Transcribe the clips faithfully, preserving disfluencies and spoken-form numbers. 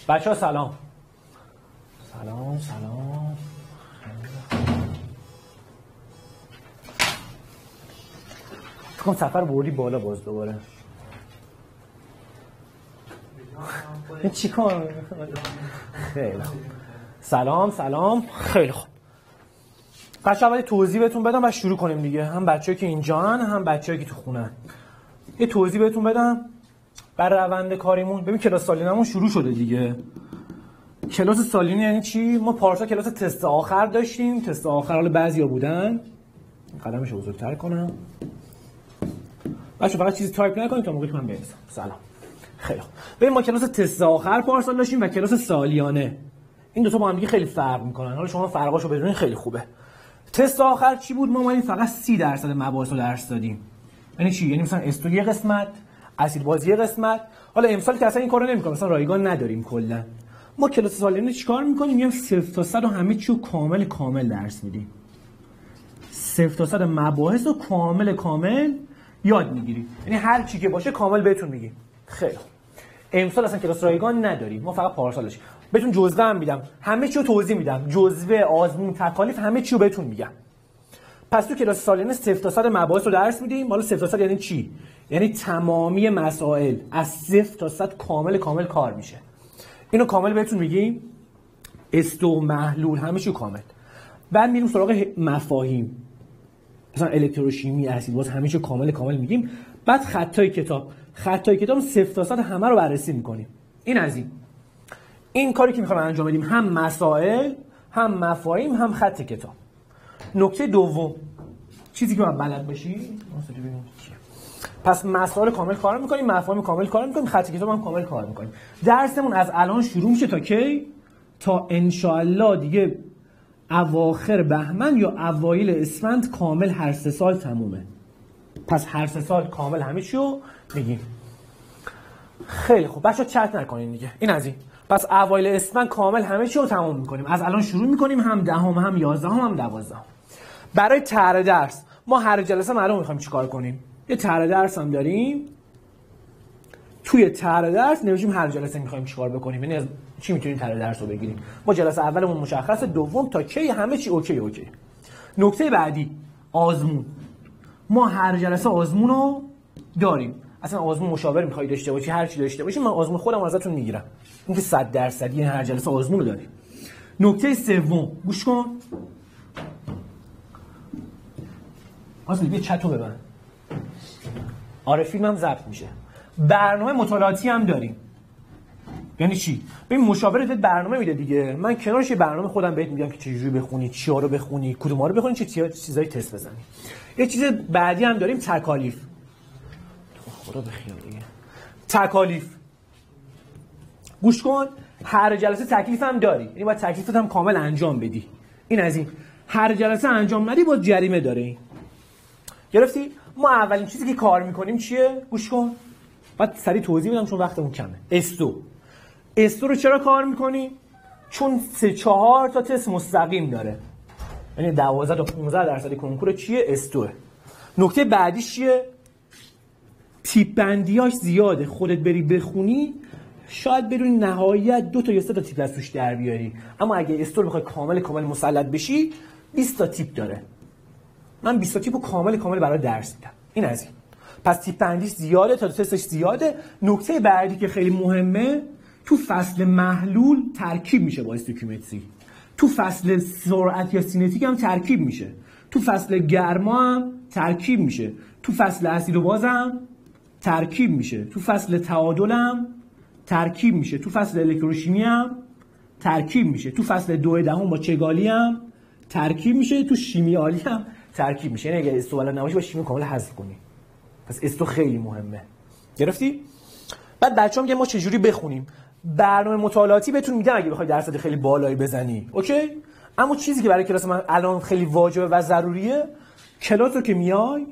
بچه ها سلام. سلام سلام. فکرم سفر بردی بالا باز دوباره. این چی کار؟ خیلی خوب. سلام سلام. خیلی خوب. بچه اولی توضیح بهتون بدم و شروع کنیم دیگه. هم بچه‌ای که اینجان هم بچه‌ای که تو خونن. یه توضیح بهتون بدم بر روند کاریمون. ببین کلاس سالینمون شروع شده دیگه. کلاس سالینی یعنی چی؟ ما پارسال کلاس تست آخر داشتیم. تست آخر حالا بعضیا بودن. قلمش بزرگتر کنم. بچه فقط چیزی تایپ نکنید تا موقعی که من بنویسم. سلام. خیلی خوب. ببین ما کلاس تست آخر پارسال داشتیم و کلاس سالیانه. این دو تا با هم دیگه خیلی فرق میکنن. حالا شما فرقاشو بدونید خیلی خوبه. تست آخر چی بود؟ ما اومدیم فقط سی درصد مباحث رو درس دادیم. یعنی چی؟ یعنی مثلا استو یه قسمت، اسید بازی یه قسمت. حالا امسال که اصلا این کارو نمی‌کنیم، مثلا رایگان نداریم کلا. ما کلاس سالانه چیکار می‌کنیم؟ میایم صفر تا صد و همه چی رو کامل کامل درس میدیم. صفر تا صد مباحث رو کامل کامل یاد میگیریم. یعنی هر چی که باشه کامل بهتون میگیم. خیلی خوب. امسال اصلا کلاس رایگان نداریم. ما فقط پارسالش. بهتون جزوه هم میدم. همه چی رو توضیح میدم. جزوه، آزمون، تکالیف همه چی رو بهتون میگم. پس تو کلاس سالانه صفر تا صد مباحث رو درس میدیم. حالا صفر تا صد یعنی چی؟ یعنی تمامی مسائل از صفر تا صد کامل کامل کار میشه. اینو کامل بهتون میگیم. استو، محلول، همه چی کامل. بعد میریم سراغ مفاهیم. مثلا الکتروشیمی، اسید باز همه چی کامل کامل میگیم. بعد خطای کتاب. خطای کتاب صفر تا صد همه رو بررسی میکنیم. این از این. این کاری که میخوایم انجام بدیم هم مسائل، هم مفاهیم، هم خط کتاب. نکته دوم چیزی که باید بلد باشی، پس مسائل کامل کار میکنیم، مفاهیم کامل کار میکنیم، خط کتاب هم کامل کار میکنیم. درسمون از الان شروع میشه تا کی؟ تا انشاءالله دیگه اواخر بهمن یا اوایل اسفند کامل هر سه سال تمومه. پس هر سه سال کامل همه چی رو میگیم. خیلی خوب بچه‌ها چت نکنین دیگه. این از این. پس اوایل اسفند کامل همه چی رو تموم میکنیم. از الان شروع میکنیم، هم دهم هم یازدهم هم دوازدهم. برای طرح درس ما هر جلسه معلوم میخوایم چیکار کنیم. یه طرح درس هم داریم. توی طرح درس نوشتیم هر جلسه میخوایم چیکار بکنیم. یعنی از چی میتونیم طرح درس رو بگیریم. ما جلسه اولمون مشخصه، دوم تا کی همه چی اوکی اوکی. نکته بعدی آزمون. ما هر جلسه آزمون رو داریم. اصلا آزمون مشاور میخوای داشته باشی، هر چی داشته باشی، من آزمون خودم ازتون میگیرم. این که صد درصدی هر جلسه آزمون رو داریم. نکته سوم گوش کن. اصلا یه چتو ببند. آره فیلم هم ضبط میشه. برنامه مطالعاتی هم داریم. یعنی چی؟ ببین مشاورت برنامه میده دیگه. من کنارش یه برنامه خودم بهت میگم که چجوری بخونی، چیا رو بخونی، کدوما رو بخونی، چه چیزایی تست بزنی. یه چیز بعدی هم داریم تکالیف. خدا بخیر دیگه. تکالیف. گوش کن. هر جلسه تکلیف هم داری. یعنی باید تکلیفت هم کامل انجام بدی. این از این. هر جلسه انجام ندی باز جریمه داره این. گرفتی؟ ما اولین چیزی که کار میکنیم چیه؟ گوش کن. بعد سریع توضیح میدم چون وقتمون کمه. استو. استو رو چرا کار میکنیم؟ چون سه چهار تا تست مستقیم داره. یعنی دوازده تا پانزده درصد کنکور چیه؟ استوه. نکته بعدیش چیه؟ تیپ بندیاش زیاده. خودت بری بخونی شاید بدونی نهایت دو تا یا سه تا تیپ از توش در بیاری. اما اگه استو بخوای کامل کامل مسلط بشی بیست تا تیپ داره. من بیست تا تیپو کامل کامل برای درس میدم. این از این. پس تیپ بندیش زیاده، تا تستش زیاده. نکته بعدی که خیلی مهمه، تو فصل محلول ترکیب میشه با استوکیومتری. تو فصل سرعت یا سینتیک هم ترکیب میشه. تو فصل گرما هم ترکیب میشه. تو فصل اسید و باز هم ترکیب میشه. تو فصل تعادل هم ترکیب میشه. تو فصل الکتروشیمی هم ترکیب میشه. تو فصل دو دهم با چگالی هم ترکیب میشه. تو شیمی عالی هم ترکیب میشه. یعنی اگه استو بلد نباشی با شیمی کامل حذف کنی. پس استو خیلی مهمه. گرفتی؟ بعد بچه‌ها میگن ما چجوری بخونیم. برنامه مطالعاتی بهتون میگم اگه بخوای درصد خیلی بالایی بزنی. اوکی؟ اما چیزی که برای کلاس من الان خیلی واجبه و ضروریه، کلاس رو که میای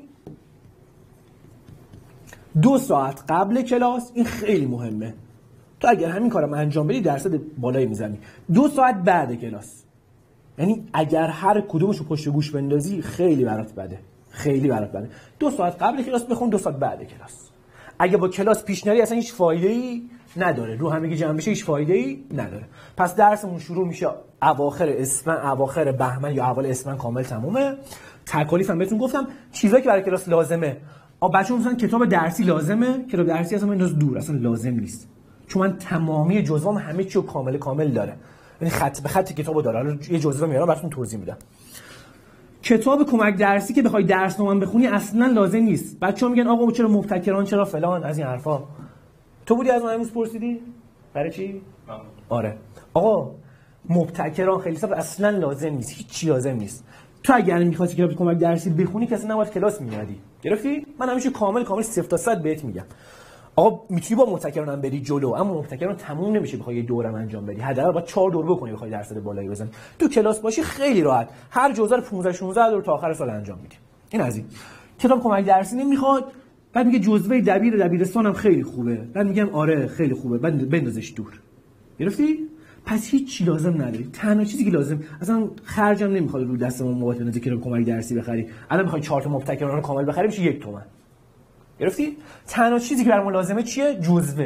دو ساعت قبل کلاس، این خیلی مهمه. تو اگر همین کارم انجام بدی درصد بالایی میزنی. دو ساعت بعد کلاس. یعنی اگر هر کدومشو پشت گوش بندازی خیلی برات بده. خیلی برات بده. دو ساعت قبل کلاس بخون، دو ساعت بعد کلاس. اگه با کلاس پیش نری اصلا هیچ فایده‌ای نداره، رو همگی جمع بشه هیچ فایده‌ای نداره. پس درسمون شروع میشه اواخر اسفند، اواخر بهمن یا اول اسفند کامل تمومه. تکالیفم بهتون گفتم، چیزایی که برای کلاس لازمه. آ بچه‌ها مثلا کتاب درسی لازمه، کتاب درسی اصلا بنداز دور، اصلا لازم نیست. چون من تمامی جزوام همه چی رو کامل کامل داره. یعنی خط به خط کتابو داره. حالا یه جزوه میارم براتون توضیح میدم. کتاب کمک درسی که بخوای درسنامه بخونی اصلا لازم نیست. بچه‌ها میگن آقا چرا مبتکران، چرا فلان، از این حرفا. تو بودی از من امروز پرسیدی؟ برای چی؟ آره. آقا مبتکران خیلی صاحب اصلا لازم نیست، هیچ چی لازم نیست. تو اگر می‌خواستی کتاب کمک درسی بخونی که اصلا نباید کلاس میادی. گرفتی؟ من همیشه کامل کامل صفر تا صد بهت میگم. آقا میتونی با مبتکران هم بری جلو، اما مبتکران تموم نمیشه بخوای یه دورم انجام بدی. حداقل باید چهار دور بکنی بخوای درصد بالایی بزنی. تو کلاس باشی خیلی راحت هر جزء رو پانزده شانزده دور تا آخر سال انجام میدی. این از این. کتاب کمک درسی نمیخواد. بعد میگه جزوه دبیر دبیرستانم خیلی خوبه. بعد میگم آره خیلی خوبه. بعد بندازش دور. گرفتی؟ پس هیچ چی لازم نداری. تنها چیزی که لازم، اصلا خرجم نمیخواد رو دستمون موقع بندازی کتاب کمک درسی بخری. الان میخوای چهار تا مبتکران رو کامل بخری میشه یک تومن. گرفتی؟ تنها چیزی که برامون لازمه چیه؟ جزوه.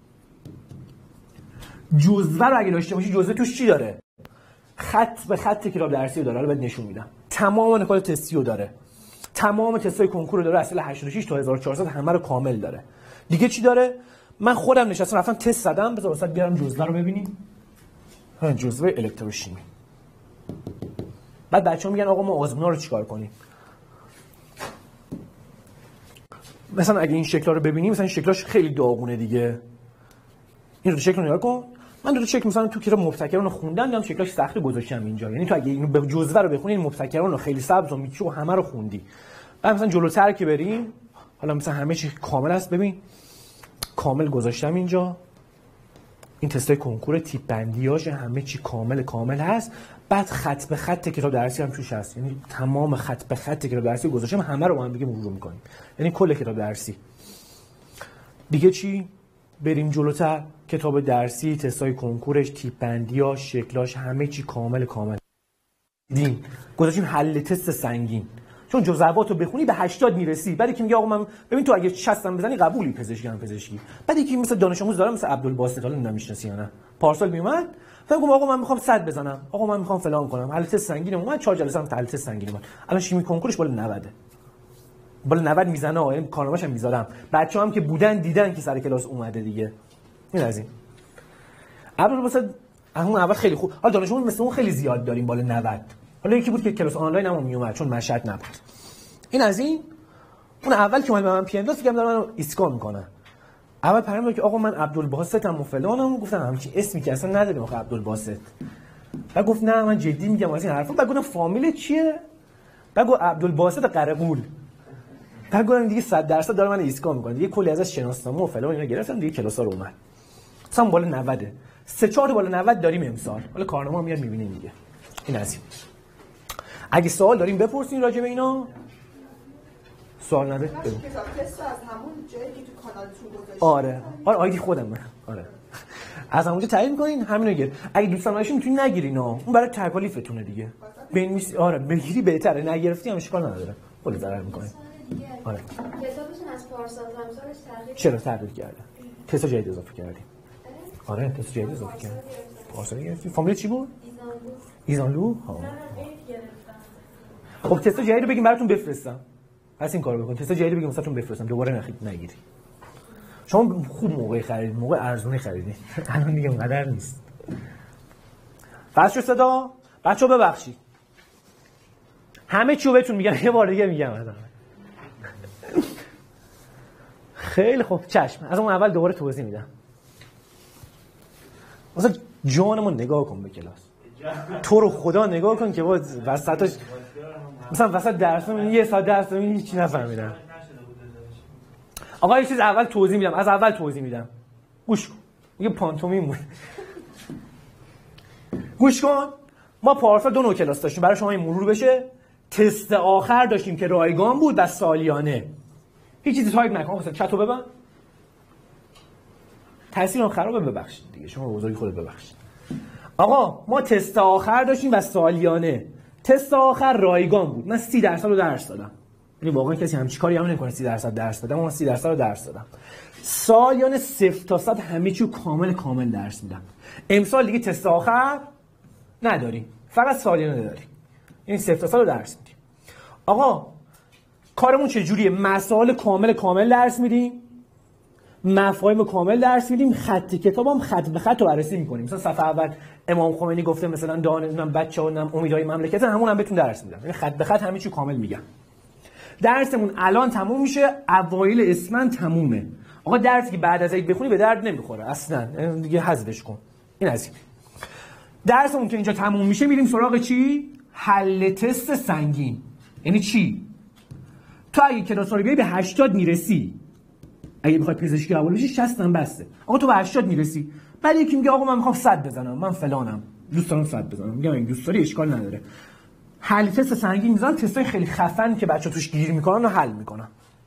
جزوه رو اگه داشته باشی، جزوه توش چی داره؟ خط به خط کتاب درسی رو داره. حالا بهت نشون میدم. تمام نکات تستی رو داره. تمام تستای کنکور رو داره، اصل هشتاد و شش تا هزار و چهارصد همه رو کامل داره. دیگه چی داره؟ من خودم نشستم رفتم تست زدم. بذار واسه بیارم جزوه رو ببینیم. ها جزوه الکتروشیمی. بعد بچه‌ها میگن آقا ما آزمونا رو چیکار کنیم؟ مثلا اگه این شکل‌ها رو ببینیم، مثلا این شکلاش خیلی داغونه دیگه. این رو شکل رو نگاه کن. من دو تا شکل مثلا تو کتاب مبتکران رو خوندم، دیدم شکلاش سخت گذاشتم اینجا. یعنی تو اگه اینو به جزوه رو بخونی، این مبتکران رو خیلی سبز و میچو همه رو خوندی. بعد مثلا جلوتر که بریم، حالا مثلا همه چی کامل است. ببین کامل گذاشتم اینجا. این تستای کنکور تیپ بندیاش همه چی کامل کامل هست. بعد خط به خط کتاب درسی هم توش هست. یعنی تمام خط به خط کتاب درسی گذاشتم، همه رو با هم دیگه مرور می‌کنیم. یعنی کل کتاب درسی. دیگه چی؟ بریم جلوتر. کتاب درسی، تستای کنکورش، تیپ بندیاش، شکلاش همه چی کامل کامل. دین گذاشتیم حل تست سنگین. چون جزوات رو بخونی به هشتاد میرسی. بعد که میگه آقا من ببین تو اگه شصت هم بزنی قبولی پزشکی هم پزشکی. بعد یکی مثلا دانش آموز داره مثل عبدالباسط، حالا نمیشناسی یا نه، پارسال میومد فکر کنم آقا من میخوام صد بزنم، آقا من میخوام فلان کنم، حل تست سنگین اومد، چهار جلسه هم حل تست سنگین اومد. الان شیمی کنکورش بالا نود بالا نود میزنه. آ کارنامه‌اش هم میذارم. بچه‌ها هم که بودن دیدن که سر کلاس اومده دیگه. این از این. عبدالباسط همون اول خیلی خوب. حالا دانش آموز مثل اون خیلی زیاد داریم بالا نود. حالا یکی بود که کلاس آنلاین هم میومد چون مشهد نبود. این از این. اون اول که اومد به من پی ام داد فکر کردم منو ایسکا میکنه. اول پیام داد که آقا من عبدالباسطم و فلانم. گفتم همچین اسمی که اصلا نداریم آقا عبدالباسط. بعد گفت نه من جدی میگم از این حرفا. بعد گفتم فامیل چیه؟ بعد گفت عبدالباسط قرقول. بعد گفتم دیگه صد درصد داره من ایسکا میکنه. دیگه کلی ازش شناسنامه و فلان اینا گرفتم، دیگه کلاسا رو اومد. مثلا بالا نود. سه چهار تا بالا نود داریم امسال. حالا کارنامه میاد میبینیم دیگه. این از این. اگه سوال داریم بپرسین راجع به اینا. سوال نده. کتاب تست از همون جایی که تو کانالتون گذاشتید. آره. آره آیدی خودم من. آره. از همونجا تعیین کنین همینو گیر. اگه دوستان داشتین میتونین نگیرین ها. اون برای تکالیفتونه دیگه. ببین میس آره بگیری بهتره، نگرفتی هم اشکال نداره. کلی ضرر میکنه. آره. کتابتون از پارسال همسالش تغییر چرا تغییر کرده؟ تست جدید اضافه کردیم. آره تست جدید اضافه کردیم. پارسال گرفتی. فامیل چی بود؟ ایزانلو. ها. خب تست جدید رو بگیم براتون بفرستم. پس این کارو بکن. تست جدید بگیم واسهتون بفرستم. دوباره نخید نگیری. شما خوب موقعی خریدید، موقع ارزونی خریدید. الان دیگه اونقدر نیست. فرض شد صدا؟ بچه‌ها ببخشید. همه چیو بهتون میگم، یه بار دیگه میگم. خیلی خوب چشم. از اون اول دوباره توضیح میدم. مثلا جانمون نگاه کن به کلاس. تو رو خدا نگاه کن که با وسطش مثلا وسط درس یه ساعت درس می‌بینی هیچ نفهمیدم. آقا یه چیز اول توضیح میدم، از اول توضیح میدم. گوش کن. یه پانتومیم بود. گوش کن. ما پارسال دو نوع کلاس داشتیم، برای شما این مرور بشه. تست آخر داشتیم که رایگان بود و سالیانه. هیچ چیزی تایپ نکن، مثلا چتو ببن. تاثیرم خرابه ببخشید دیگه، شما بزرگی خودت ببخشید. آقا ما تست آخر داشتیم و سالیانه. تست آخر رایگان بود. من سی درصد رو درس دادم. یعنی واقعا کسی همچی کاری هم نمی‌کنه سی درصد درس بده. من سی درصد رو درس دادم. سالیان صفر تا صد همه چی رو کامل کامل درس میدم. امسال دیگه تست آخر نداری، فقط سالیانه داری، یعنی صفر تا صد رو درس میدیم. آقا کارمون چجوریه؟ مسائل کامل کامل درس میدیم، مفاهیم کامل درس میدیم، خط کتابم خط به خط رو بررسی میکنیم. مثلا صفحه اول امام خمینی گفته مثلا دانشجویان بچه‌ها امیدهای مملکت، همون هم بهتون درس میدم، یعنی خط به خط همه چی کامل میگم. درسمون الان تموم میشه، اوایل اسفند تمومه. آقا درسی که بعد از عید بخونی به درد نمیخوره اصلا، دیگه حذفش کن. این از این. درسمون که اینجا تموم میشه میریم سراغ چی؟ حل تست سنگین. یعنی چی؟ تو اگه کلاس رو بیای به هشتاد میرسی، اگه بخوای پزشکی قبول بشی شصت هم بسته. آقا تو به هشتاد میرسی، بعد یکی میگه آقا من میخوام صد بزنم، من فلانم، دوست دارم صد بزنم. میگم این دوست داری اشکال نداره. حل تست سنگین میذارن، تستای خیلی خفن که بچه‌ها توش گیر میکنن و حل میکنن.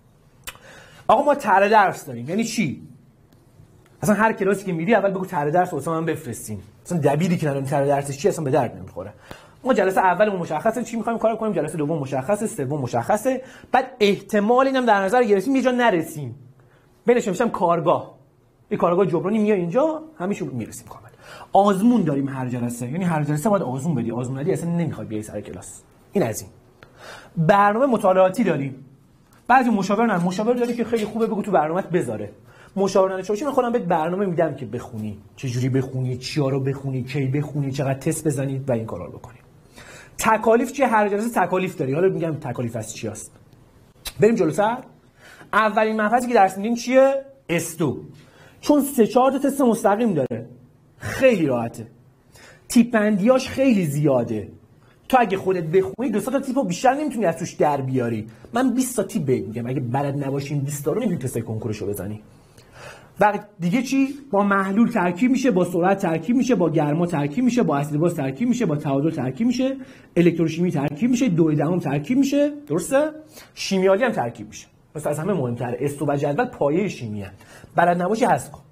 آقا ما طرح درس داریم. یعنی چی؟ اصلا هر کلاسی که میری اول بگو طرح درس واسه من بفرستین. اصلا دبیری که نداره طرح درسش چی اصلا به درد نمیخوره. ما جلسه اولمون مشخصه چی می‌خوایم کار کنیم، جلسه دوم مشخصه، سوم مشخصه، بعد احتمال اینم در نظر گرفتیم یه جا نرسیم. بینش میشم کارگاه. یه کارگاه جبرانی میاد اینجا، همیشه میرسیم کامل. آزمون داریم هر جلسه، یعنی هر جلسه باید آزمون بدی، آزمون ندی اصلا نمیخواد بیای سر کلاس. این از این. برنامه مطالعاتی داریم. بعضی مشاور نه، مشاور داره که خیلی خوبه بگو تو برنامه‌ات بذاره. مشاور نه چه من خودم بهت برنامه میدم که بخونی، چه جوری بخونی، چیا رو بخونی، کی بخونی، چقدر تست بزنید و این کارا رو بکنی. تکالیف چیه؟ هر جلسه تکالیف داری. حالا میگم تکالیف از چی است. بریم جلوتر. اولین مبحثی که درس میدیم چیه؟ استو. چون سه چهار تا تست مستقیم داره. خیلی راحته. تیپ بندیاش خیلی زیاده. تو اگه خودت بخونی دو تا تیپو بیشتر نمیتونی از توش در بیاری. من بیست تا تیپ بهت میگم. اگه بلد نباشین بیست تا رو نمیتونی تست کنکورشو بزنی. و دیگه چی؟ با محلول ترکیب میشه، با سرعت ترکیب میشه، با گرما ترکیب میشه، با اسید باز ترکیب میشه، با تعادل ترکیب میشه، الکتروشیمی ترکیب میشه، دوی دهم ترکیب میشه، درسته؟ شیمیایی هم ترکیب میشه. پس از همه مهمتره استو و جدول پایه شیمیه. بلد نباشی حذف کن.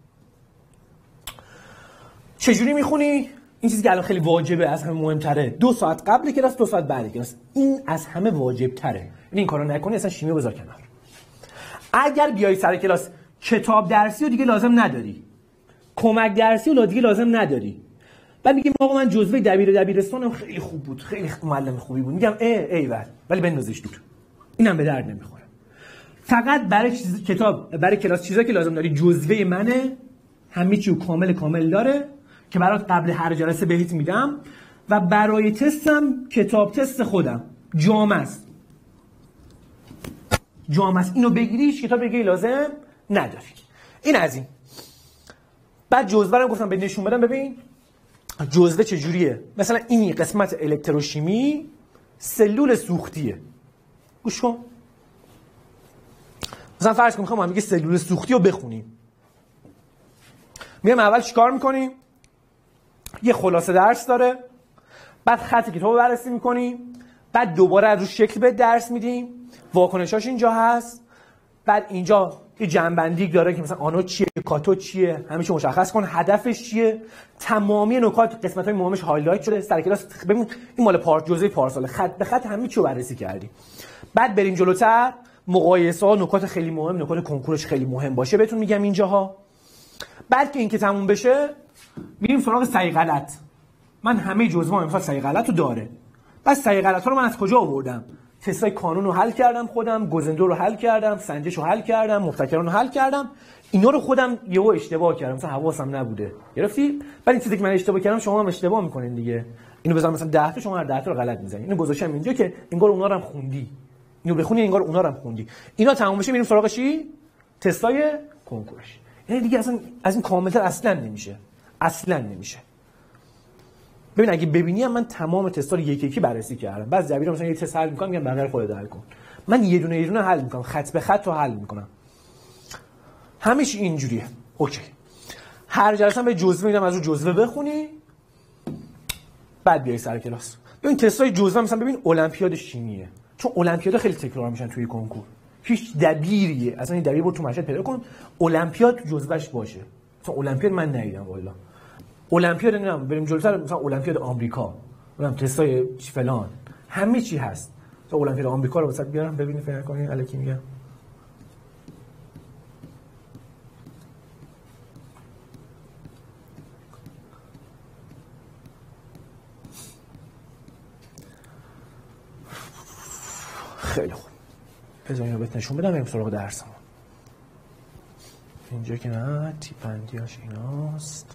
چجوری میخونی؟ این چیزی که الان خیلی واجبه، از همه مهمتره. دو ساعت قبل کلاس، دو ساعت بعد کلاس. این از همه واجب تره. یعنی این کارو نکنی اصلا شیمی بذار کنار. اگر بیای سر کلاس کتاب درسی رو دیگه لازم نداری، کمک درسی رو دیگه لازم نداری. بعد میگیم آقا من جزوه دبیر دبیرستانم خیلی خوب بود، خیلی معلم خوبی بود. میگم ای ایول، ولی بندازش دور. اینم به درد نمیخوره. فقط برای چیز کتاب، برای کلاس چیزایی که لازم داری جزوه منه، همه چیو کامل کامل داره که برات قبل هر جلسه بهت میدم. و برای تستم کتاب تست خودم جامع است. جامع است. اینو بگیریش کتاب دیگه لازم نداری. این از این. بعد جزوه رو گفتم به نشون بدم. ببین جزوه چجوریه. مثلا این قسمت الکتروشیمی سلول سوختیه. گوش کن. مثلا فرض کن میخوام هم میگه سلول سوختی رو بخونیم. میام اول چیکار میکنیم؟ یه خلاصه درس داره، بعد خط کتاب رو بررسی میکنیم، بعد دوباره از رو شکل به درس میدیم، واکنشاش اینجا هست، بعد اینجا یه جنبندی داره که مثلا آنود چیه، کاتود چیه، همیشه مشخص کن، هدفش چیه، تمامی نکات قسمت‌های مهمش هایلایت شده. سر کلاس ببین این مال پارت جزء پارسال خط به خط همه چی رو بررسی کردیم. بعد بریم جلوتر، مقایسه ها، نکات خیلی مهم، نکات کنکورش خیلی مهم باشه بهتون میگم اینجاها. بعد که این که تموم بشه میریم سراغ صحیح غلط. من همه جزوه امسال صحیح غلط رو داره. بعد صحیح غلط ها رو من از کجا آوردم؟ تستای کانون رو حل کردم خودم، گزندو رو حل کردم، سنجش رو حل کردم، مبتکران رو حل کردم. اینا رو خودم یهو اشتباه کردم، مثلا حواسم نبوده. گرفتی؟ بعد این چیزی که من اشتباه کردم شما هم اشتباه میکنین دیگه. اینو بذارم مثلا ده تا، شما هر ده تا رو غلط میزنید. اینو گذاشتم اینجا که انگار اونا رو هم خوندی. اینو بخونی انگار اونا رو هم خوندی. اینا تموم بشه میریم سراغ چی؟ تستای کنکورش. یعنی دیگه اصلا از این کاملتر اصلا نمیشه. اصلا نمیشه. ببین اگه ببینی من تمام تستا رو یکی یکی بررسی کردم. بعضی دبیرا مثلا یه تست حل میکنم میگم بقیه خودت حل کن. من یه دونه یه دونه حل میکنم، خط به خط رو حل میکنم. همیشه اینجوریه. اوکی. هر جلسه به جزوه میدم، از رو جزوه بخونی، بعد بیای سر کلاس. ببین تستای جزوه مثلا ببین المپیاد شیمیه. چون المپیاد خیلی تکرار میشن توی کنکور. هیچ دبیریه. اصلا این دبیر بود تو مشهد پیدا کن المپیاد تو جزوهش باشه. مثلا المپیاد من ندیدم والا. المپیاد نمیدونم بریم جلوتر مثلا المپیاد آمریکا، اونم تستای فلان، همه چی هست. تا المپیاد آمریکا رو واسط بیارم ببینید فکر کنین الکی میگم. خیلی خوب. بذارین رو بهت نشون بدم بریم سراغ درسمون. اینجا که نه تیپندیاش ایناست.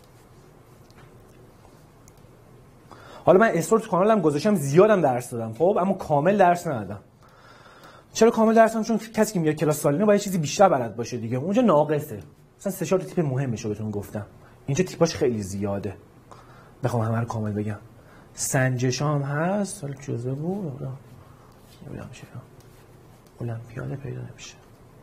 حالا من استور تو کانالم گذاشتم زیادم درس دادم خب اما کامل درس ندادم. چرا کامل درس ندادم؟ چون کسی که میاد کلاس سالینو باید چیزی بیشتر بلد باشه دیگه. اونجا ناقصه. مثلا سه چهار تیپ مهمشو بهتون گفتم. اینجا تیپاش خیلی زیاده. بخوام همه رو کامل بگم. سنجش هم هست. حالا جزء بود. حالا نمیدونم چه. المپیاد پیدا نمیشه.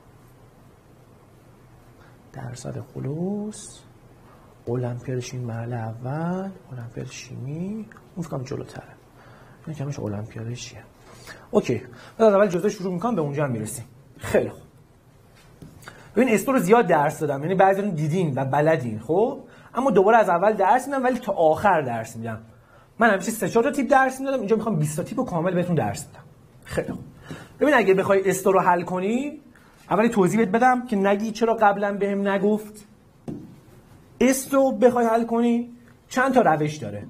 درصد خلوص المپیادش این مرحله اول، المپیاد شیمی، اون فکرم جلوتره. این کمش المپیادش چیه؟ اوکی. بعد اول جزء شروع میکنم به اونجا هم میرسیم. خیلی خوب. ببین استور رو زیاد درس دادم. یعنی بعضی دیدین و بلدین، خب؟ اما دوباره از اول درس میدم ولی تا آخر درس میدم. من همیشه سه چهار تا تیپ درس میدادم. اینجا میخوام بیست تا تیپو کامل بهتون درس بدم. خیلی خوب. ببین اگه بخوای استور رو حل کنی، اولی توضیح بهت بدم که نگی چرا قبلا بهم نگفت. استو بخوای حل کنی چند تا روش داره.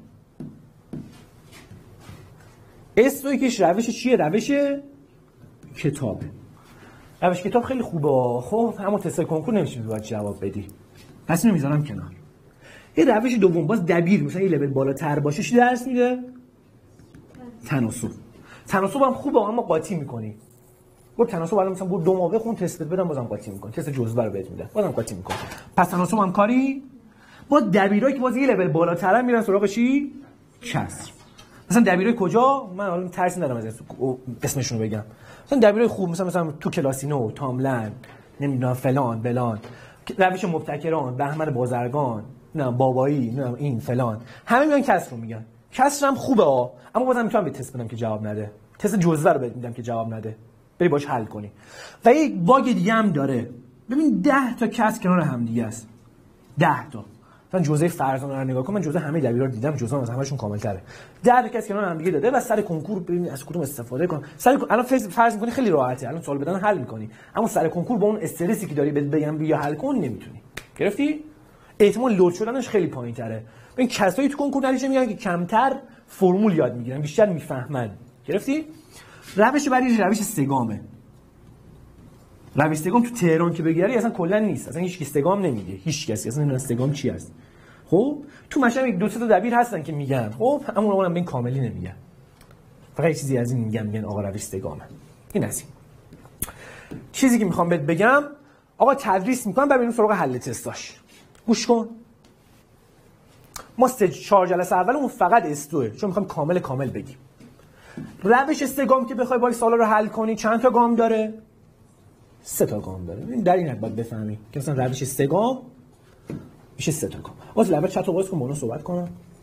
استو یکیش روش چیه؟ روش کتابه. روش کتاب خیلی خوبه خب اما تست کنکور نمیشه باید جواب بدی. پس اینو میذارم کنار. یه روش دوم باز دبیر مثلا یه لول بالاتر باشه چی درس میده؟ تناسب. تناسب هم خوبه اما قاطی میکنی. گفت تناسب الان مثلا بود دو ماه بخون تست بدم بازم قاطی میکنه. تست جزوه رو بهت میده. بازم قاطی میکنه. پس تناسب هم کاری با دبیرایی که باز یه لول بالاتر میرن سراغ چی؟ کسر. مثلا دبیرای کجا؟ من حالا ترس ندارم از اسمشون رو بگم. مثلا دبیرای خوب مثلا مثلا تو کلاسینو، تاملن، نمیدونم فلان، بلان، روش مبتکران، بهمن بازرگان، نه بابایی، نه این فلان. همه میان کسر رو میگن. کسر هم خوبه ها، اما بازم میتونم به تست بدم که جواب نده. تست جزوه رو بهت میدم که جواب نده. بری باش حل کنی. و یک باگ دیگه هم داره. ببین ده تا کسر کنار هم دیگه است. ده تا. مثلا جزء فرزانه رو نگاه کن، من جزء همه دبیرا رو دیدم، جزء از همشون کامل‌تره. ده تا کس کنار هم دیگه داده و سر کنکور ببین از کدوم استفاده کن. سر الان فرض می‌کنی خیلی راحته، الان سوال بدن حل می‌کنی. اما سر کنکور با اون استرسی که داری بگم بیا حل کن نمی‌تونی. گرفتی؟ احتمال لود شدنش خیلی پایین‌تره. ببین کسایی تو کنکور نتیجه میگن که کمتر فرمول یاد میگیرن، بیشتر میفهمن. گرفتی؟ روش بعدی روش سگامه. روش سگام تو تهران که بگیری اصلا کلا نیست. اصلا هیچ کی سگام نمیگه. هیچ کسی اصلا نمیدونه سگام چی است. خب تو مشهد یک دو سه تا دبیر هستن که میگن. خب اما اونم به این کاملی نمیگن. فقط یه چیزی از این میگن میگن آقا روش سگامه. این از این. چیزی که میخوام بهت بگم آقا تدریس میکنم ببینیم سراغ حل تستاش. گوش کن. ما سه چهار جلسه اولمون فقط استوئه چون میخوام کامل کامل بگیم. روش سگام که بخوای با سوالا رو حل کنی چند تا گام داره؟ سه تا گام داره. این در این حد باید بفهمی که مثلا روش سگام میشه سه تا گام. واسه لبر چت رو باز کن با اون صحبت کنم.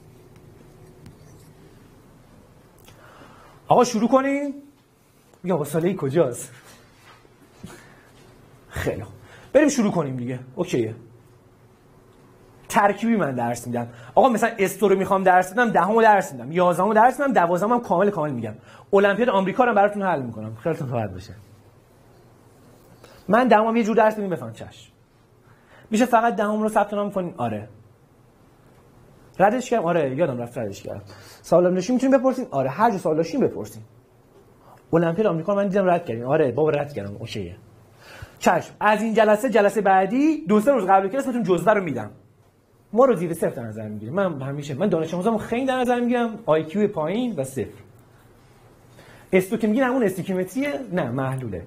آقا شروع کنیم. میگم آقا ساله ای کجاست؟ خیلی خوب. بریم شروع کنیم دیگه. اوکیه. ترکیبی من درس میدم. آقا مثلا استو رو میخوام درس بدم، دهمو درس میدم، یازدهمو درس میدم، دوازدهمو هم کامل کامل میگم. المپیاد آمریکا رو براتون حل میکنم. خیلیتون راحت بشه. من دهمم یه جور درس بدیم بفهم چش. میشه فقط دهم رو ثبت نام کنین؟ آره. ردش کردم؟ آره یادم رفت ردش کردم. سوال نشین میتونین بپرسین؟ آره هر جور سوال داشتین بپرسین. المپیاد آمریکا رو من دیدم رد کردین. آره بابا رد کردم. اوکیه. چشم. از این جلسه جلسه بعدی دو سه روز قبل کلاس بهتون جزوه رو میدم. ما رو زیر صفر در نظر میگیریم. من همیشه من دانش آموزامو خیلی در نظر میگیرم، آی کیو پایین و صفر. استو که میگین همون استیکیومتریه؟ نه محلوله.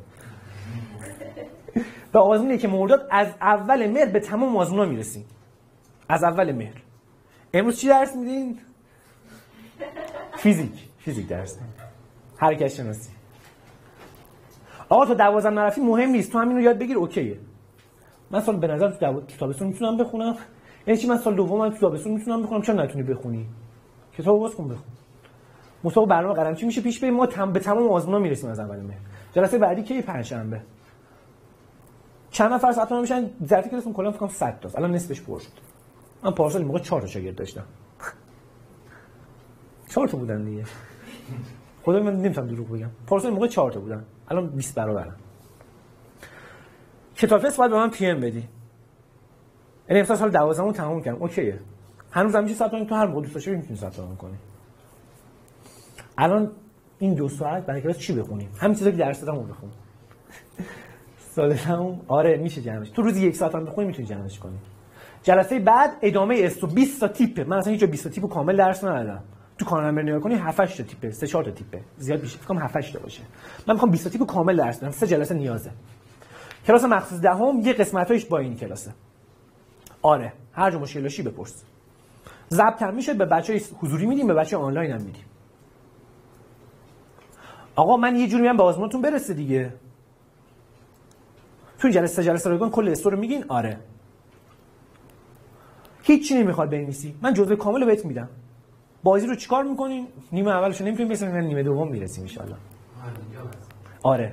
و آزمونی که مرداد از اول مهر به تمام آزمونا میرسیم. از اول مهر. امروز چی درس میدین؟ فیزیک. فیزیک درس میدین. حرکت شناسی. آقا تو دوازدهم نرفتی مهم نیست. تو همین رو یاد بگیر اوکیه. من سال به نظر تو تابستون میتونم بخونم. یعنی چی من سال دومم تو تابستون میتونم بخونم چرا نتونی بخونی؟ کتابو باز کن بخون. مسابقه برنامه قدم چی میشه پیش بریم ما تم به تمام آزمونا میرسیم از اول مهر. جلسه بعدی کی؟ پنجشنبه. چند نفر ثبت نام میشن؟ ظرف کلاسمون کلا فکر کنم صد تاست. الان نصفش پر شد. من پارسال این موقع چهار تا شاگرد داشتم. چهار تا بودن دیگه. خدا من نمیتونم دروغ بگم. پارسال موقع چهار تا بودن، الان بیست برابرن. کتاب فست باید به من پی ام بدی. یعنی امسال سال دوازدهم تموم کردم، اوکیه. هنوزم میشه ثبت نام، تو هر موقع دوست داشتی میتونی ثبت نام کنی. الان این دو ساعت برای کلاس چی بخونیم؟ همین چیزا که درس دادم رو بخون. سالشم آره میشه جمعش. تو روزی یک ساعت هم بخونی میتونی جمعش کنی. جلسه بعد ادامه استو بیست تا تیپه. من اصلا هیچ جا بیست تا تیپو کامل درس ندادم. تو کانال نمبر نگاه کنی هفت هشت تا تیپه، سه چهار تا تیپه. زیاد بیشتر فکر کنم هفت هشت تا باشه. من میخوام بیست تا تیپو کامل درس بدم. سه جلسه نیازه. کلاس مخصوص دهم یه قسمتایش با این کلاسه. آره، هر جا مشکل داشتی بپرس. ضبط هم میشه، به بچهای حضوری میدیم، به بچهای آنلاین هم میدیم. آقا من یه جوری میام به آزمونتون برسه دیگه. تو این جلسه جلسه رایگان کل استور رو میگین؟ آره. هیچ چی نمیخواد بنویسی. من جزوه کامل رو بهت میدم. بازی رو چیکار میکنین؟ نیمه اولش نمیتونیم برسیم، نیمه دوم میرسیم ان شاء الله. آره.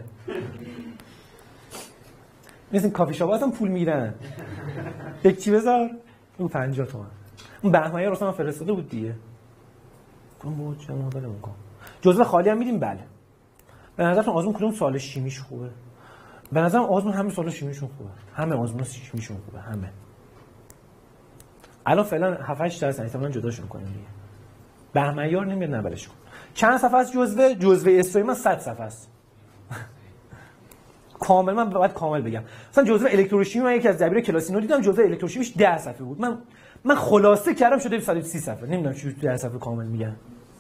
مثلا کافی شاپ هم پول میگیرن. یک چی بذار؟ اون پنجاه تومن. اون بهمنیار واسه من فرستاده بود دیگه. گفتم بود چه مدل میگم. جزوه خالی هم میدیم بله. به نظرتون آزمون کدوم سال شیمیش خوبه؟ به نظرم آزمون همه سال شیمیشون خوبه. همه آزمون شیمیشون خوبه، همه. الان فعلا هفت هشت درصد احتمالاً جداشون کنیم دیگه. بهمنیار نمیاد نبلش کن. چند صفحه است جزوه؟ جزوه استوری من صد صفحه است. کامل من باید کامل بگم. مثلا جزوه الکتروشیمی من یکی از دبیر کلاسی نو دیدم، جزوه الکتروشیمیش ده صفحه بود. من من خلاصه کردم شده صد و سی صفحه. نمیدونم چجوری ده صفحه کامل میگن.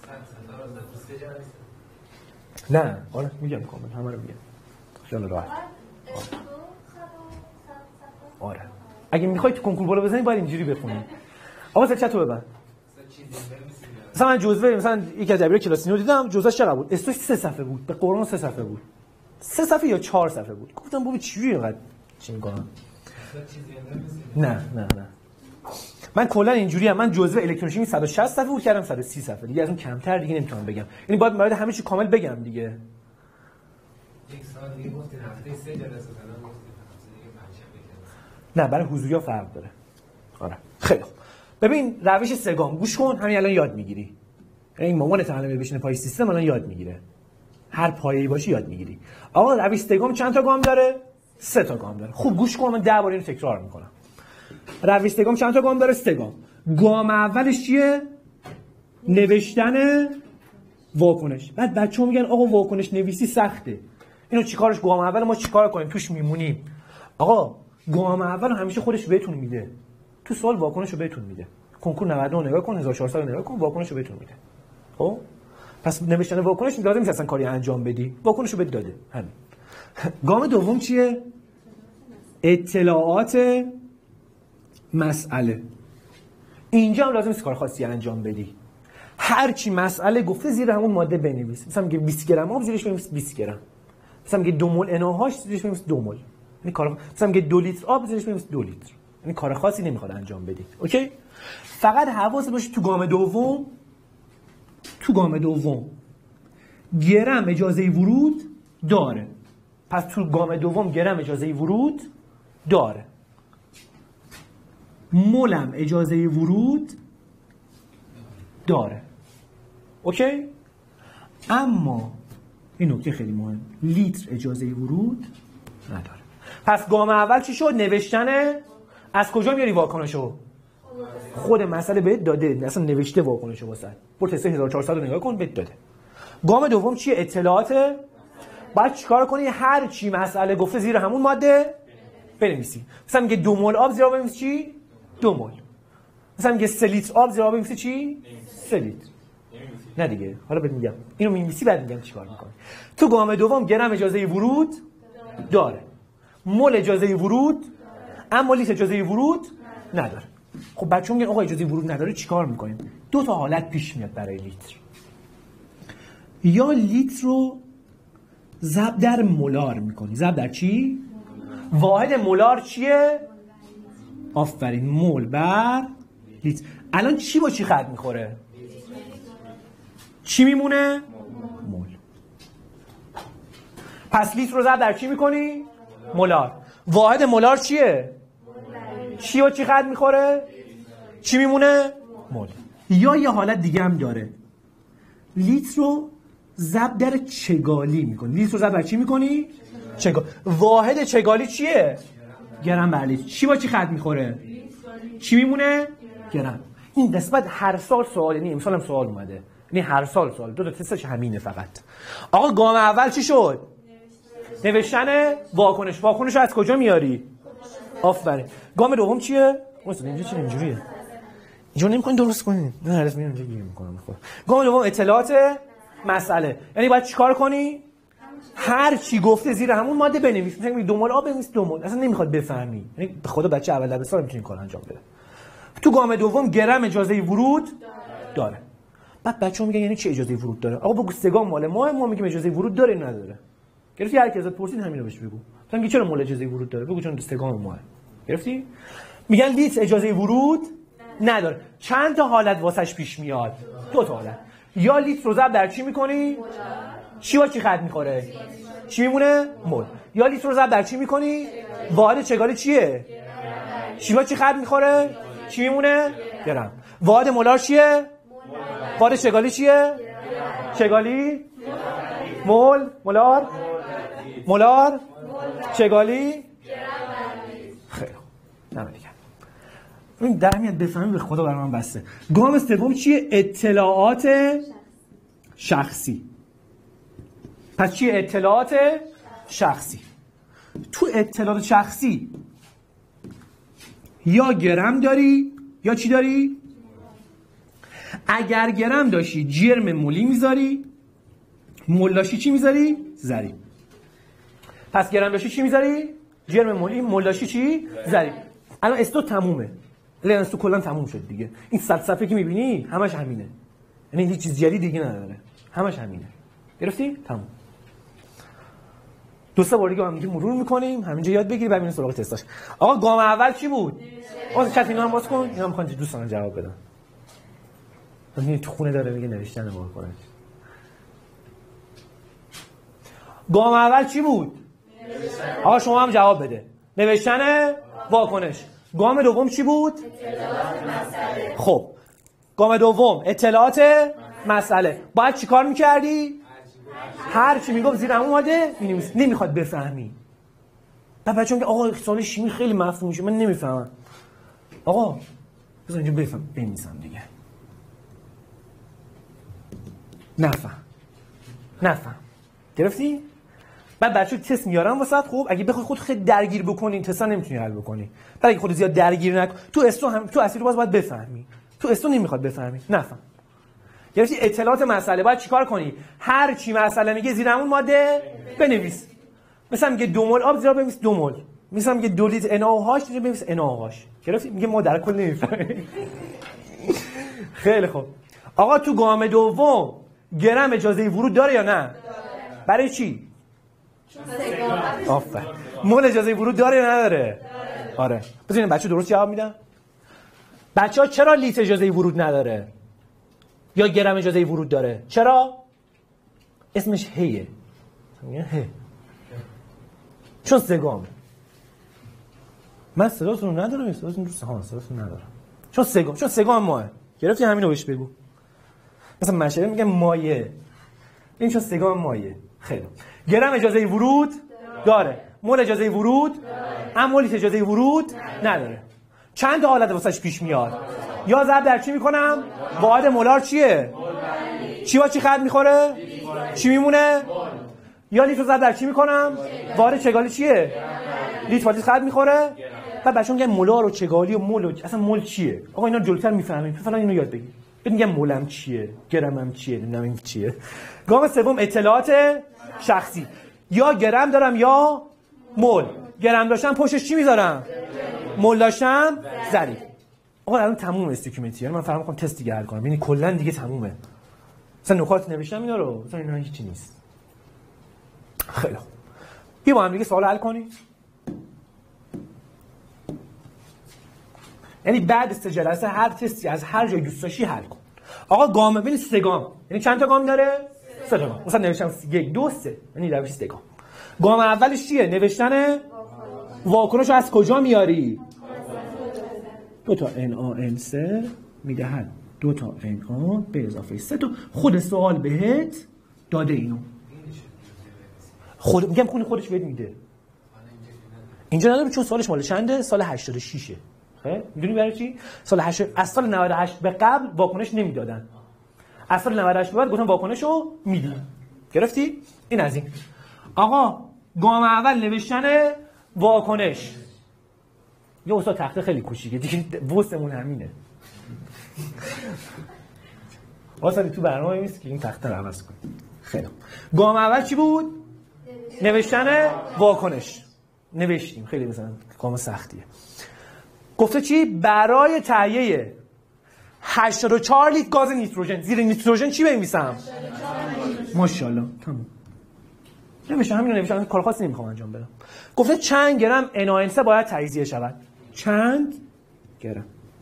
نه، آره میگم کامل، همه رو میگم. خیال راحت. آره. اگه میخوای تو کنکور بالا بزنی باید اینجوری بخونی. آقا چت تو ببند. مثلا من جزوه مثلا یک از دبیر کلاسی نو دیدم، جزوهش چقدر بود؟ استوش سه صفحه بود. به قرآن سه صفحه بود. سه صفحه یا چهار صفحه بود. گفتم بابا چجوری اینقدر چی میگم؟ نه نه نه. من کلا اینجوری ام. من جزوه الکتروشیمی صد و شصت صفحه بود کردم صد و سی صفحه. دیگه از اون کمتر دیگه نمیتونم بگم. یعنی باید باید همه چی کامل بگم دیگه. یک سال دیگه گفتین هفته سه جلسه دادن گفتین هفته دیگه پنج شنبه. نه برای حضوری‌ها فرق داره. آره. خیلی خوب. ببین روش سگام گوش کن، همین الان یاد میگیری. یعنی این مامان تعلیم بشینه پای سیستم الان یاد میگیره. هر پایه‌ای باشی یاد میگیری. آقا روش سگام چند تا گام داره؟ سه تا گام داره. خوب گوش کن، من ده بار اینو تکرار میکنم. روش سگام چند تا گام داره؟ سه گام. گام اولش چیه؟ نوشتن واکنش. بعد بچه‌ها میگن آقا واکنش نویسی سخته. اینو چیکارش؟ گام اول ما چیکار کنیم؟ توش میمونیم. آقا گام اول همیشه خودش بهتون میده. تو سوال واکنشو بهتون میده. کنکور نود و نه نگاه کن، هزار و چهارصد نگاه کن، واکنشو بهتون میده. خب پس نوشتن واکنش لازم نیست اصلا کاری انجام بدی. واکنشو بهت داده. همین. گام دوم چیه؟ اطلاعات مسئله. اینجا هم لازم نیست کار خاصی انجام بدی. هر چی مسئله گفته زیر همون ماده بنویس. مثلا میگه بیست گرم آب زیرش بنویس بیست گرم. مثلا میگه دو مول ان او هاچ زیرش بنویس دو مول. یعنی کار مثلا میگه دو لیتر آب زیرش بنویس دو لیتر. یعنی کار خاصی نمیخواد انجام بدی. اوکی؟ فقط حواست باشه تو گام دوم تو گام دوم گرم اجازه ورود داره. پس تو گام دوم گرم اجازه ورود داره. مولم اجازه ورود داره. اوکی؟ اما این نکته خیلی مهم، لیتر اجازه ورود نداره. پس گام اول چی شد؟ نوشتن. از کجا میاری واکنشو؟ خود مسئله بهت داده، اصلا نوشته واکنشو واسه. برو تست هزار و چهارصد رو نگاه کن، بهت داده. گام دوم چیه؟ اطلاعات. باید چیکار کنی؟ هر چی مسئله گفته زیر همون ماده بنویسی. مثلا میگه دو مول آب زیر آب بنویسی چی؟ دو مول. مثلا میگه سه لیتر آب زیر آب بنویسی چی؟ سه لیتر. نه دیگه، حالا بهت میگم. اینو می‌نویسی بعد میگم چیکار می‌کنی. تو گام دوم گرم اجازه ورود داره. مول اجازه ورود، اما لیتر اجازه ورود نداره. خب بچه‌ها میگن آقا اجازه ورود نداره چیکار می‌کنیم؟ دو تا حالت پیش میاد برای لیتر. یا لیتر رو ضرب در مولار می‌کنی. ضرب در چی؟ واحد مولار چیه؟ آفرین، مول بر لیتر. الان چی با چی خط می‌خوره؟ چی میمونه؟ مول. پس لیتر رو ضرب در چی می‌کنی؟ مولار. واحد مولار چیه؟ چی و چی خط میخوره؟ چی میمونه؟ مول. یا یه حالت دیگه هم داره. لیتر رو ضرب در چگالی میکنی. لیتر رو ضرب در چی میکنی؟ چگال. واحد چگالی چیه؟ گرم بر لیتر. چی با چی خط میخوره؟ چی میمونه؟ گرم. این قسمت هر سال سوال، یعنی امسال هم سوال اومده، یعنی هر سال سوال. دو تا تستش همینه فقط. آقا گام اول چی شد؟ نوشتن واکنش. واکنش رو از کجا میاری؟ آفرین. گام دوم چیه؟ واسه اینجا چی اینجوریه؟ اینجا نمی‌کنین درست کنین. نه هرس میام اینجا گیر می‌کنم خود. گام دوم اطلاعات مسئله. یعنی باید چیکار کنی؟ هر چی گفته زیر همون ماده بنویس. مثلا دو مول آب بنویس دو مول. اصلا نمیخواد بفهمی. یعنی به خدا بچه اول دبستان میتونه این کارو انجام بده. تو گام دوم گرم اجازه ورود داره. بعد بچه‌ها میگن یعنی چی اجازه ورود داره؟ آقا بگو سه گام مال ما، ما میگیم اجازه ورود داره یا نداره. گرفتی؟ هر کی ازت پرسید همین رو بهش بگو. مثلا میگه چرا مول اجازه ورود داره؟ بگو چون سه گام ماه. گرفتی؟ میگن لیتر اجازه ورود نداره. چند تا حالت واسش پیش میاد؟ دو تا حالت. یا لیتر رو ضرب در چی می‌کنی؟ چی با چی خط می‌خوره؟ چی میمونه؟ مول. یا لیتر رو ضرب در چی می‌کنی؟ واحد چگالی چیه؟ چی با چی خط می‌خوره؟ چی میمونه؟ گرم. واحد مولار چیه؟ واحد چگالی چیه؟ چگالی؟ مول؟ مولار؟ مولار؟ چگالی؟ خیلی خوب. نمی‌دونم. این در میاد بفهمیم به خدا برای من بسته. گام سوم چیه؟ اطلاعات شخصی. پس چیه اطلاعات شخصی؟ تو اطلاعات شخصی یا گرم داری یا چی داری؟ اگر گرم داشتی جرم مولی میذاری، مول داشتی چی میذاری؟ ذری. پس گرم داشتی چی میذاری؟ جرم مولی. مول داشتی چی؟ ذری. الان استو تمومه. الان استو کلا تموم شد دیگه. این صد صفحه که میبینی همش همینه. یعنی هیچ چیز جدیدی دیگه نداره. همش همینه. گرفتی؟ تموم. دو سه بار دیگه هم دیگه مرور میکنیم، همینجا یاد بگیری بعد میریم سراغ تستاش. آقا گام اول چی بود؟ آقا چت اینا هم باز کن. اینا میخوان دوستان جواب بدن. این تو خونه داره میگه نوشتن واکنش. گام اول چی بود؟ نوشتن. آقا شما هم جواب بده. نوشتن واکنش. گام دوم چی بود؟ اطلاعات مسئله. خب گام دوم اطلاعات مسئله. باید چیکار میکردی؟ هر چی میگم زیر همون اومده می‌نویسی. نمیخواد بفهمی. بعد بچه‌ها میگه آقا سوال شیمی خیلی مفهوم میشه من نمیفهمم. آقا بذار اینجا بفهم بنویسم دیگه. نفهم. نفهم. گرفتی؟ بعد بچه‌ها تست میارن واسط. خب اگه بخوای خود خیلی درگیر بکنی تست نمیتونی حل بکنی. بعد اگه خودت زیاد درگیر نکن تو استو هم تو اصلی رو باز باید بفهمی. تو استو نمیخواد بفهمی. نفهم. گرفتی؟ اطلاعات مسئله باید چیکار کنی؟ هر چی مسئله میگه زیر همون ماده بنویس. مثلا میگه دو مول آب زیرا بنویس دو مول. مثلا میگه دو لیتر ان او هاش زیرا بنویس ان او هاش. گرفتی؟ میگه ما در کل نمیفهمیم. خیلی خوب. آقا تو گام دوم گرم اجازه ورود داره یا نه؟ داره. برای چی؟ آفرین. مول اجازه ورود داره یا نداره؟ داره. آره. ببینید بچه‌ها درست جواب میدن. بچه‌ها چرا لیتر اجازه ورود نداره؟ یا گرم اجازه ورود داره؟ چرا؟ اسمش هیه. میگن هی. چون سه گامه. من صداتون رو ندارم، صداتون دوست ها صداتون ندارم. چون سه گام، چون سه گام ماه. گرفتی همینو بهش بگو. مثلا مشهور میگه مایه. این چون سه گام مایه. خیلی. گرم اجازه ورود داره. مول اجازه ورود داره. اما لیتر اجازه ورود نداره. چند تا حالت واسش پیش میاد؟ یا ضرب در چی میکنم؟ واحد مولار چیه؟ چی با چی خط میخوره؟ چی میمونه؟ یا لیتر ضرب در چی میکنم؟ واحد چگالی چیه؟ لیتر با لیتر خط میخوره؟ بعد بچه‌ها میگن مولار و چگالی و مول و اصلا مول چیه؟ آقا اینا جلوتر میفهمیم. فلان اینو یاد بگیر. بعد میگن مولم چیه؟ گرمم چیه؟ نمیدونم این چیه. گام سوم اطلاعات شخصی. یا گرم دارم یا مول. گرم داشتم پشتش چی میذارم؟ مول داشتم ذری. آقا الان تموم استیکیومتری. یعنی من فهم کنم تست دیگه حل کنم. یعنی کلا دیگه تمومه. مثلا نکات نوشتم اینا رو. مثلا اینا هیچی نیست. خیلی خوب. بیا با هم دیگه سوال حل کنیم. یعنی بعد از جلسه هر تستی از هر جای دوست داشتی حل کن. آقا گام ببین سه گام. یعنی چند تا گام داره؟ سه تا گام. مثلا نوشتم یک دو سه. یعنی در سه گام. گام اولش چیه؟ نوشتن واکنش از کجا میاری؟ دو تا ان آ ان سه میدهد دو تا ان آ به اضافه سه تا. خود سوال بهت داده اینو. خود میگم خود خودش بهت میده. اینجا نداره چون سالش مال چنده؟ سال هشتاد و شش. خب میدونی برای چی؟ سال هشتاد از سال نود و هشت به قبل واکنش نمیدادن. از سال نود و هشت به بعد گفتن واکنشو میدیم. گرفتی؟ این از این. آقا گام اول نوشتن واکنش. یه استاد تخته خیلی کوچیکه دیگه وسمون همینه. واسه تو برنامه نیست که این تخته رو عوض کنیم. خیلی. گام اول چی بود؟ نوشتن واکنش. نوشتیم خیلی مثلا گام سختیه. گفته چی؟ برای تهیه هشتاد و چهار لیتر گاز نیتروژن. زیر نیتروژن چی بنویسم؟ ماشاءالله تمام. نمیشه همین رو نوشتم، کار خاصی نمیخوام انجام بدم. گفته چند گرم ان ای ان سه باید تجزیه شود؟ چند گرم.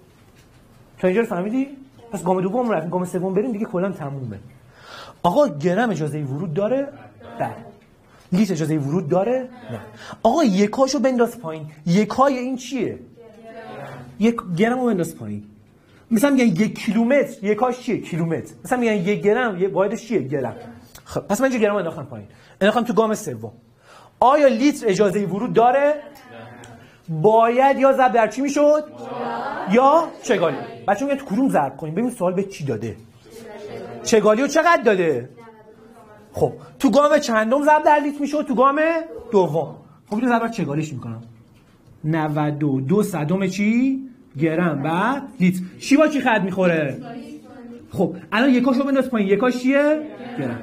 تا اینجا رو فهمیدی؟ پس گام دوم رفتیم، گام سوم بریم دیگه کلا تمومه. آقا گرم اجازه ورود داره؟ بله. لیتر اجازه ورود داره؟ نه. آقا یکاشو بنداز پایین. یکای این چیه؟ یک گرمو بنداز پایین. مثلا میگن یک کیلومتر یکاش چیه؟ کیلومتر. مثلا میگن یک گرم یه واحدش چیه؟ گرم. خب پس من اینجا گرم انداختم پایین. انداختم تو گام سوم. آیا لیتر اجازه ورود داره؟ باید یا ضرب در چی میشد؟ یا چگالی. بچه‌ها میگن تو کدوم ضرب کنیم؟ ببین سوال به چی داده؟ چگالیو چقدر داده؟ خب تو گام چندم ضرب در لیتر میشد؟ تو گام دوم. خب اینو ضرب چگالیش میکنم. نود و دو صدم چی؟ گرم بعد لیتر. چی با چی خط میخوره؟ خب الان یکاشو بنداز پایین. یکاش چیه؟ گرم.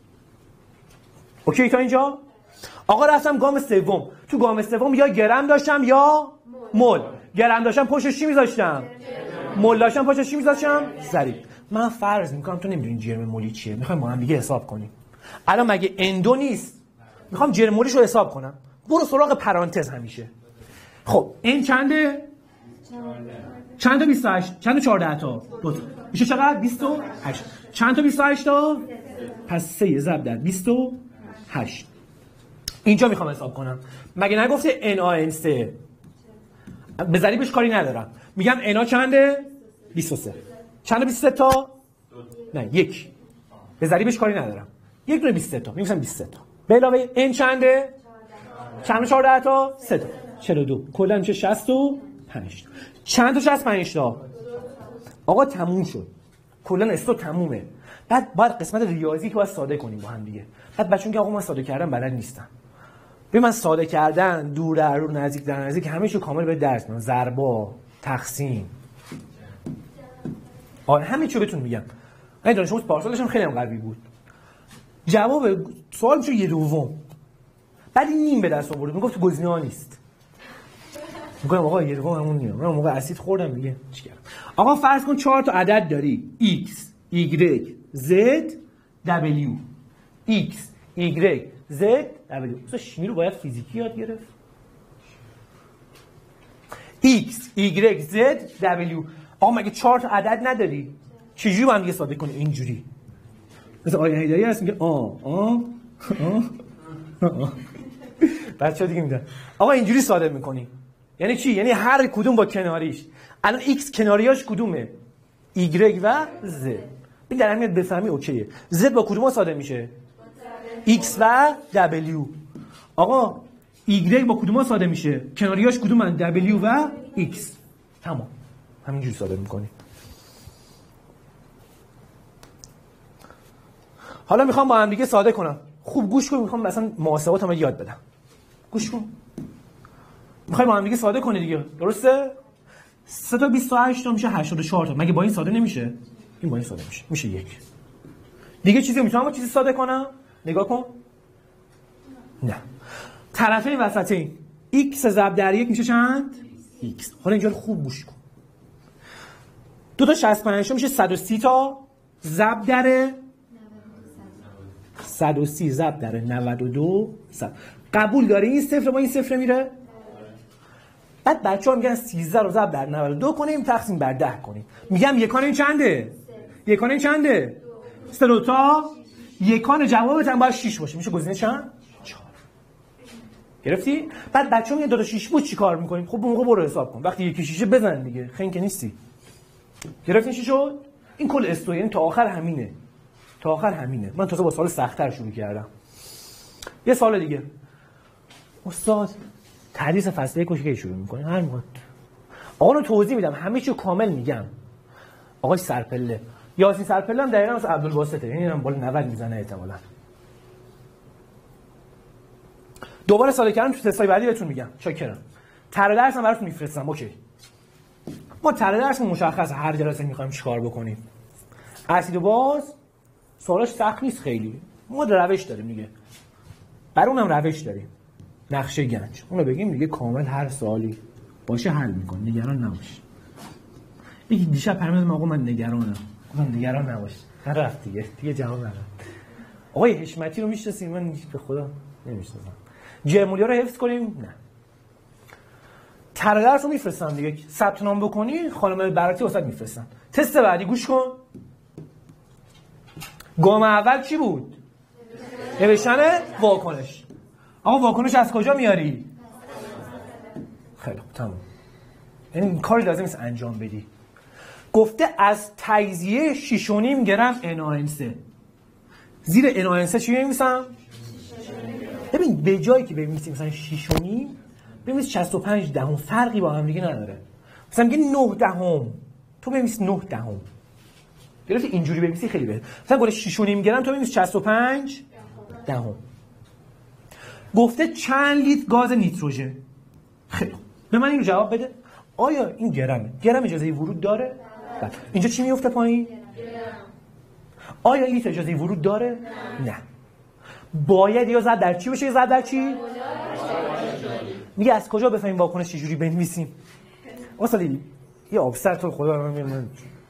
اوکی تا اینجا؟ آقا رفتم گام سوم. تو گام سوم یا گرم داشتم یا مول. گرم داشتم پشتش چی میذاشتم؟ مول داشتم پشتش چی میذاشتم؟ ضریب. من فرض میکنم تو نمیدونی جرم مولی چیه. میخوایم با هم دیگه حساب کنیم. الان مگه اندو نیست؟ میخوام جرم مولیشو حساب کنم. برو سراغ پرانتز همیشه. خب این چنده؟ چند تا بیست و هشت؟ چند تا چهارده تا؟ دو تا. میشه چقدر؟ بیست و هشت. چند تا بیست و هشت تا؟ پس سه ضرب در بیست و هشت. اینجا میخوام حساب کنم. مگه نگفته ان ای ان سه؟ به ضریبش کاری ندارم. میگم انا چنده؟ بیست و سه. چند تا بیست و سه تا؟ نه یک. به ضریبش کاری ندارم. یک دونه بیست و سه تا. میگم بیست و سه تا. به علاوه ان چنده؟ چند تا چهارده تا؟ سه تا. چهل و دو. کلا میشه شصت و پنج. چند تا شصت و پنج تا؟ آقا تموم شد. کلا استو تمومه. بعد باید قسمت ریاضی که باید ساده کنیم با هم دیگه. بعد بچه‌ها که آقا من ساده کردم بلد نیستم. ببین من ساده کردن دور در رو نزدیک در نزدیک همه چیو کامل به درس میدم. ضربا، تقسیم. آره همه چیو بهتون میگم. من دانش آموز پارسالش هم خیلی هم قوی بود. جواب سوال میشه یه دوم. بعد نیم به دست آورد. میگفت گزینه‌ها نیست. میگم آقا یه دوم همون نیم. من موقع اسید خوردم دیگه چیکار. آقا فرض کن چهار تا عدد داری. x y z w x y z w. مثلا شیمی رو باید فیزیکی یاد گرفت. x y z w. آقا مگه چهار تا عدد نداری؟ چجوری با هم دیگه ساده کنی اینجوری؟ مثلا آقای هیدری هست میگه آ آ آ. بچه‌ها دیگه میدن. آقا اینجوری ساده میکنی. یعنی چی؟ یعنی هر کدوم با کناریش. الان x کناریاش کدومه؟ y و z. این در اهمیت بفهمی اوکیه. z با کدوم ساده میشه؟ x و w. آقا y با کدوم ساده میشه؟ کناریاش کدومن؟ w و x. تمام. همینجوری ساده میکنی. حالا میخوام با هم دیگه ساده کنم. خوب گوش کن. میخوام مثلا محاسبات هم یاد بدم. گوش کن. میخوای با هم دیگه ساده کنی دیگه. درسته؟ سه تا بیست و هشت تا میشه هشتاد و چهار تا. مگه با این ساده نمیشه؟ این با این ساده میشه. میشه یک. دیگه چیزی میتونم با چیزی ساده کنم؟ نگاه کن. نه. طرفین وسطین. x ضرب در یک میشه چند؟ x. حالا اینجا رو خوب گوش کن. دو تا شصت و پنج تا میشه صد و سی تا ضرب در صد و سی ضرب در نود و دو. صد. قبول داره این صفر با این صفر میره؟ بعد بچه‌ها میگن سیزده رو ضرب در نود و دو کنیم تقسیم بر ده کنیم. میگم یکان این چنده؟ یکان این چنده؟ سه دو تا. یکان جوابت هم باید شش باشه. میشه گزینه چند؟ چهار. گرفتی؟ بعد بچه‌ها میگن دو تا شش بود چیکار می‌کنیم؟ خب اون موقع برو حساب کن. وقتی یکی شیشه بزن دیگه. خنگ که نیستی. گرفتین چی شد؟ این کل استو یعنی تا آخر همینه. تا آخر همینه. من تازه با سوال سخت‌تر شروع کردم. یه سوال دیگه. استاد تدریس فصل یک رو کی شروع می‌کنه؟ هر موقع آقا رو توضیح میدم، همه چی کامل میگم. آقای سرپله، یاسین سرپله هم دقیقاً مثل عبدالباسطه، یعنی هم بالا نود میزنه احتمالاً. دوباره سال کردم تو تستای بعدی بهتون میگم. چاکرم. طرح درس هم براتون میفرستم. اوکی. ما طرح درس مشخص هر جلسه میخوایم چیکار بکنیم. اسید و باز سوالاش سخت نیست خیلی. ما روش داریم دیگه. برای اونم روش داریم. نقشه گنج. اونو بگیم دیگه کامل هر سوالی باشه حل می‌کنه. نگران نباش. یکی دیشب پیام داد آقا من نگرانم. من نگران نباش. رفت دیگه. دیگه جواب نداد. آقای حشمتی رو میشناسین؟ من به خدا نمیشناسم. جرمولیا رو حفظ کنیم؟ نه. طرح درس رو میفرستم دیگه. ثبت نام بکنی خانم براتی واسط میفرستن. تست بعدی گوش کن. گام اول چی بود؟ نوشتن واکنش. آقا واکنش از کجا میاری؟ خیلی خوب تمام. این کاری لازم نیست انجام بدی. گفته از تجزیه شش و نیم گرم ان ا ان سه. زیر ان ا ان سه چی می‌نویسم؟ ببین به جایی که بنویسیم مثلا شش و نیم بنویس شصت و پنج دهم، فرقی با هم دیگه نداره. مثلا میگه نه دهم، تو بنویس نه دهم. گرفتی؟ اینجوری بنویسی خیلی بهتره. مثلا گفت شش و نیم گرم، تو بنویس شصت و پنج دهم. گفته چند لیتر گاز نیتروژن. خیلی به من اینو جواب بده. آیا این گرمه؟ گرم اجازه ورود داره؟ بله. اینجا چی میفته پایین؟ آیا لیتر اجازه ورود داره؟ نه. باید یا زد در چی بشه یا زد در چی؟ میگه از کجا بفهمیم واکنش چجوری بنویسیم؟ اصلا یه آبسر تو خدا من من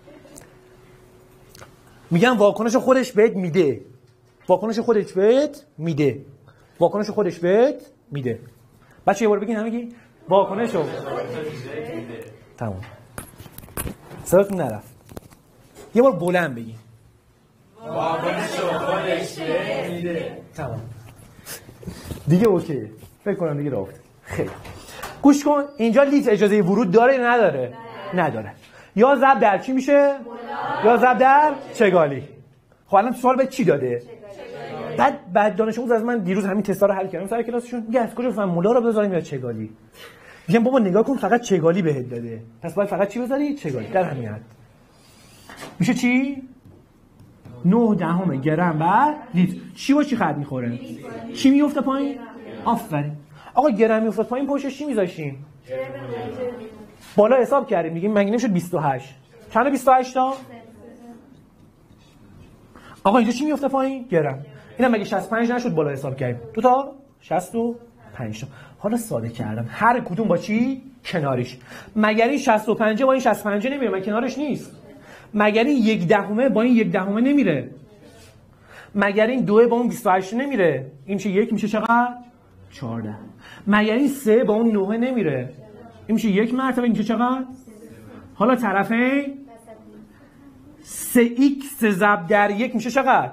میگم واکنش خودش بهت میده. واکنش خودش بهت میده. واکنش خودش بهت میده. بچه یه بار بگین همگی واکنشو تمام. صداتون نرفت. یه بار بلند بگین واکنشو خودش بهت میده. تمام. دیگه اوکی. فکر کنم دیگه رفت. خیلی گوش کن. اینجا لیتر اجازه ورود داره یا نداره؟ نداره. یا ضرب در چی میشه؟ یا ضرب در چگالی. خب الان سوال به چی داده؟ بعد بعد دانش آموز از من دیروز همین تستا رو حل کردم سر کلاسشون. میگه از کجا بفهم مولا رو بذاریم یا چگالی؟ میگم بابا نگاه کن فقط چگالی بهت داده. پس باید فقط چی بذاری؟ چگالی. در همین حد. میشه چی؟ نه دهم گرم بر لیتر. چی با چی خط میخوره؟ چی میفته پایین؟ آفرین. آقا گرم میفته پایین پشتش چی میذاشیم؟ بالا حساب کردیم میگیم مگه نمیشد بیست و هشت. چند بیست و هشت تا؟ آقا اینجا چی میفته پایین؟ گرم. اینا مگه شصت و پنج نشد بالا حساب کردیم؟ دو تا شصت و پنج تا. حالا ساده کردم هر کدوم با چی؟ کناریش. مگر این شصت و پنج با این شصت و پنج نمیره؟ مگه کنارش نیست؟ مگر این یک دهمه با این یک دهمه نمیره؟ مگر این دو با اون بیست و هشت نمیره؟ این میشه یک میشه چقدر؟ چهارده. مگر این سه با اون نه نمیره؟ این میشه یک مرتبه. این میشه چقدر؟ حالا طرفین سه ایکس ضرب در یک میشه چقدر؟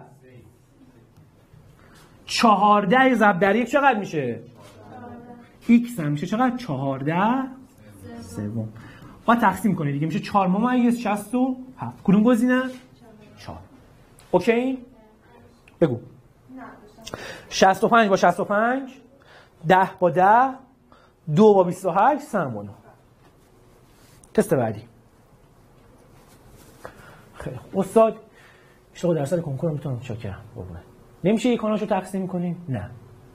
چهارده ضرب در یک چقدر میشه؟ ایکس هم میشه چقدر؟ چهارده سوم. باید تقسیم کنید دیگه میشه چهار ممیز شصت و هفت. کدوم گزینه؟ چهار. اوکی؟ بگو. شصت و پنج با شصت و پنج، ده با ده، دو با بیست و هشت، سه با نه. تست بعدی. خیلی خوب. استاد اشتغال درصد کنکور میتونم چاکرم بابا. نمیشه یک کانالشو تقسیم کنیم؟ نه.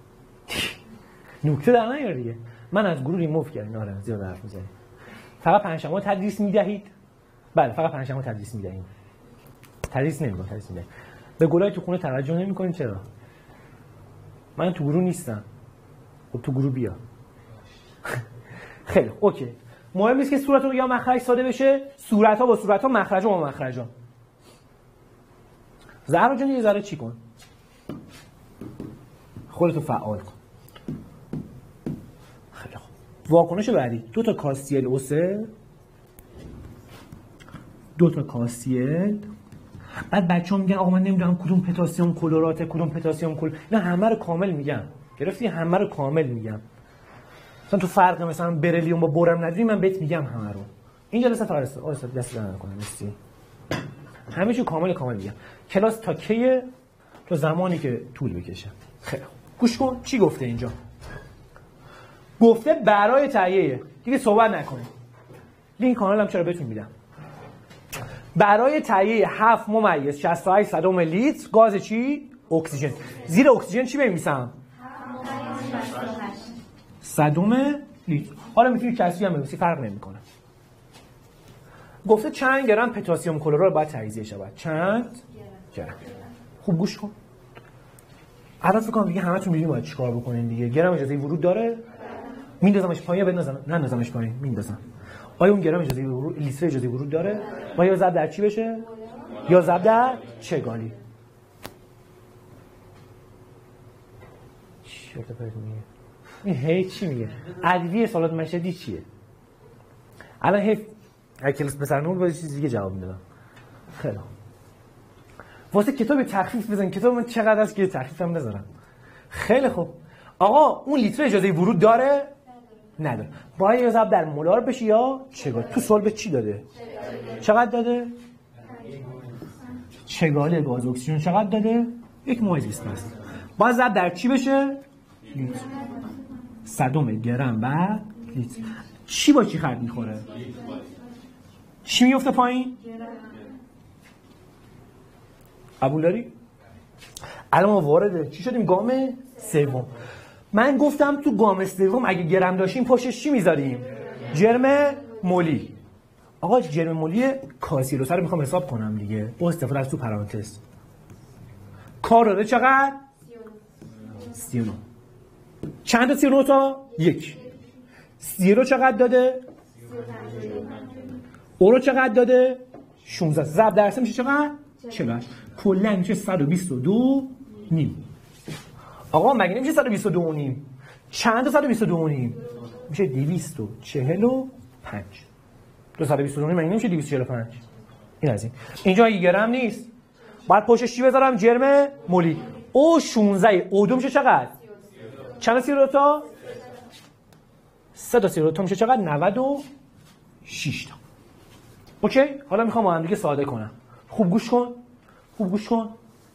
نکته در نیار دیگه. من از گروه ریموو کردم. آره زیاد حرف میزنید. فقط پنجشنبه تدریس میدهید؟ بله فقط پنجشنبه تدریس میدهیم. تدریس نمیکنم، تدریس میدهیم. به گلای تو خونه توجه نمیکنین چرا؟ من تو گروه نیستم. خب تو گروه بیا. خیلی اوکی. مهم نیست که صورت رو یا مخرج ساده بشه. صورت ها با صورت ها، مخرج ها با مخرج ها. زهرا جان یه ذره چی کن؟ خودتو فعال کن. خیلی خوب. واکنش بعدی دو تا کاسیل او سه، دو تا کاسیل. بعد بچه‌ها میگن آقا من نمیدونم کدوم پتاسیم کلراته کدوم پتاسیم کل، نه همه رو کامل میگم. گرفتی؟ همه رو کامل میگم. مثلا تو فرق مثلا بریلیوم با برم نداری من بهت میگم همه رو. این جلسه فقط است. آره دست در نکنه. مرسی. همه چی کامل کامل میگم. کلاس تا کیه؟ تا زمانی که طول بکشه. خیلی گوش کن چی گفته اینجا. گفته برای تهیه، دیگه صحبت نکنیم. لینک کانال هم چرا بهتون میدم. برای تهیه هفت ممیز شصت و هشت صدم لیتر گاز چی؟ اکسیژن. زیر اکسیژن چی بنویسم؟ صدم لیتر. حالا میتونی کسی هم بنویسی، فرق نمیکنه. گفته چند گرم پتاسیم کلرات باید تجزیه شود. چند گرم. خوب گوش کن. الان فکر کنم دیگه همتون میدونید باید چیکار بکنین دیگه. گرم اجازه ورود داره؟ میندازمش پایین یا بندازم؟ نه نندازمش پایین، میندازم. آیا اون گرم اجازه ورود، لیتر اجازه ورود داره؟ با یا ضرب در چی بشه؟ یا ضرب در چگالی. چرت و پرت میگه. این هی چی میگه؟ ادویه سالاد مشهدی چیه؟ الان هی کلاس بسرنمون با چیز دیگه جواب میدادم. خیلی واسه کتاب تخفیف بزن. کتاب من چقدر است که تخفیفم بذارم. خیلی خوب. آقا اون لیتر اجازه ورود داره؟ نداره. باید یا ضرب در مولار بشه یا چگالی. تو سوال به چی داده؟ چقدر داده؟ چگالی گاز اکسیژن چقدر داده؟ یک ممیز بیست پنج. باید ضرب در چی بشه؟ لیتر. صدم گرم بر لیتر. چی با چی خرد میخوره؟ چی میفته پایین؟ قبول داری؟ الان ما وارد چی شدیم؟ گام سوم. من گفتم تو گام سوم اگه گرم داشتیم پشتش چی میذاریم؟ جرم مولی. آقا جرم مولی کاسیلوس رو میخوام حساب کنم دیگه با استفاده از تو پرانتز. کار داده چقدر؟ سی و نه. چند تا سی و نه تا؟ یک. سی رو چقدر داده؟ او رو چقدر داده؟ شانزده. ضرب در سه میشه چقدر؟ چقدر؟ کلا میشه صد و بیست و دو نیم. آقا مگه نمیشه صد و بیست و دو نیم؟ چند تا صد و بیست و دو نیم؟ میشه دویست و چهل و پنج. دو صد و بیست و دو نیم مگه نمیشه دویست و چهل و پنج؟ این از این. اینجا اگه گرم نیست. باید پشتش چی بذارم؟ جرم مولی. او شانزده. او دو میشه چقدر؟ چند سی و دو تا؟ سه تا سی و دو تا میشه چقدر؟ نود و شش تا. اوکی؟ حالا میخوام با هم دیگه ساده کنم. خوب گوش کن. خوب گوش کن.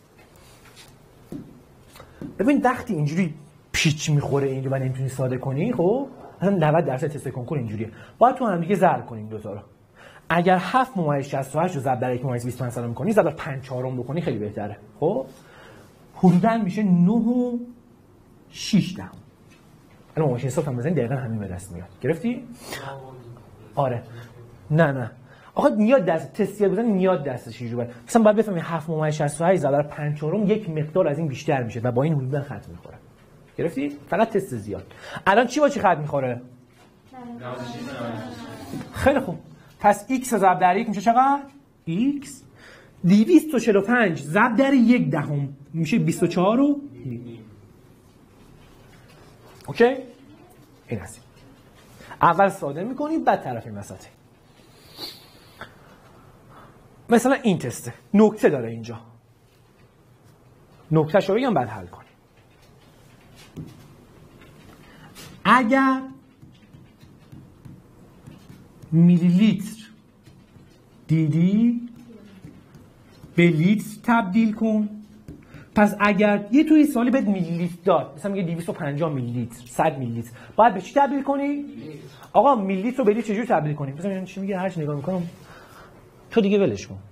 ببین وقتی اینجوری پیچ میخوره اینجوری و نمیتونی ساده کنی، خب مثلا نود درصد تست کنکور اینجوریه. باید تو هم دیگه ضرب کنیم دو تا رو. اگر هفت ممیز شصت و هشت رو ضرب در یک ممیز بیست و پنج صدام کنی، ضرب در پنج چهارم بکنی خیلی بهتره. خب حدوداً میشه نه و شش دهم. الان ماشین حساب هم بزنید دقیقاً همین به دست میاد. گرفتی؟ آره. نه نه. آقا نیاد دست تستیه بزنی نیاد دستش چجوری باید. مثلا باید بفهمی هفت ممیز شصت و هشت ضرب در پنج چهارم یک مقدار از این بیشتر میشه و با این حدوداً خط میخوره. گرفتی؟ فقط تست زیاد. الان چی با چی خط میخوره؟ خیلی خوب. پس x ضرب در یک میشه چقدر؟ x دویست و چهل و پنج ضرب در یک دهم میشه بیست و چهار و نیم. اوکی؟ این هست. اول ساده میکنی بعد طرف این وسطه. مثلا این تسته. نکته داره اینجا. نکتهش رو بگم بعد حل کنی. اگر میلی لیتر دیدی به لیتر تبدیل کن. پس اگر یه توی سوالی بهت میلی لیتر داد، مثلا میگه دویست و پنجاه میلی لیتر، صد میلی لیتر، باید به چی تبدیل کنی؟ آقا میلی لیتر رو به لیتر چجوری تبدیل کنیم؟ مثلا من چی میگه هر چی نگاه میکنم تو دیگه ولش کن.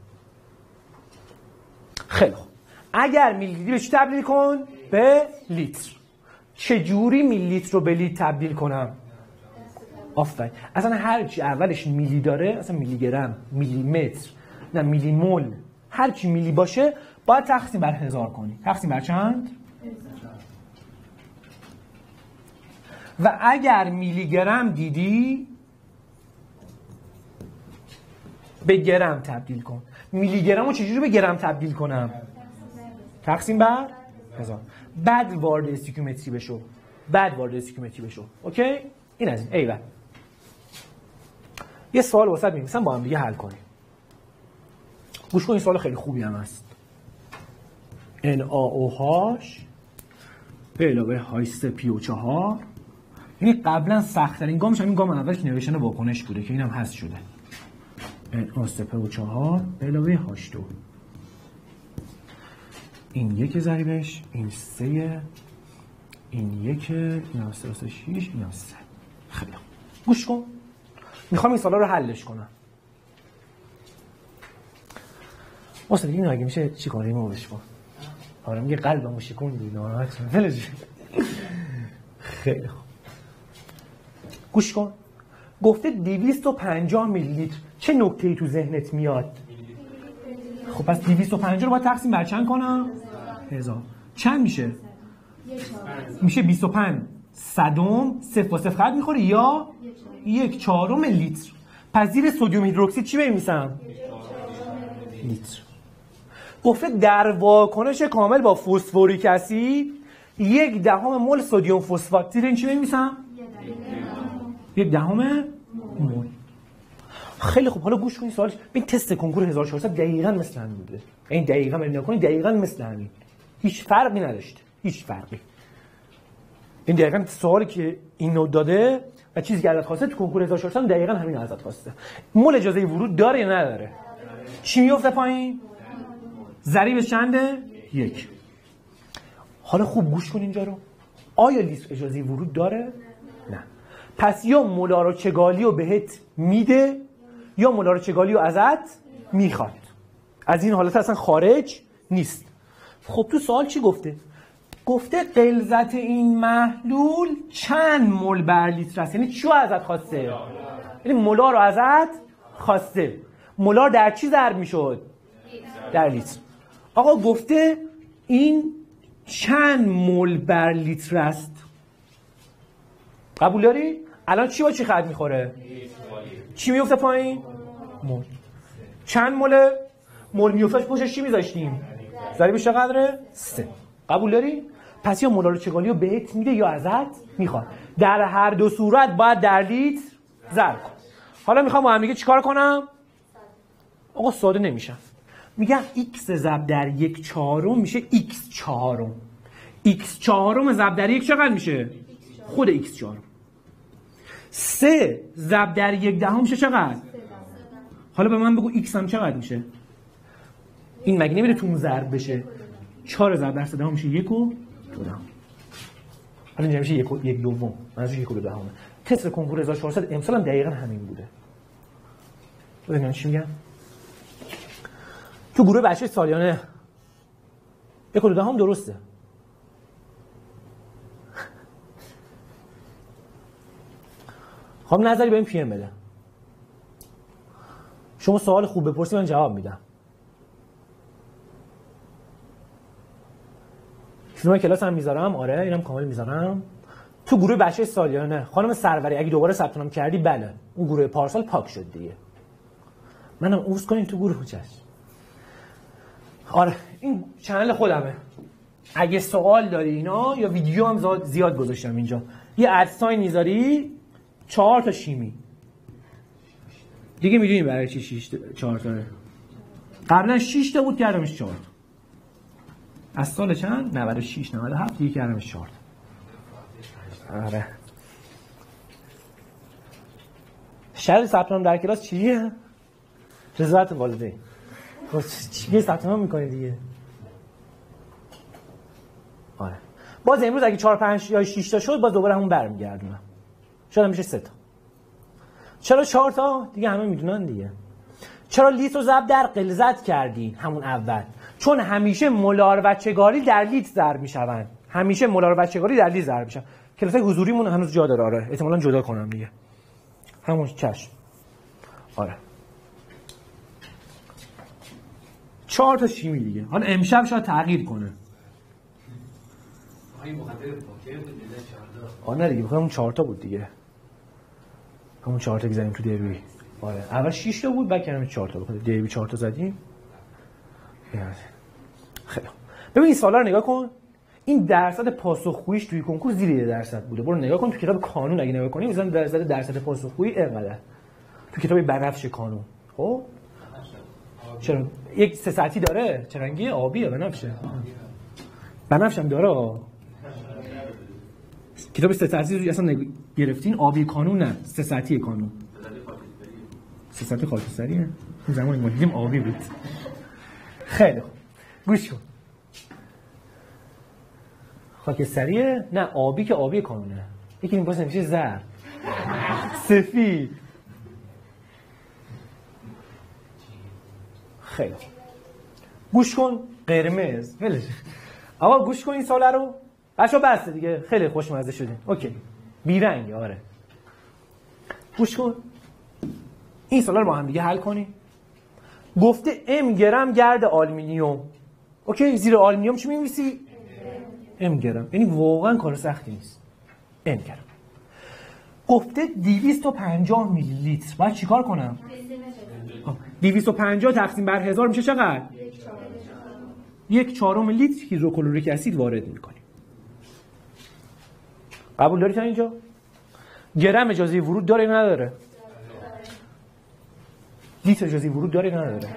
خیلی خوب. اگر میلی لیتر به چی تبدیل کن؟ به لیتر. چجوری میلی لیتر رو به لیتر تبدیل کنم؟ آفرین. اصلا هر چی اولش میلی داره، اصلا میلی گرم، میلی متر، نه میلی مول، هر چی میلی باشه باید تقسیم بر هزار کنی. تقسیم بر چند؟ و اگر میلی گرم دیدی به گرم تبدیل کن. میلی گرم رو چجوری به گرم تبدیل کنم؟ تقسیم بر هزار. بعد وارد استیکیومتری بشو. بعد وارد استیکیومتری بشو. اوکی؟ این از این. ایول. یه سوال واسط می‌نویسم با هم دیگه حل کنیم. گوش کن، این سوال خیلی خوبی هم هست. ان ا او هاش به علاوه های سه پی او چهار. یعنی قبلا سخت‌ترین گامش همین گام اولش نوشتن واکنش بوده که اینم حذف شده. ان آ سه پی چهار به علاوه هاش دو. این یک ضریبش، این سه، این یک، این هم سه شیش، این هم سه. خیلی گوش کن، میخوام این سالا رو حلش کنم. اصلا این اگه میشه چی کاری ما بش کن؟ آره میگه قلبمو شکوندی ناراحت شدم. ولش. خیلی خوب گوش کن. گفته دویست و پنجاه میلی لیتر. چه نکته‌ای تو ذهنت میاد؟ خب پس دویست و پنجاه رو باید تقسیم بر چند کنم؟ هزار. چند میشه؟ میشه بیست و پنج صدم صفر با صفر خط میخوره یا یک چهارم لیتر. پس زیر سدیم هیدروکسید چی بنویسم؟ لیتر. گفته در واکنش کامل با فسفوریک اسید یک دهم مول سدیم فسفات. زیر این چی بنویسم؟ یک دهم مول. خیلی خوب، حالا گوش کنید سوالش. این تست کنکور هزار و چهارصد دقیقاً مثل همین بوده. این دقیقاً ببین کنید دقیقاً مثل همین. هیچ فرقی نداشته. هیچ فرقی. این دقیقاً سوالی که این نوت داده و چیزی که ازت خواسته تو کنکور هزار و چهارصد دقیقاً همین ازت خواسته. مول اجازه ورود داره یا نداره؟ چی میفته پایین؟ ضریب چنده؟ یک. حالا خوب گوش کن اینجا رو. آیا لیست اجازه ورود داره؟ نه. پس یا مولارو چگالی رو بهت میده یا مولارو چگالی رو ازت میخواد. از این حالت اصلا خارج نیست. خب تو سوال چی گفته؟ گفته غلظت این محلول چند مول بر لیتر است. یعنی چی ازت خواسته؟ یعنی مولار رو ازت خواسته. مولار در چی ضرب میشد؟ در لیتر. آقا گفته این چند مول بر لیتر است. قبول داری؟ الان چی با چی خط میخوره؟ چی میفته پایین؟ مول. چند موله؟ مول میفتش پشتش چی میذاشتیم؟ ضریبش چقدره؟ سه. قبول داری؟ پس یا مولار چگالی رو بهت میده یا ازت میخواد. در هر دو صورت باید در لیتر ضرب کن. حالا میخوام با هم دیگه چیکار کنم؟ آقا ساده نمیشم. میگم x ضرب در یک چهارم میشه x چهارم. x چهارم ضرب در یک چقدر میشه؟ خود x چهارم. سه ضرب در یک دهم میشه چقدر؟ حالا به من بگو x هم چقدر میشه؟ این مگه نمیره تو اون ضرب بشه؟ چهار ضرب در سه دهم میشه یک و دو دهم. حالا اینجا میشه یک و یک دوم. منظورش یک و دو دهمه. تست کنکور هزار و چهارصد امسال هم دقیقاً همین بوده. ببینید چی میگم؟ تو گروه بچه سالیانه یک و دو دهم درسته. خب نظری به این پی ام بده. شما سوال خوب بپرسی من جواب میدم. فیلم کلاس هم میذارم. آره اینم کامل میذارم. تو گروه بچه سالیانه خانم سروری اگه دوباره ثبت نام کردی بله اون گروه پارسال پاک شد دیگه. منم عذر کنین تو گروه چش. آره این چنل خودمه. اگه سوال داری اینا یا ویدیو هم زیاد گذاشتم اینجا. یه ادساین میذاری چهار تا شیمی. دیگه میدونی برای چی شش چهار تا؟ قبلا شش تا بود کردمش چهار تا. از سال چند؟ نود و شش نود و هفت دیگه کردمش چهار تا. آره. شرط ثبت نام در کلاس چیه؟ رضایت والدین. چیه ثبت نام می‌کنی دیگه؟ آره. باز امروز اگه چهار پنج یا شش تا شد باز دوباره همون برمیگردونم. شاید میشه سه تا. چرا چهار تا؟ دیگه همه میدونن دیگه. چرا لیتر رو ضرب در غلظت کردی همون اول؟ چون همیشه مولار و چگالی در لیتر ضرب میشوند. همیشه مولار و چگالی در لیتر ضرب میشن. کلاسای حضوریمون هنوز جا داره. آره. احتمالاً جدا کنم دیگه. همون چشم. آره. چهار تا شیمی دیگه. حالا امشب شاید تغییر کنه. آه نه دیگه همون چهار تا بود دیگه. همون چهار تا که زدیم تو دربی. آره. اول شش تا بود بعد کردیم چهار تا. بخاطر دربی چهار تا زدیم. خیلی. ببین این سوالا رو نگاه کن. این درصد پاسخگوییش توی کنکور زیر یه درصد بوده. برو نگاه کن تو کتاب کانون اگه نگاه کنی مثلا درصد درصد پاسخگویی اینقدر. تو کتاب بنفش کانون. خب چرا یک سه ساعتی داره؟ چه رنگی؟ آبیه بنفشه. بنفش هم داره. کتاب سه ساعتی رو اصلا گرفتین آبی کانون نه سه ساعتی کانون. سیصد خاکستریه. این زمان ما دیدیم آبی بود. خیلی خوب. گوش کن. خاکستریه؟ نه آبی که آبی کانونه. یکی این باز نمیشه زرد. سفید. خیلی خوب. گوش کن قرمز. ولش. آقا گوش کن این ساله رو. بچه‌ها بسته دیگه. خیلی خوشمزه شدین. اوکی. بیرنگه آره. گوش کن. این سالا رو با هم دیگه حل کنی. گفته ام گرم گرد آلومینیوم. اوکی زیر آلومینیوم چی می‌نویسی؟ ام گرم. یعنی واقعا کار سختی نیست. ام گرم. گفته دویست و پنجاه میلی لیتر. باید چیکار کنم؟ دویست و پنجاه تقسیم بر هزار میشه چقدر؟ یک چهارم لیتر هیدروکلوریک اسید وارد می‌کنیم. قبول داری تا اینجا؟ گرم اجازه ورود داره یا نداره؟ لیتر اجازه ورود داره یا نداره؟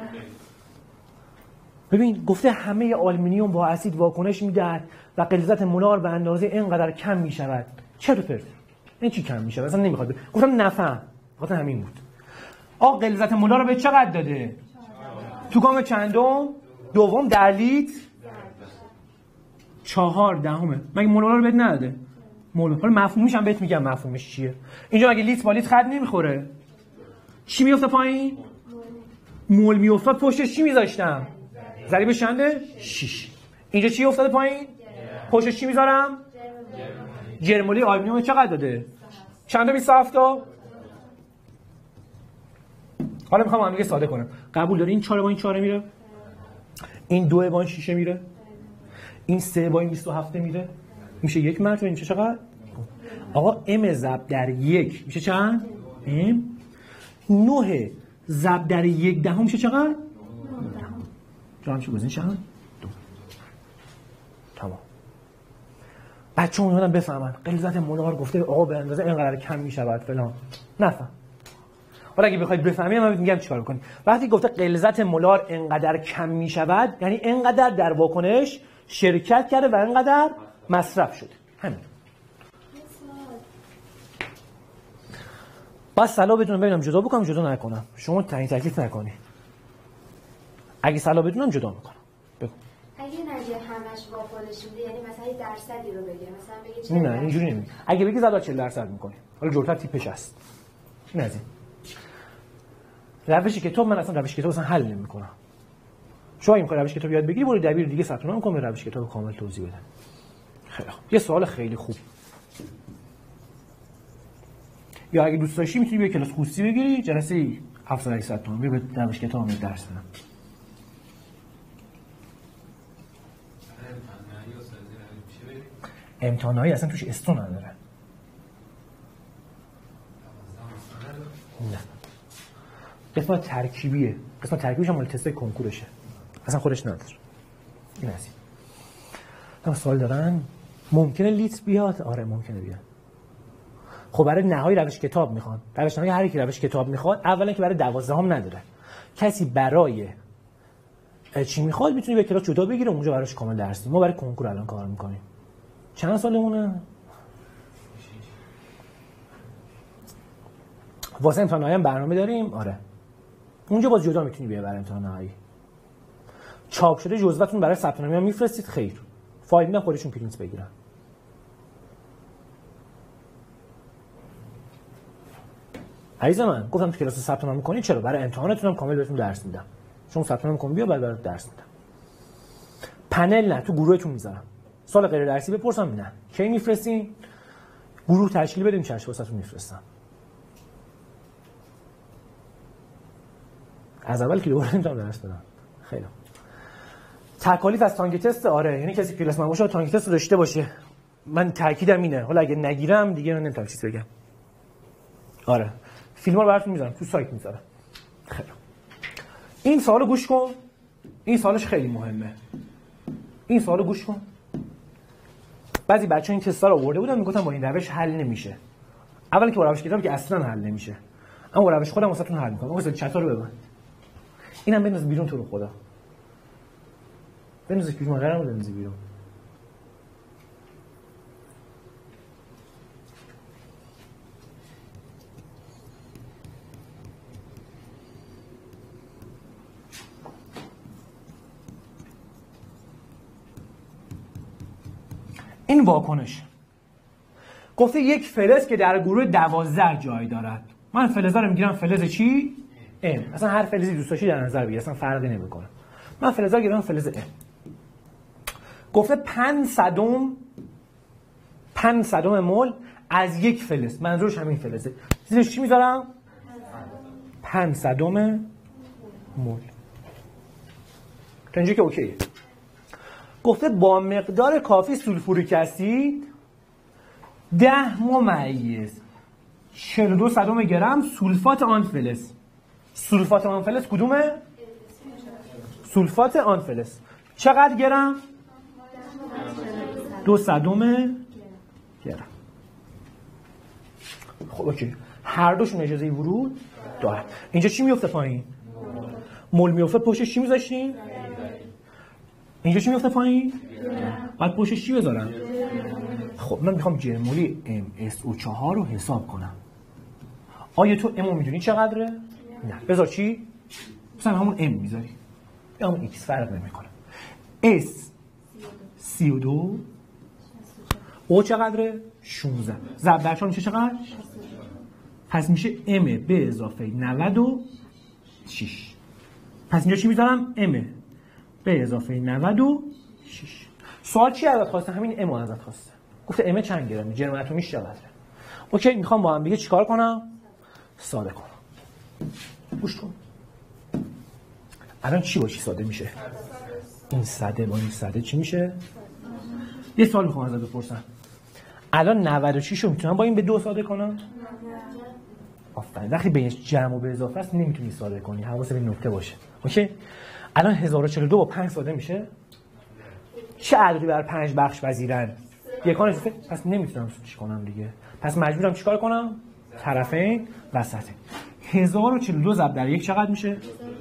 ببین گفته همه آلومینیوم با اسید واکنش میدهد و غلظت مولار به اندازه اینقدر کم میشود. چرا پرت؟ این چی کم میشه؟ اصلا نمیخواد. گفتم نفهم. گفتم همین بود. آ غلظت مولار رو به چقدر داده؟ تو گام چندم؟ دوم در لیتر چهار دهمه. مگه مولار رو بهت نداده؟ مول. حالا مفهومیش هم بهت میگم مفهومش چیه. اینجا مگه لیتر با لیتر خط نمیخوره؟ چی میفته پایین؟ مول میافتاد پشتش چی میذاشتم؟ ضریب چنده؟ شش. اینجا چی افتاده پایین؟ پشتش چی میذارم؟ جرمولی آلومینیوم چقدر داده؟ چنده بیست و هفت تا؟ حالا میخوام هم دیگه ساده کنم. قبول داری این چهار با این چهار میره؟ این دو با این شش میره؟ این سه با این بیست و هفت میره؟ میشه یک مرتبه. میشه چقدر؟ آقا ام ضرب در یک میشه چند؟ ام نه ضرب در یک دهم میشه چقدر؟ جا همچه گزین چند؟ دو. تمام. بچه هم یادم بفهمن غلظت مولار گفته آقا به اندازه اینقدر کم میشود فلان. نفهم. حالا اگه بخواید بفهمید من میگم چیکار بکنید. وقتی گفته غلظت مولار اینقدر کم میشود یعنی اینقدر در واکنش شرکت کرده و اینقدر مصرف شده. همین. بس سلا بدونم ببینم جدا بکنم جدا نکنم. شما تعیین تکلیف نکنی. اگه سلا بدونم جدا میکنم. بگو. اگه نگه همش واکنش میده یعنی مثلا درصدی رو بگه مثلا بگه چهل نه اینجوری نمیگه. اگه بگی زدا چهل درصد میکنی. حالا جلوتر تیپش هست. این از این. روش کتاب من اصلا روش کتاب اصلا حل نمیکنم. شما این روش کتاب یاد بگیری برو دبیر دیگه ثبت نام کن روش کتاب کامل توضیح بده. خیلی خوب. یه سوال خیلی خوب. یا اگه دوست داشتی میتونی بیا کلاس خصوصی بگیری جلسه هفت هزار و هشتصد تومان بیا به روش کتاب درس بدم. امتحانایی اصلا توش استو نداره. نه. قسمت ترکیبیه. قسمت ترکیبیش هم مال تست کنکورشه. اصلا خودش نداره. این از این. هم سوال دارن ممکنه لیتر بیاد؟ آره ممکنه بیاد. خب برای نهایی روش کتاب میخوان. روش نهایی هر کی روش کتاب میخواد اولا که برای دوازدهم نداره. کسی برای چی میخواد میتونه به کلاس جدا بگیره اونجا براش کامل درس میدیم. ما برای کنکور الان کار میکنیم. چند سالمونه؟ واسه امتحان نهایی هم برنامه داریم. آره. اونجا باز جدا میتونی بیای برای امتحان نهایی. چاپ شده جزوه‌تون برای ثبت نامی هم میفرستید خیر. فایل میدن خودشون پرینت بگیرن. عزیز من گفتم تو کلاس ثبت نام می‌کنی چرا؟ برای امتحانتون هم کامل بهتون درس میدم. شما ثبت نام کن بیا بعد برات درس میدم. پنل نه تو گروهتون میذارم. سال غیر درسی بپرسم نه. کی میفرستین؟ گروه تشکیل بدیم چشم واسهتون میفرستم. از اول که دوباره نمیتونم درس بدم. خیلی. تکالیف از تانک تست آره یعنی کسی کلاس من باشه تانک تست داشته باشه. من تاکیدم اینه. حالا اگه نگیرم دیگه من نمیتونم چیزی بگم. آره. فیلم‌ها رو براتون میذارم تو سایت میذارم. خیلی. این سوالو گوش کن. این سوالش خیلی مهمه. این سوالو گوش کن. بعضی بچه‌ها این تستا رو آورده بودن میگفتن با این روش حل نمیشه. اولا که با روش کتاب که اصلا حل نمیشه. اما با روش خودم واسهتون حل می‌کنم. واسه چتا رو ببند. اینم بنداز بیرون تو رو خدا. بنداز بیرون قرارم بنداز بیرون. این واکنش گفته یک فلز که در گروه دوازده جای دارد. من فلزا رو میگیرم فلز چی؟ M. اصلا هر فلزی دوست داشتی در نظر بگیر، اصلا فرقی نمیکنه. من فلزا رو گیرم فلز M. گفته پنج صدم پنج صدم مول از یک فلز، منظورش همین فلزه. زیرش چی میذارم؟ پنج صدم مول. تا اینجا که اوکیه. گفته با مقدار کافی سولفوریک اسید ده ممیز چهل و دو صدم گرم سولفات آن فلز. سولفات آن فلز کدومه؟ سولفات آن فلز. چقدر گرم؟ دو صدم گرم. خب اوکی. هر دوشون اجازه ورود دارن. اینجا چی میفته پایین؟ مول میفته. پشتش چی میذاشتیم؟ اینجا چی میفته پایین؟ بعد پشتش چی بذارم؟ خب من میخوام جرمولی ام اس او چهار رو حساب کنم. آیا تو ام رو میدونی چقدره؟ نه. بذار چی؟ مثلا همون ام میذاری. یا همون ایکس فرق نمیکنه. اس سی و دو، او چقدره؟ شانزده. ضرب در چهار میشه چقدر؟ پس میشه ام به اضافه نود و شش. پس اینجا چی میذارم؟ ام به اضافه نود و شش. سوال چی ازت خواسته؟ همین ام ازت خواسته. گفته ام چند گرمه؟ جرم اتمیش چقدره؟ اوکی، میخوام با هم دیگه چیکار کنم؟ ساده کنم. گوش کن. الان چی با چی ساده میشه؟ این صده با این صده چی میشه؟ یه سوال میخوام ازت بپرسم. الان نود و شش رو میتونم با این به دو ساده کنم؟ آفرین. وقتی بینش جمع و به اضافه است نمیتونی ساده کنی. حواست به این نکته باشه. اوکی؟ الان هزار و چهل و دو با پنج ساده میشه؟ چه عددی بر پنج بخش پذیرن؟ یکان اضافه. پس نمیتونم چی کنم دیگه. پس مجبورم چیکار کنم؟ طرفین وسطه. هزار و چهل و دو ضرب در یک چقدر میشه؟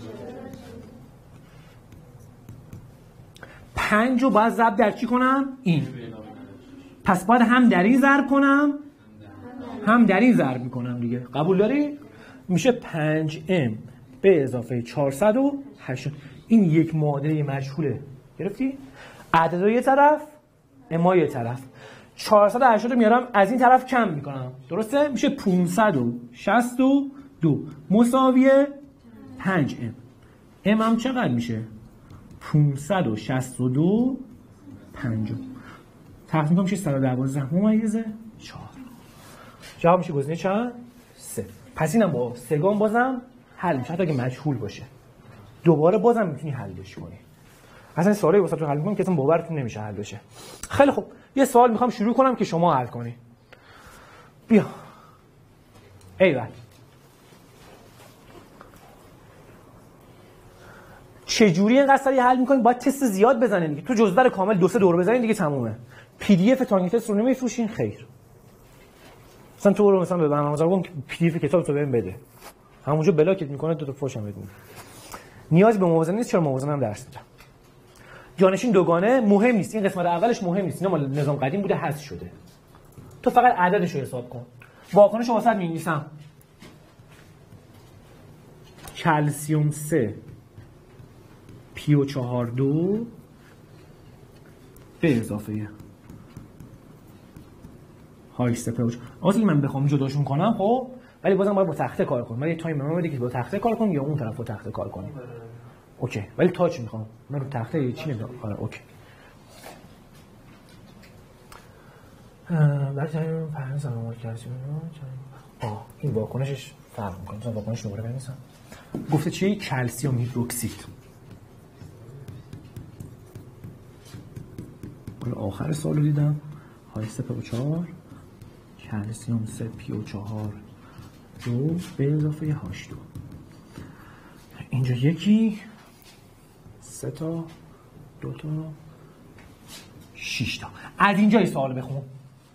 پنج رو باید ضرب در چی کنم؟ این. پس باید هم در این ضرب کنم هم در این ضرب میکنم دیگه. قبول داری؟ میشه پنج ام به اضافه چهارصد و هشتاد. این یک معادله مجهوله. گرفتی؟ عددا یه طرف، اما یه طرف. چهارصد و هشتاد رو میارم از این طرف کم میکنم. درسته؟ میشه پانصد و شصت و دو مساوی پنج ام. ام هم چقدر میشه؟ پانصد و شصت و دو پنجم. تقسیم کنم میشه صد و دوازده ممیزه چهار. جواب میشه گزینه چند؟ سه. پس اینم با سگام بازم حل میشه، حتی اگه مجهول باشه. دوباره بازم میتونی حلش کنی. اصلا سوالی واسه حل میکنم که اصلا باورتون نمیشه حل بشه. خیلی خوب. یه سوال میخوام شروع کنم که شما حل کنی. بیا. ایول. چجوری اینقدر سریع حل میکنین؟ باید تست زیاد بزنین دیگه. تو جزوه کامل دو سه دور بزنین دیگه تمومه. پی دی اف تانگی تست رو نمیفروشین؟ خیر. مثلا تو رو مثلا به برنامه‌نویسا بگم پی دی اف کتاب تو بهم بده. همونجا بلاکت میکنه دو تا فوشم بده. نیاز به موازنه نیست. چرا موازنه هم درس میدم. جانشین دوگانه مهم نیست. این قسمت اولش مهم نیست. اینا مال نظام قدیم بوده، حذف شده. تو فقط عددش رو حساب کن. واکنش رو واسط می‌نویسم. کلسیم سه پی او چهار دو به اضافه های سپر. اصلا من بخوام جداشون کنم خب، ولی بازم باید با تخته کار کنم. ولی تایم من بده که با تخته کار کنم یا اون طرف با تخته کار کنم. اوکی، ولی تاچ میخوام. من رو تخته یه چی نمیدونم. آره اوکی. بعد تایم پنج سالمون کردیم. آه این واکنشش فرق میکنه. مثلا واکنش دوباره بنویسم. گفته چی؟ کلسیم هیدروکسید. کل آخر سال رو دیدم. های سه پی او چهار کلسیم سه پی او چهار دو به اضافه هاش دو. اینجا یکی سه تا دو تا شش تا. از اینجا این سوال بخون.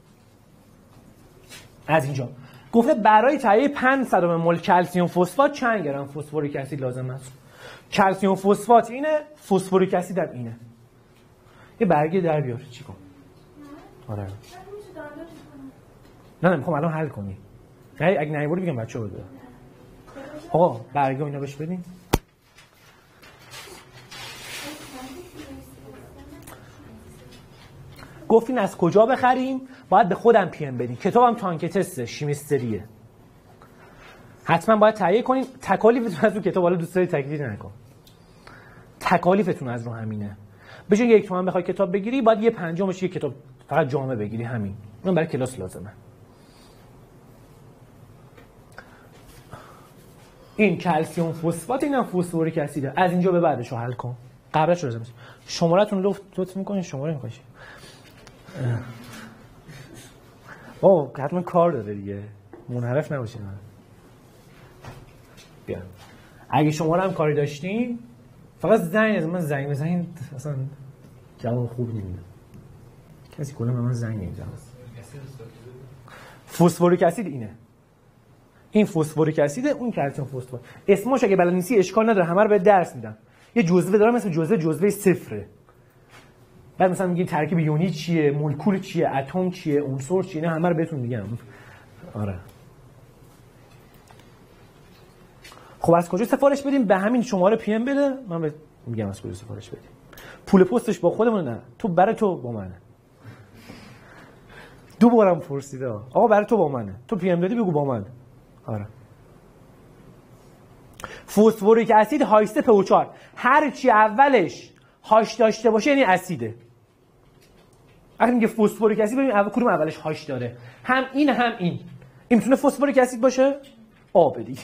از اینجا گفته برای تهیه پنج صدم مول کلسیم فسفات چند گرم فسفوریک اسید لازم است؟ کلسیم فسفات اینه، فسفوریک اسید هم اینه. یه برگه در بیار. چی کن؟ آره. نه نه میخوام الان حل کنی. نه اگه نمیبری بگم بچه‌ها بده. آقا برگه اینا بهش بدین. گفتین از کجا بخریم؟ باید به خودم پی ام بدین. کتابم تانک تسته، شیمیستریه. حتما باید تهیه کنین. تکالیفتون از رو کتاب، حالا دوست دارید تکلیف نکن. تکالیفتون از رو همینه. به جای یک تومن بخوای کتاب بگیری، باید یه پنجمش یه کتاب فقط جامع بگیری، همین. اون برای کلاس لازمه. این کلسیم فسفات، اینم فسفوریک اسیده. از اینجا به بعدش رو حل کن. قبلش رو لازم است. شماره‌تون رو لطف می‌کنین، شماره می‌کنین. اوه حتما کار داره دیگه، منحرف نباشین. بیا اگه شما هم کاری داشتین فقط زنگ از من زنگ بزنین، اصلا جواب خوب نمیدم. کسی کلا به من زنگ نمیزنه. فسفوریک اسید اینه، این فسفوریک اسید، اون کلسیم فسفات. اسمش اگه بلد نیستی اشکال نداره، همه رو به درس میدم. یه جزوه داره مثل جزوه جزوه صفره. بعد مثلا میگه ترکیب یونی چیه، مولکول چیه، اتم چیه، عنصر چیه، اینا همه رو بهتون میگم. آره. خب از کجا سفارش بدیم؟ به همین شماره پی ام بده، من بهت میگم از کجا سفارش بدیم. پول پستش با خودمون نه، تو برای تو با منه. دو بارم پرسیده آقا برای تو با منه، تو پی ام دادی بگو با من. آره. فسفوریک اسید هاش سه پی چهار، هر چی اولش هاش داشته باشه یعنی اسیده. اگه میگه فسفوریک اسید ببین اول کدوم اولش هاش داره، هم این هم این. این میتونه فسفوریک اسید باشه؟ آب دیگه.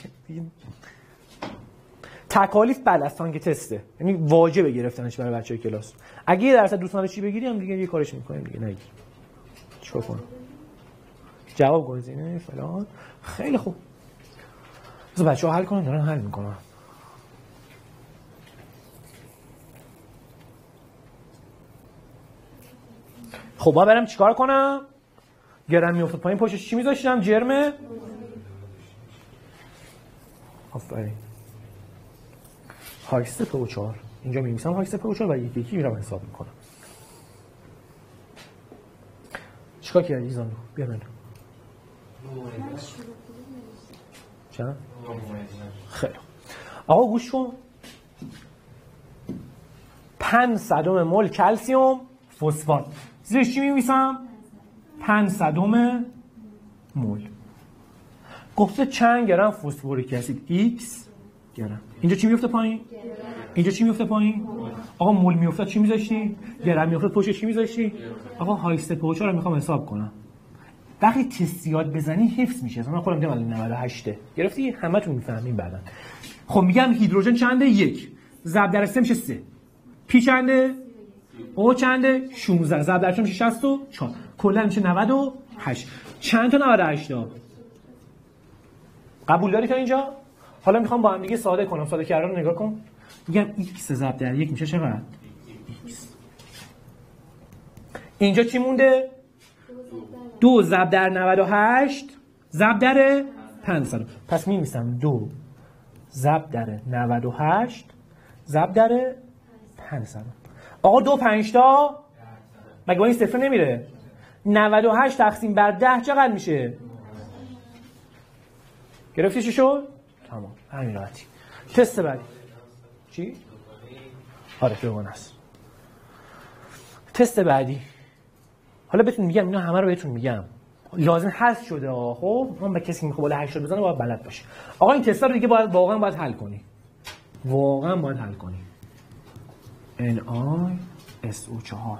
تکالیف بلستان که تسته، یعنی واجبه گرفتنش برای بچهای کلاس. اگه یه درصد دوست نداشتی بگیری هم دیگه یه کارش میکنیم دیگه، نگیر. چیکار کنم؟ جواب گزینه فلان. خیلی خوب. بذار بچه‌ها حل کنن، دارن حل میکنن. خب با برم چیکار کنم؟ گرم میافتاد پایین، پشتش چی میذاشتم؟ جرم. آفرین. هاش سه پی چهار. اینجا می‌نویسم هاش سه پی چهار و یکی یکی میرم حساب میکنم. چیکار کردی زانو؟ بیا من. چند؟ خیلی. آقا گوش کن. پنج صدم مول کلسیم فسفات. زیرش چی می‌نویسم؟ پنج صدم مول. گفته چند گرم فسفوریک اسید؟ X گرم. اینجا چی میفته پایین؟ اینجا چی میفته پایین؟ آقا مول میفته چی میذاشتی؟ گرم میفته پشت چی میذاشتی؟ آقا هاش سه پی چهار رو میخوام حساب کنم. وقتی تست یاد بزنی حفظ میشه. من خودم دیدم نود و هشت گرفتی؟ همتون میفهمین بعدا. خب میگم هیدروژن چنده؟ یک. ضرب در سه میشه سه. پی چنده؟ او چنده؟ شانزده. ضرب در چهار میشه شصت و چهار. کلا میشه نود و هشت. چند تا نود و هشت تا؟ قبول داری تا اینجا؟ حالا میخوام با هم دیگه ساده کنم. ساده کردن رو نگاه کن. میگم x ضرب در یک میشه چقدر؟ x. اینجا چی مونده؟ دو ضرب در نود و هشت ضرب در پانصد. پس می‌نویسم دو ضرب در نود و هشت ضرب در پانصد. آقا دو پنج تا مگه با این صفر نمیره؟ نود و هشت تقسیم بر ده چقدر میشه؟ گرفتی چی شد؟ تمام. همین راحتی. تست بعدی چی؟ آره دوگانه است. تست بعدی حالا بهتون میگم، اینا همه رو بهتون میگم، لازم حذف شده. خب من به کسی میخوام بالا هشتاد بزنه باید بلد باشه. آقا این تستا رو دیگه باید واقعا باید حل کنی. واقعا باید حل کنی. ان آی اس او چهار.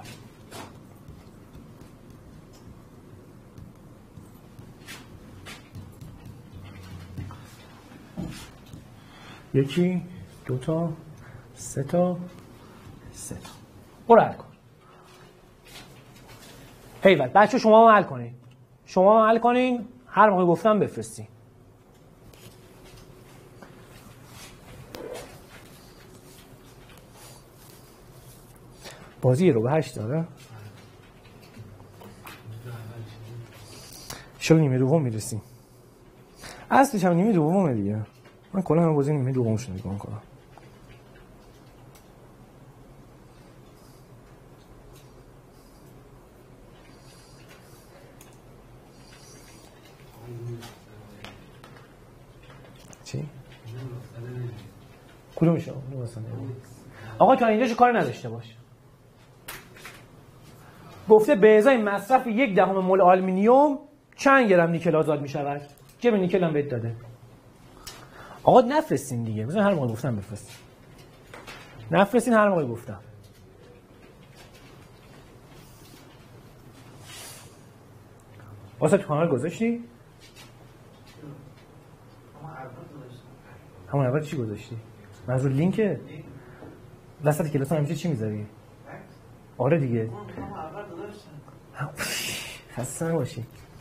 یکی، دو تا، سه تا، سه تا. برو حل کن. ایول بچه شما هم حل کنین. شما هم حل کنین، هر موقع گفتم بفرستین. بازی رو به هشت داره. شل نیمه دوم میرسیم. اصلش هم نیمه دومه دیگه. من کلا هم بازی نیمه دومش نگاه میکنم. چی؟ کدومش؟ آقا تا اینجا چه کار نداشته باش. گفته به ازای مصرف یک دهم مول آلومینیوم چند گرم نیکل آزاد می شود؟ جبر نیکل هم بهت داده. آقا نفرستین دیگه. مثلا هر موقع گفتم بفرستین. نفرستین هر موقع گفتم. واسه تو کانال گذاشتی؟ همون اول چی گذاشتی؟ منظور لینکه؟ وسط کلاس همیشه چی میذاری؟ آره دیگه. خسته نباشی.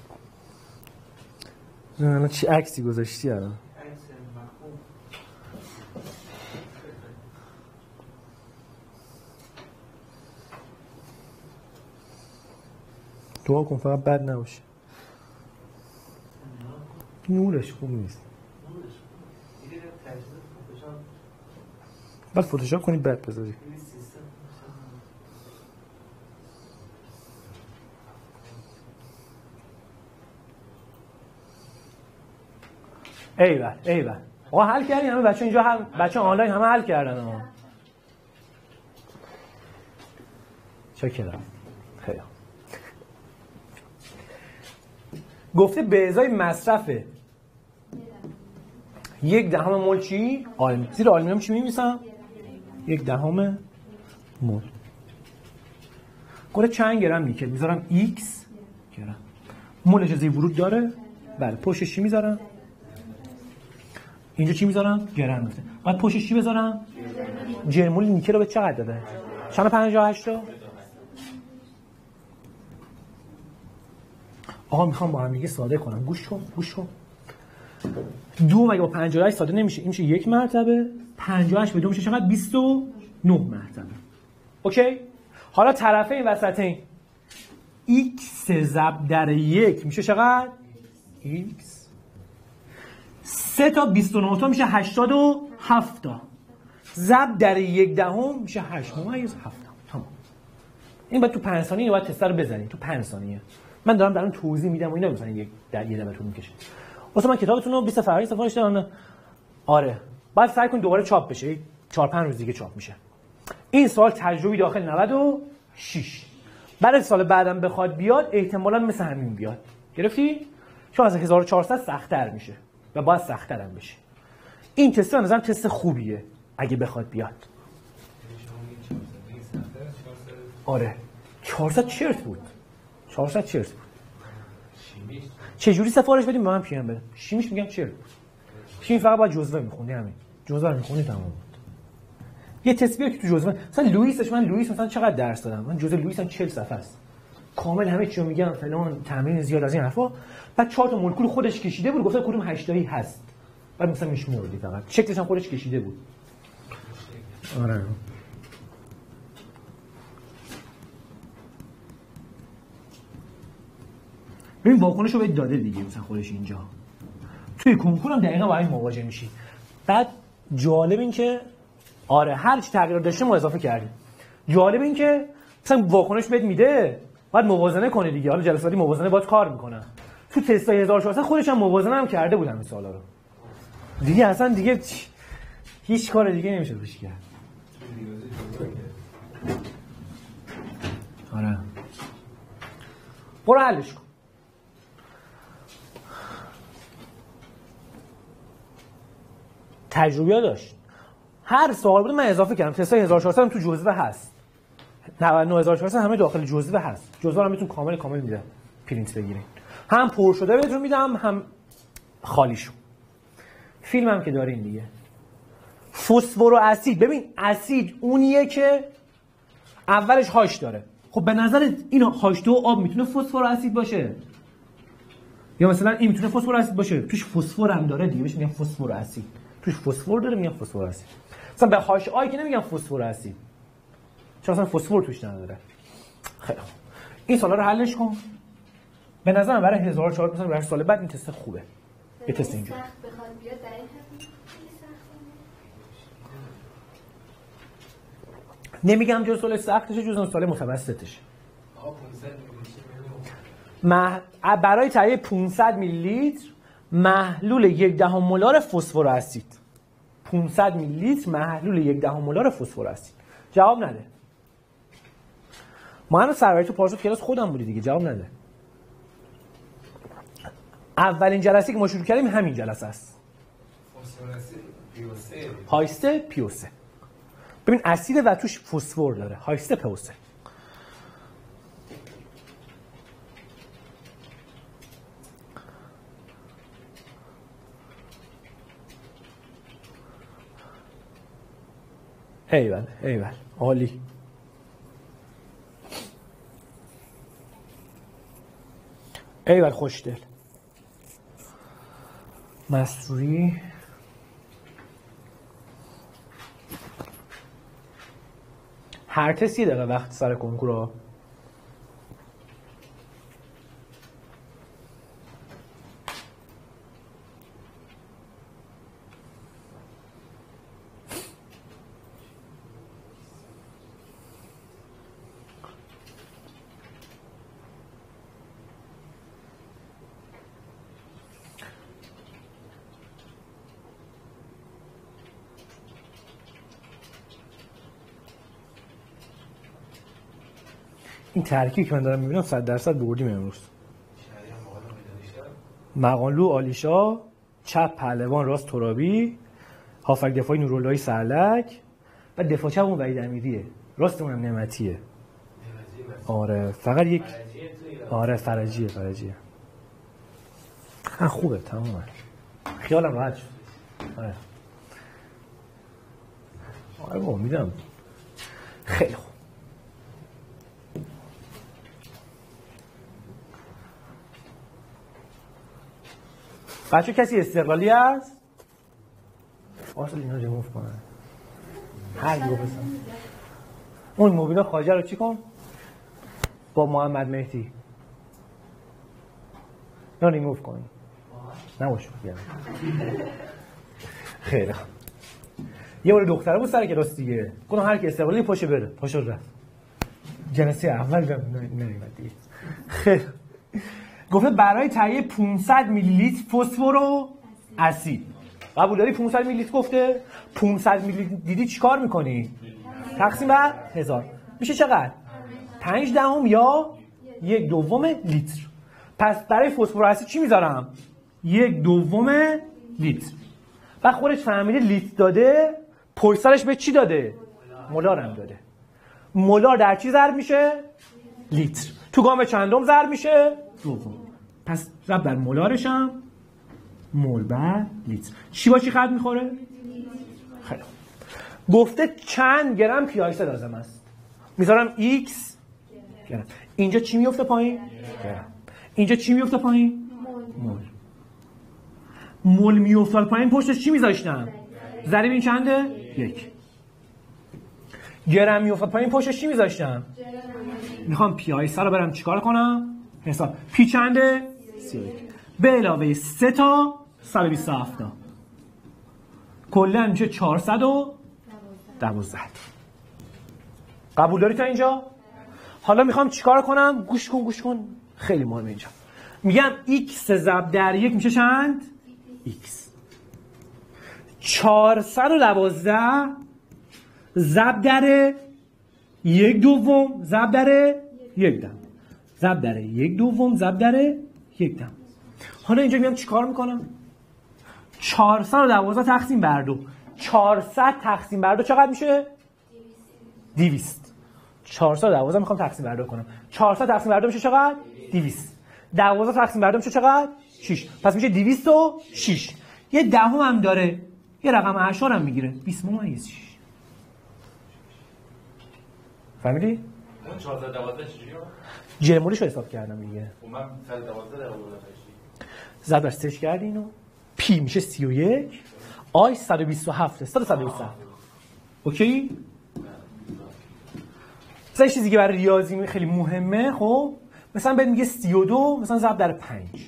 الان چی عکسی گذاشتی الان؟ دعا کن فقط بد نباشه. نورش خوب نیست. بعد فتوشاپ کنی بد بذاری. ایول ایول آقا حل کردین همه بچه اینجا هم بچه آنلاین همه حل کردن ها. چکرم خیلی گفته به ازای مصرف یک دهم مول چی؟ آلومینیوم. زیر آلومینیوم چی می‌نویسم؟ یک دهم مول. گفته چند گرم نیکل میذارم x گرم. مول اجازه ورود داره؟ بله. پشتش چی میذارم؟ اینجا چی میذارم؟ گرم میذارم. بعد پشتش چی بذارم؟ جرمول نیکل رو به چقدر داده؟ چند پنجاه و هشت تا؟ آقا میخوام با هم دیگه ساده کنم. گوش کن، گوش کن. دو مگه با پنجاه و هشت ساده نمیشه. این میشه یک مرتبه. پنجاه و هشت به دو میشه چقدر؟ بیست و نه مرتبه. اوکی؟ حالا طرفین وسطین x ضرب در یک میشه چقدر؟ x سه تا بیست و نه تا میشه هشتاد و هفت تا. ضرب در یک دهم میشه هشت ممیز هفت. تمام. این باید تو پنج ثانیه باید تست رو بزنید. تو پنج ثانیه. من دارم درون توضیح میدم و اینا مثلا یک در یه دقیقه طول میکشه. واسه من کتابتون رو بیست فروری سفارش دادم. آره. بعد سعی کن دوباره چاپ بشه. چهار پنج روز دیگه چاپ میشه. این سوال تجربی داخل نود و شش. برای سال بعدم بخواد بیاد احتمالاً مثل همین بیاد. گرفتی؟ چون از هزار و چهارصد سخت‌تر میشه و باید سخت‌تر هم بشه. این تست به نظرم تست خوبیه اگه بخواد بیاد. آره. چهارصد چرت بود. چهارصد چرت بود. چه جوری سفارش بدیم به من پی ام بده. شیمیش میگم چرت. شیمی فقط باید جزوه میخونی همین. جزوه رو میخونی تمام بود. یه تست بیار که تو جزوه مثلا لوئیسش من لوئیس مثلا چقدر درس دادم. من جزوه لوئیس هم چهل صفحه است. کامل همه چی رو میگم فلان تمرین زیاد از این حرفا. بعد چهار تا مولکول خودش کشیده بود گفت کدوم هشت تایی هست. بعد مثلا میشموردی فقط. شکلش هم خودش کشیده بود. آره. ببین واکنشو بهت داده دیگه مثلا خودش اینجا. توی کنکور هم دقیقاً با این مواجه میشی. بعد جالب این که آره هر چی تغییر داشته ما اضافه کردیم. جالب این که مثلا واکنش بهت میده بعد موازنه کنه دیگه. حالا جلساتی موازنه باید کار میکنه. تو تستای هزار و چهارصد خودش هم موازنه هم کرده بودن این سوالا رو. دیگه اصلا دیگه هیچ کار دیگه نمیشه روش کرد. آره. برو حلش کن. تجربه داشت. هر سوال بود من اضافه کردم. تستای هزار و چهارصد هم تو جزوه هست. نود و نه هزار و چهارصد همه داخل جزوه هست. جزوه هم میتون کامل کامل میده. پرینت بگیرید. هم پر شده بهتون میدم هم خالیشو. فیلم هم که دارین دیگه. فسفر و اسید. ببین اسید اونیه که اولش هاش داره. خب به نظر این هاش دو آب میتونه فسفر و اسید باشه؟ یا مثلا این میتونه فسفر و اسید باشه؟ توش فسفر هم داره دیگه. بهش میگن فسفر و اسید. توش فسفر داره میگن فسفر و اسید. مثلا به هاش آی که نمیگن فسفر و اسید. چون اصلا فسفر توش نداره. خیلی خوب. این سوالا رو حلش کن. به نظرم برای هزار و چهارصد مثلا برای سال بعد این تست خوبه. یه تست اینجوری. نمیگم جز سال سختشه جز سال متوسطشه. مح... برای تهیه پانصد میلی لیتر محلول یک دهم مولار فسفر اسید. پانصد میلی لیتر محلول یک دهم مولار فسفر اسید. جواب نده. محمد سروری تو پارسال کلاس خودم بودی دیگه، جواب نده. اولین جلسه که ما شروع کردیم همین جلسه است. هایسته پیوسه. ببین اسید و توش فسفر داره. هایسته پیوسه. ایول ایول عالی. ایول خوشدل. مصروی هر تست یه دقیقه وقت سر کنکورا. این ترکیبی که من دارم میبینم صد درصد بردیم امروز. مقانلو آلیشا، چپ پهلوان، راست ترابی، هافک دفاعی نوراللهی سرلک و دفاع چپ اون وحید امیریه، راست اونم نعمتیه. آره فقط یک آره فرجیه فرجیه. ها خوبه تمامه. خیالم راحت شد. آره. آره با میدم. خیلی خوب. بچه کسی استقلالی هست؟ آسل اینا ریموف کنن. هر گو بسن. اون موبیل خارجه رو چی کن؟ با محمد مهدی. اینا ریموف کن. نباشه بیان. خیلی خوب. یه بار دختره بود سر کلاس دیگه. گفتم هر کی استقلالی پاشه بره. پاشو رفت. جلسه اول نمیاد دیگه. خیلی گفته برای تهیه پانصد میلی لیتر فسفر و اسید. قبول داری پانصد میلی لیتر گفته؟ پانصد میلی لیتر دیدی چیکار میکنی؟ تقسیم بر هزار. میشه چقدر؟ پنج دهم یا یک دوم لیتر. پس برای فسفر و اسید چی میذارم؟ یک دوم لیتر. بعد خودش فهمیده لیتر داده، پشت سرش به چی داده؟ مولار هم داده. مولار در چی ضرب میشه؟ لیتر. تو گام چندم ضرب میشه؟ دوم. پس ضرب در مولارش هم مول بر لیتر. چی با چی خط میخوره؟ خیلی. گفته چند گرم پیاسه لازم است. میذارم x گرم. اینجا چی میفته پایین؟ گرم. اینجا چی میفته پایین؟ مول. مول میفته پایین، پشتش چی میذاشتم؟ ضریب این چنده؟ یک. گرم میفته پایین، پشتش چی میذاشتم؟ میخوام پیاسه رو برم چیکار کنم؟ حساب. پی چنده؟ سی و یک. به علاوه سه تا صد و بیست و هفت تا. کلا میشه چهارصد و دوازده. قبول داری تا اینجا؟ حالا میخوام چیکار کنم؟ گوش کن گوش کن. خیلی مهمه اینجا. میگم x ضرب در یک میشه چند؟ x. چهارصد و دوازده ضرب در یک دوم ضرب در یک دهم. ضرب در یک دوم ضرب در یک دهم. حالا اینجا میام چیکار میکنم؟ چهارصد و دوازده تقسیم بر دو. چهارصد تقسیم بر دو چقدر میشه؟ دویست. چهارصد و دوازده میخوام تقسیم بر دو کنم. چهارصد تقسیم بر دو میشه چقدر؟ دویست. دوازده تقسیم بر دو میشه چقدر؟ شش. پس میشه دویست و شش. یه دهم هم داره. یه رقم اعشار هم میگیره. بیست ممیز شش. فهمیدی؟ چهارصد و دوازده چجوری؟ جرمولیش رو حساب کردم دیگه. خب من صد و دوازده در آوردم. زد بر سهش کردی اینو. پی میشه سی و یک. آی صد و بیست و هفت. صد و بیست و هفت. اوکی؟ مثلا چیزی که برای ریاضی خیلی مهمه، خب مثلا بهت میگه سی و دو مثلا ضرب در پنج.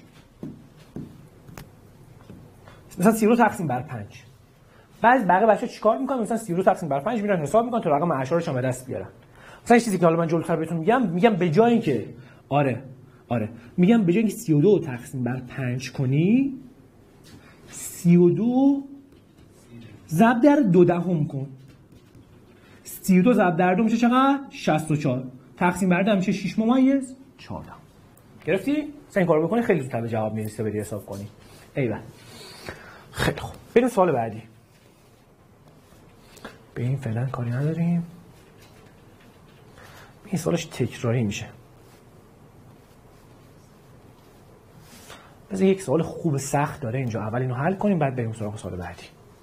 مثلا سی و دو تقسیم بر پنج. بعد بقیه بچه‌ها چیکار میکنن؟ مثلا سی و دو تقسیم بر پنج میرن حساب میکنن تا رقم اعشارش هم به دست بیارن. مثلا چیزی که حالا من جلوتر بهتون میگم، میگم به جای اینکه آره آره میگم به جای اینکه سی و دو تقسیم بر پنج کنی، سی و دو ضرب در دو دهم کن. سی و دو ضرب در دو میشه چقدر؟ شصت و چهار. تقسیم بر ده میشه شش ممیز چهارده. گرفتی؟ مثلا این کارو بکنی خیلی زودتر به جواب میرسه بدی حساب کنی. ایول. خیلی خوب. بریم سوال بعدی. به این فعلا کاری نداریم. این سوالش تکراری میشه. بذار یک سوال خوب سخت داره اینجا، اول اینو حل کنیم بعد بریم سراغ سوال بعدی.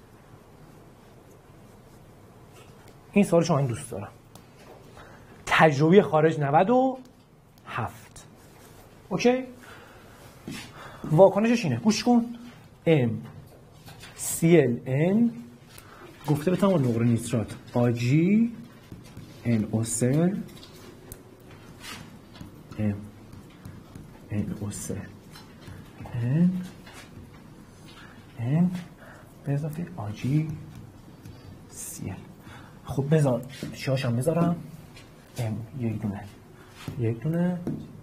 این سوالش من دوست دارم. تجربی خارج نود و هفت. اوکی؟ واکنشش اینه. گوش کن. M سی ال N گفته به تمام نقره نیترات آ جی ان او سه M ان او سه N N به اضافه آ جی سی ال. خب بذار شاشم بذارم. M یک دونه یک دونه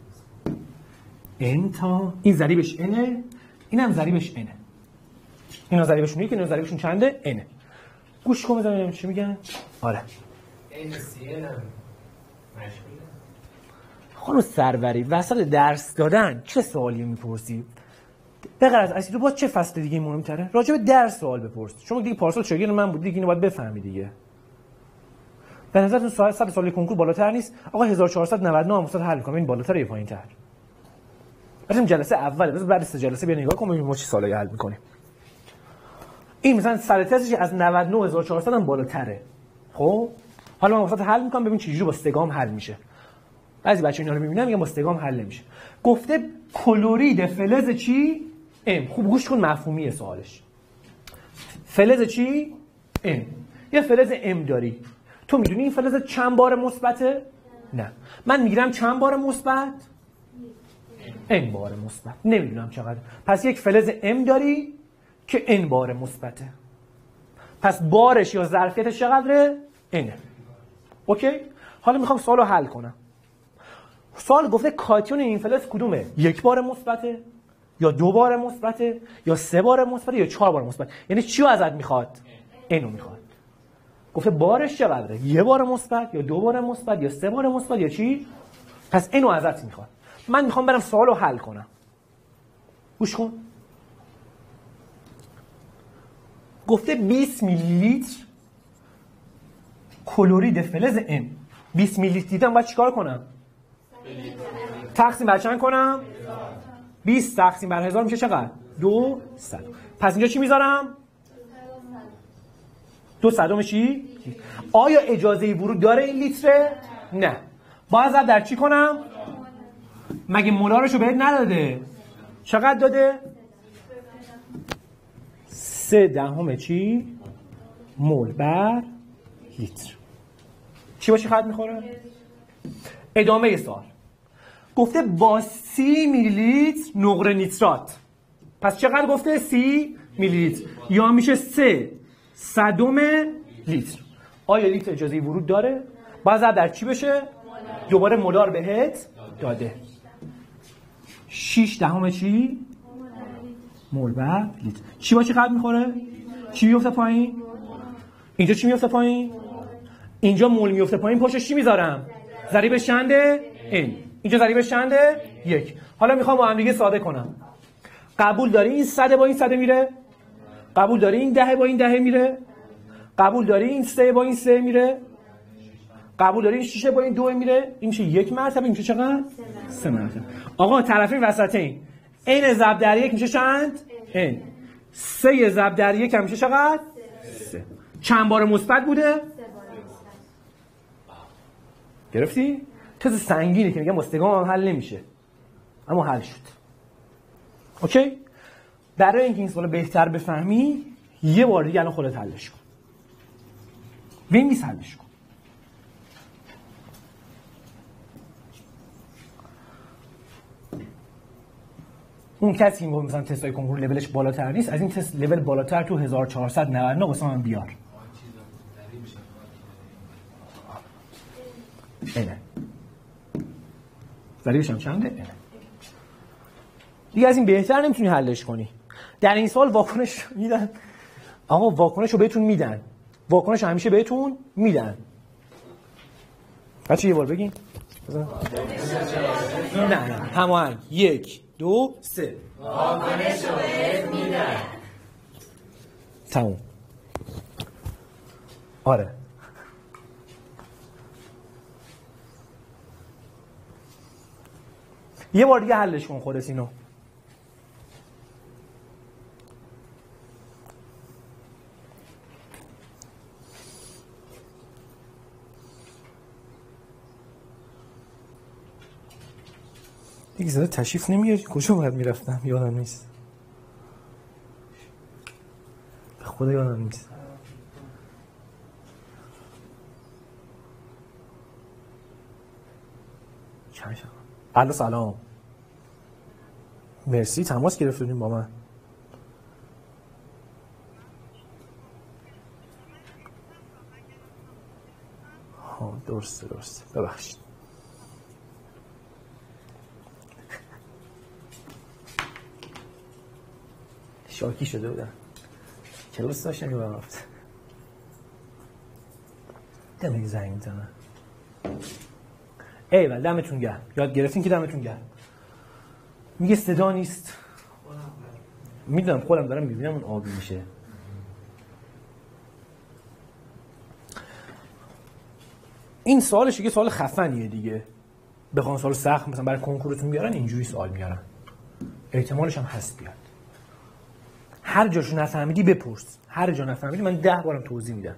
N تا این ضریبش N، اینم ضریبش N. اینا ضریبشون یکی، اینا ضریبشون چنده؟ N. گوش کن ببینم چی میگن. آره این سی ال هم مشغوله. خانم سروری وسط درس دادن چه سوالی میپرسی؟ بغیر از اسیدو باز چه فصل دیگه مهمتره؟ راجع به درس سوال بپرس. شما دیگه پارسال شاگرد من بودی، دیگه اینو باید بفهمی دیگه. به نظرتون ساعت صد سال کنکور بالاتر نیست؟ آقا هزار و چهارصد و نود و نه هم واسه حل کنم این بالاتر یا پایین‌تر؟ بریم جلسه اول، بذار بعد سه جلسه بیا نگاه کنیم ببینیم ما چه سوالی حل می‌کنیم. این مثلا سر تزش از نود و نه هزار و چهارصد هم بالاتره. خب حالا من واسه حل می‌کنم ببین چه جوری با سگام حل میشه. بعضی بچه‌ها اینا رو می‌بینن میگن با سگام حل نمیشه. گفته کلورید فلز چی؟ M. خوب گوش کن مفهومی سوالش. فلز چی؟ M. یه فلز M داری. تو میدونی این فلز چند بار مثبته؟ نه. من میگیرم چند بار مثبت؟ N بار مثبت. نمیدونم چقدر. پس یک فلز M داری که N بار مثبته. پس بارش یا ظرفیتش چقدره؟ N. اوکی؟ حالا میخوام سوالو حل کنم. سوال گفته کاتیون این فلز کدومه؟ یک بار مثبته؟ یا دو بار مثبته؟ یا سه بار مثبته؟ یا چهار بار مثبت؟ یعنی چی رو ازت میخواد؟ N رو میخواد. گفته بارش چقدره؟ یه بار مثبت یا دو بار مثبت یا سه بار مثبت یا چی؟ پس اینو ازت میخواد. من میخوام برم سوالو حل کنم. گوش کن. گفته بیست میلی لیتر کلورید فلز N. بیست میلی لیتر دیدم باید چیکار کنم؟ تقسیم بر چند کنم؟ بیست تقسیم بر هزار میشه چقدر؟ دو صد. پس اینجا چی میذارم؟ دو صدم چی؟ آیا اجازه ورود داره این لیتره؟ نه. باید ضرب در چی کنم؟ مگه مولارشو بهت نداده؟ چقدر داده؟ سه دهم چی؟ مول بر لیتر. چی باشی خط میخوره؟ ادامه سوال. گفته با سی میلی لیتر نقره نیترات. پس چقدر گفته؟ سی میلی لیتر. یا میشه سه صدم لیتر. آیا لیتر اجازه ورود داره؟ باید در چی بشه؟ دوباره مولار بهت داده. شش دهم چی؟ مول بر لیتر. چی با چی خط میخوره؟ چی میفته پایین؟ اینجا چی میفته پایین؟ اینجا مول میفته پایین، پشتش چی میذارم؟ ضریبش چنده؟ N. اینجا ضریبش چنده؟ یک. حالا میخوام با هم دیگه ساده کنم. قبول داری این صد با این صد میره؟ قبول داری این ده با این ده میره؟ قبول داری این سه با این سه میره؟ قبول داری این شش با این دو میره؟ این میشه یک مرتبه، این میشه چقدر؟ سه مرتبه. آقا طرفین وسطین. n ضرب در یک میشه چند؟ n. سه ضرب در یک هم میشه چقدر؟ سه. چند بار مثبت بوده؟ گرفتی؟ تز سنگینه که میگم مستقام هم حل نمیشه. اما حل شد. اوکی؟ برای اینکه این سوال بهتر بفهمی یه بار دیگه الان خودت حلش کن. ببین نیست حلش کن. اون کسی که مثلا تستای کنکور لولش بالاتر نیست، از این تست لول بالاتر تو هزار و چهارصد و نود و نه واسه من بیار. اینه. ضریبش هم چنده؟ اینه. دیگه از این بهتر نمیتونی حلش کنی. در این سوال واکنش میدن. آقا واکنش رو بهتون میدن. واکنش همیشه بهتون میدن. بچه یه بار بگین. نه نه هماهنگ. یک دو سه. واکنش رو بهت میدن. تموم. آره یه بار دیگه حلش کن خودت اینو. دیگه زده تشریف نمیاری کجا باید میرفتم یادم نیست، به خدا یادم نیست. چند شما الو سلام مرسی تماس گرفتیم با من. ها درسته درسته ببخشید. شاکی شده بودم کلاس داشتم یادم رفت. دمه زنگ میزنم. ایول دمتون گرم، یاد گرفتین که دمتون گرم. میگه صدا نیست. میدونم خودم دارم میبینم اون آبی میشه. این سوالش دیگه سوال خفنیه دیگه. بخوام سوال سخت مثلا برای کنکورتون بیارن اینجوری سوال میارن. احتمالش هم هست بیاد. هر جاشو نفهمیدی بپرس. هر جا نفهمیدی من ده بارم توضیح میدم.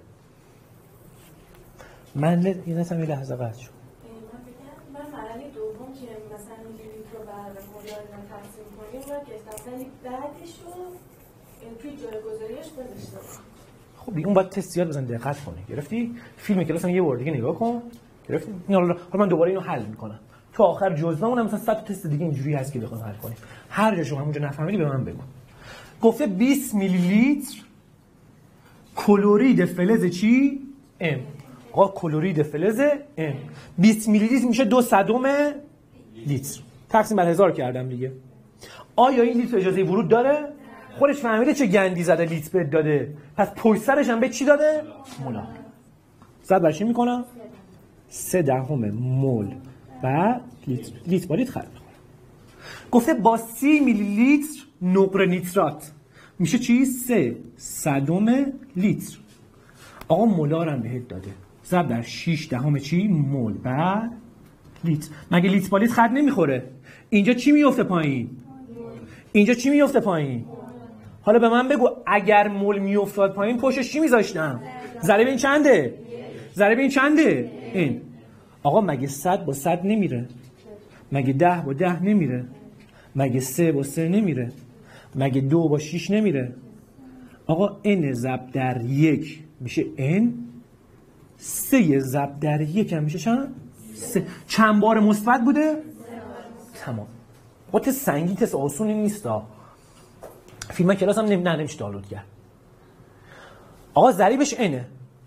من ل... یه نتم یه لحظه قطع شد. من مرحله دوم که مثلا لیت رو بر مولار تقسیم کنیم و که مثلا بعدش رو توی جایگذاریش گذاشته. خب اون باید تست زیاد بزن دقت کنی. گرفتی؟ فیلم کلاس هم یه بار دیگه نگاه کن. گرفتی؟ این حالا من دوباره اینو حل میکنم. تو آخر جزوه مثلا صد تا تست دیگه اینجوری هست که بخوام حل کنیم. هر جا شما همونجا نفهمیدی به من بگو. گفته بیست میلی لیتر کلورید فلز چی؟ ام. آقا کلورید فلز ام. بیست میلی لیتر میشه دو صدم لیتر. تقسیم بر هزار کردم دیگه. آیا این لیتر اجازه ورود داره؟ خودش فهمیده چه گندی زده لیتر بهت داده. پس پشت سرش هم به چی داده؟ مول. صد بر چی میکنم؟ سه دهم مول بعد لیتر. لیتر با لیتر خلق میکنم. گفته با سی میلی لیتر نقره نیترات میشه چی؟ سه صدم لیتر. آقا مولار هم بهت داده. ضرب در شش دهم چی؟ مول بعد لیتر. مگه لیتر با لیتر خط نمیخوره؟ اینجا چی میفته پایین؟ اینجا چی میفته پایین؟ حالا به من بگو اگر مول میافتاد پایین پشتش چی میذاشتم؟ ضریب این چنده؟ ضریب این چنده؟ این. آقا مگه صد با صد نمیره؟ مگه ده با ده نمیره؟ مگه سه با سه نمیره؟ مگه دو با شیش نمیره؟ آقا n ضرب در یک میشه n، سه ضرب در یک هم میشه چند؟ سه. چند بار مثبت بوده؟ تمام. آقا تست سنگین تست آسونی نیست ها. فیلم کلاس هم نمی... نه نمیشه دانلود کرد. آقا ضریبش اینه.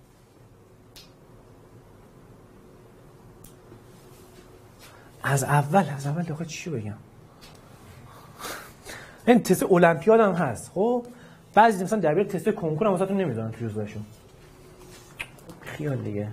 از اول از اول آقا چی بگم؟ این تست المپیاد هم هست. خب بعضی مثلا در بیاد تست کنکور هم واسهتون نمیذارن تو جزوهشون. خیال دیگه.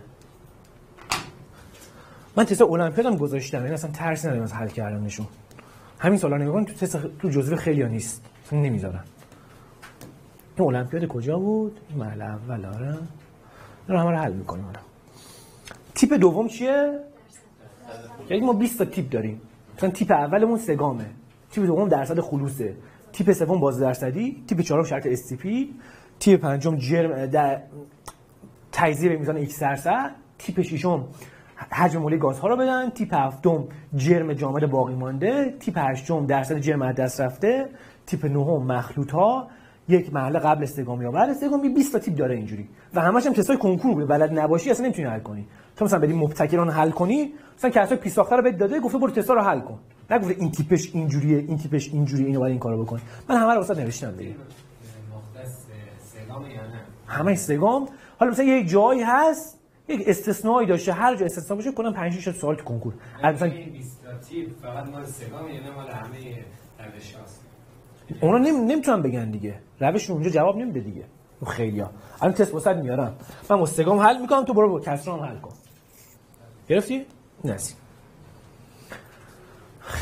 من تست المپیاد هم گذاشتم. این اصلا ترسی ندارم از حل کردنشون. همین سوالا نگاه کن تو تست تو جزوه خیلی‌ها نیست. اصلا نمیذارن. این المپیاد کجا بود؟ این مرحله اول. آره. اینا همه رو حل می‌کنیم حالا. تیپ دوم چیه؟ یعنی ما بیست تا تیپ داریم. مثلا تیپ اولمون سگامه. تیپ دوم درصد خلوصه. تیپ سوم باز درصدی، تیپ چهارم شرط اس تی پی، تیپ پنجم جرم در تجزیه به میزان ایکس درصد، تیپ ششم حجم مولای گازها رو بدن، تیپ هفتم جرم جامد باقی مانده، تیپ هشتم درصد جرم از دست رفته، تیپ نهم مخلوط ها، یک مرحله قبل استگام یا بعد استگام. بیست تا تیپ داره اینجوری و همش هم تستای کنکور بود. بلد نباشی اصلا نمیتونی حل کنی. تو مثلا بدی مبتکران حل کنی، مثلا کسای پی ساخته رو بهت داده گفته برو تستا رو حل کن. نگفته این تیپش اینجوریه، این تیپش اینجوریه، اینو باید این کارو بکن. من همه رو واسه نوشتم دیگه. مختص سگام یا نه؟ همه سگام. حالا مثلا یه جایی هست یک استثنایی داشته، هر جا استثنا باشه کنم پنج شش سوال تو کنکور. مثلا این بیست تا تیپ فقط مال سگام یا نه مال همه روش‌هاست؟ اونا نمی... نمیتونن بگن دیگه. روششون اونجا جواب نمیده دیگه. اون خیلیا. الان تست واسط میارم. من استگام حل میکنم تو برو با کسران حل کن. گرفتی؟ نسی.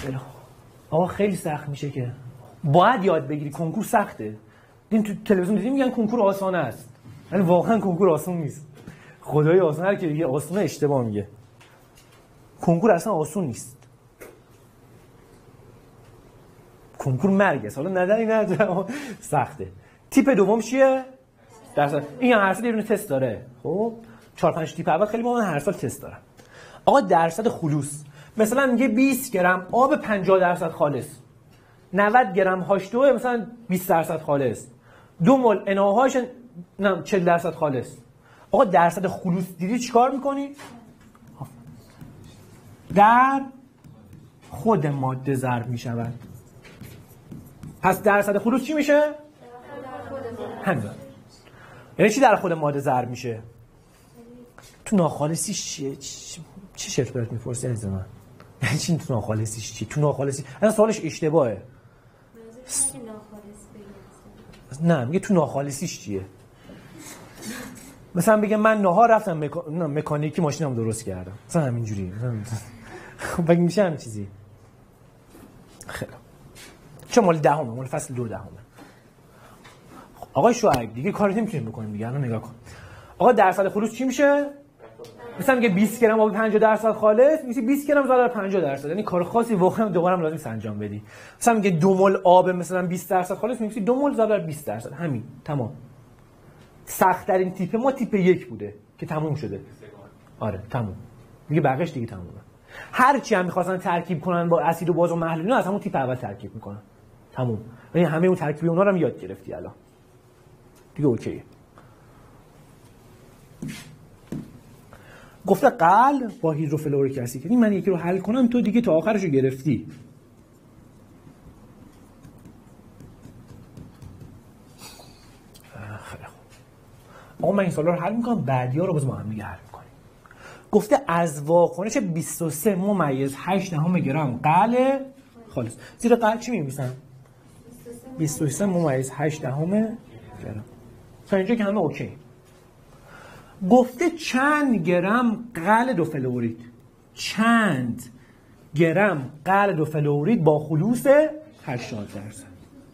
خیلی آقا خیلی سخت میشه که باید یاد بگیری. کنکور سخته. این تو تلویزیون دیدی میگن کنکور آسانه است، ولی واقعا کنکور آسان نیست. خدای آسان هر کی میگه آسانه اشتباه میگه. کنکور اصلا آسون نیست. کنکور مرگ است. حالا نظری نداره سخته. تیپ دوم چیه؟ درصد. این هر سال یه دونه تست داره. خب چهار پنج تیپ اول خیلی مهمه، هر سال تست دارن. آقا درصد خلوص مثلا میگه بیست گرم آب پنجاه درصد خالص، نود گرم هاش دو مثلا بیست درصد خالص، دو مول ان او هاش نه چهل درصد خالص. آقا درصد خلوص دیدی چیکار میکنی؟ در خود ماده ضرب میشود. پس درصد خلوص چی میشه؟ همین. یعنی چی در خود ماده ضرب میشه؟ تو ناخالصیش چیه؟ چه شرط برات میپرسی عزیز من؟ یعنی چی تو ناخالصیش چی؟ تو ناخالصی اصلا سوالش اشتباهه. نه میگه تو ناخالصیش چیه؟ مثلا بگه من نهار رفتم مکا... نه مکانیکی ماشینم درست کردم. مثلا همینجوری. خب بگیم میشه همین چیزی. خیلی. چه مال دهمه، مال فصل دو دهمه. آقای شعیب دیگه کاری نمیتونیم بکنیم دیگه. الان نگاه کن. آقا درصد خلوص چی میشه؟ مثلا میگه بیست گرم آب پنجاه درصد خالص، میشه بیست گرم ضرر پنجاه درصد. یعنی کار خاصی واقعا دوباره هم لازم انجام بدی. مثلا میگه دو مول آب مثلا بیست درصد خالص، میشه دو مول ضرر بیست درصد. همین تمام. سخت ترین تیپ ما تیپ یک بوده که تموم شده. آره تموم. میگه بقیش دیگه تمومه. هر چی هم می‌خواستن ترکیب کنن با اسید و باز و محلول اینا از همون تیپ اول ترکیب میکنن. تموم. یعنی همه اون ترکیب اونا رو هم یاد گرفتی الان. دیگه اوکیه. گفته قل با هیدروفلوریک اسید. یعنی من یکی رو حل کنم تو دیگه تا آخرش رو گرفتی. خیلی خوب. آقا من این سوالا رو حل میکنم، بعدی‌ها رو باز با هم دیگه حل میکنیم. گفته از واکنش بیست و سه ممیز هشت دهم گرم قل خالص. زیر قل چی می‌نویسم؟ بیست و سه ممیز هشت دهم گرم. تا اینجا که همه اوکی. گفته چند گرم قل دو فلورید، چند گرم قل دو فلورید با خلوص هشتاد درصد.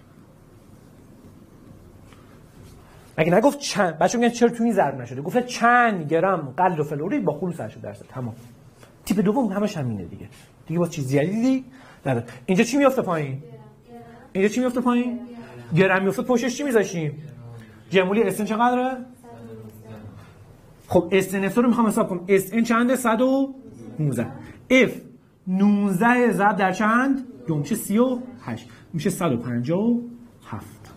مگه نگفت چند؟ بچه‌ها میگن چرا تو این ضرب نشده؟ گفته چند گرم قل دو فلورید با خلوص هشتاد درصد. تمام. تیپ دوم همش همینه دیگه. دیگه با چیز جدیدی نداره. اینجا چی میفته پایین؟ اینجا چی میفته پایین؟ گرم میفته پشتش چی میذاشیم؟ جمولی اس ان چقدره؟ خب اس ان اف رو میخوام حساب کنم. اس ان چنده؟ صد و نوزده. اف نوزده ضرب در چند؟ دو میشه سی و هشت. میشه صد و پنجاه و هفت.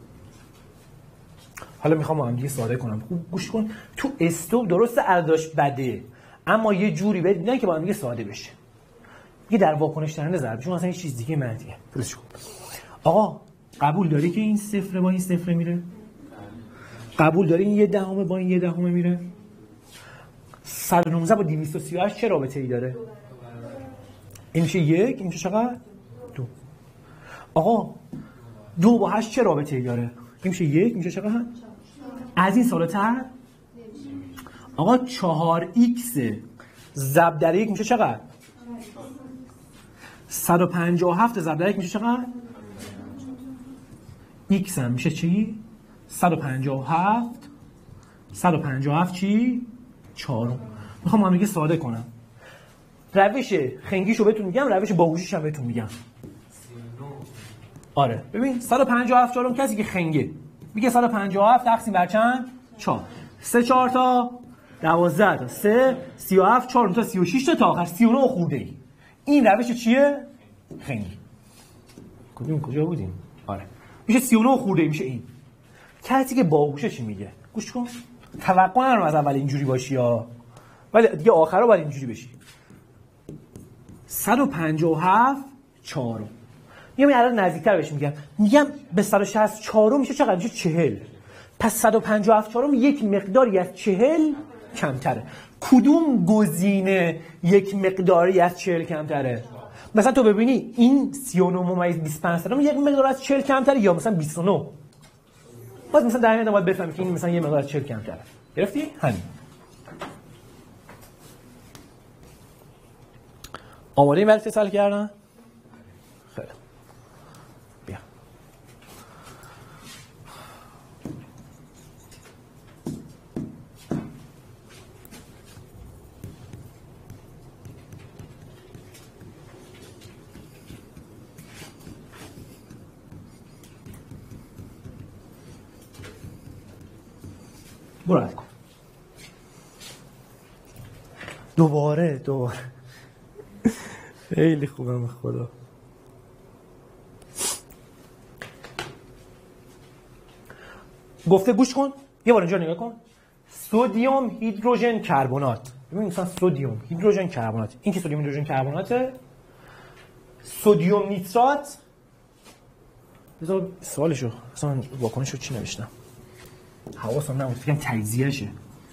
حالا میخوام با هم دیگه ساده کنم. خوب گوش کن. تو استوب درست عددش بده، اما یه جوری بهت میدن که با هم دیگه ساده بشه. میگه در واکنش دهنده ضرب چون اصلا یه چیز دیگه منفیه. درست کن. آقا قبول داری که این صفر با این صفر میره؟ قبول داری این یه دهم با این یه دهم میره؟ صد و نوزده با دویست و سی و هشت چه رابطه ای داره؟ این میشه یک، این میشه چقدر؟ دو. آقا دو با هشت چه رابطه ای داره؟ این میشه یک، میشه چقدر؟ از این سالتر؟ آقا چهار ایکس ضرب در یک میشه چقدر؟ صد و پنجاه و هفت ضرب در یک میشه چقدر؟ ایکس هم میشه چی؟ صد و پنجاه و هفت. صد و پنجاه و هفت چی؟ چهارم. میخوام هم دیگه ساده کنم. روش خنگیشو بهتون میگم، روش باهوشیش هم بهتون میگم. آره ببین صد و پنجاه و هفت چهارم کسی که خنگه میگه صد و پنجاه و هفت تقسیم بر چند؟ چهار. سه چهار تا دوازده تا سه سی و هفت چهار تا سی و شش تا تا آخر سی و نه خورده ای. این روش چیه؟ خنگی. کدوم کجا بودیم؟ آره میشه سی و نه خورده ای میشه این. کسی که باهوشه چی میگه؟ گوش کن. توقع ندارم از اول اینجوری باشی ها، ولی دیگه آخرا باید اینجوری بشی. صد و پنجاه و هفت چهارم. میگم این عدد نزدیکتر بهش میگم. میگم به صد و شصت چهارم میشه چقدر؟ میشه چهل. پس صد و پنجاه و هفت چهارم یک مقداری از چهل کمتره. کدوم گزینه یک مقداری از چهل کمتره؟ مثلا تو ببینی این سی و نه ممیز بیست و پنج درصد یک مقدار از چهل کمتره یا مثلا بیست و نه. باز مثلا در این باید بفهمی که این مثلا یه مقدار از چهل کمتره. گرفتی؟ همین. آماده این برای اتصال کردن؟ برو حل کن. دوباره دوباره خیلی خوبم خدا. گفته گوش کن یه بار اینجا نگاه کن. سدیم هیدروژن کربنات. ببین مثلا سدیم هیدروژن کربنات، این که سدیم هیدروژن کربناته. سدیم نیترات. بذار سوالشو اصلا واکنشو چی نوشتم حواسم نبود فکرم تجزیه‌شه.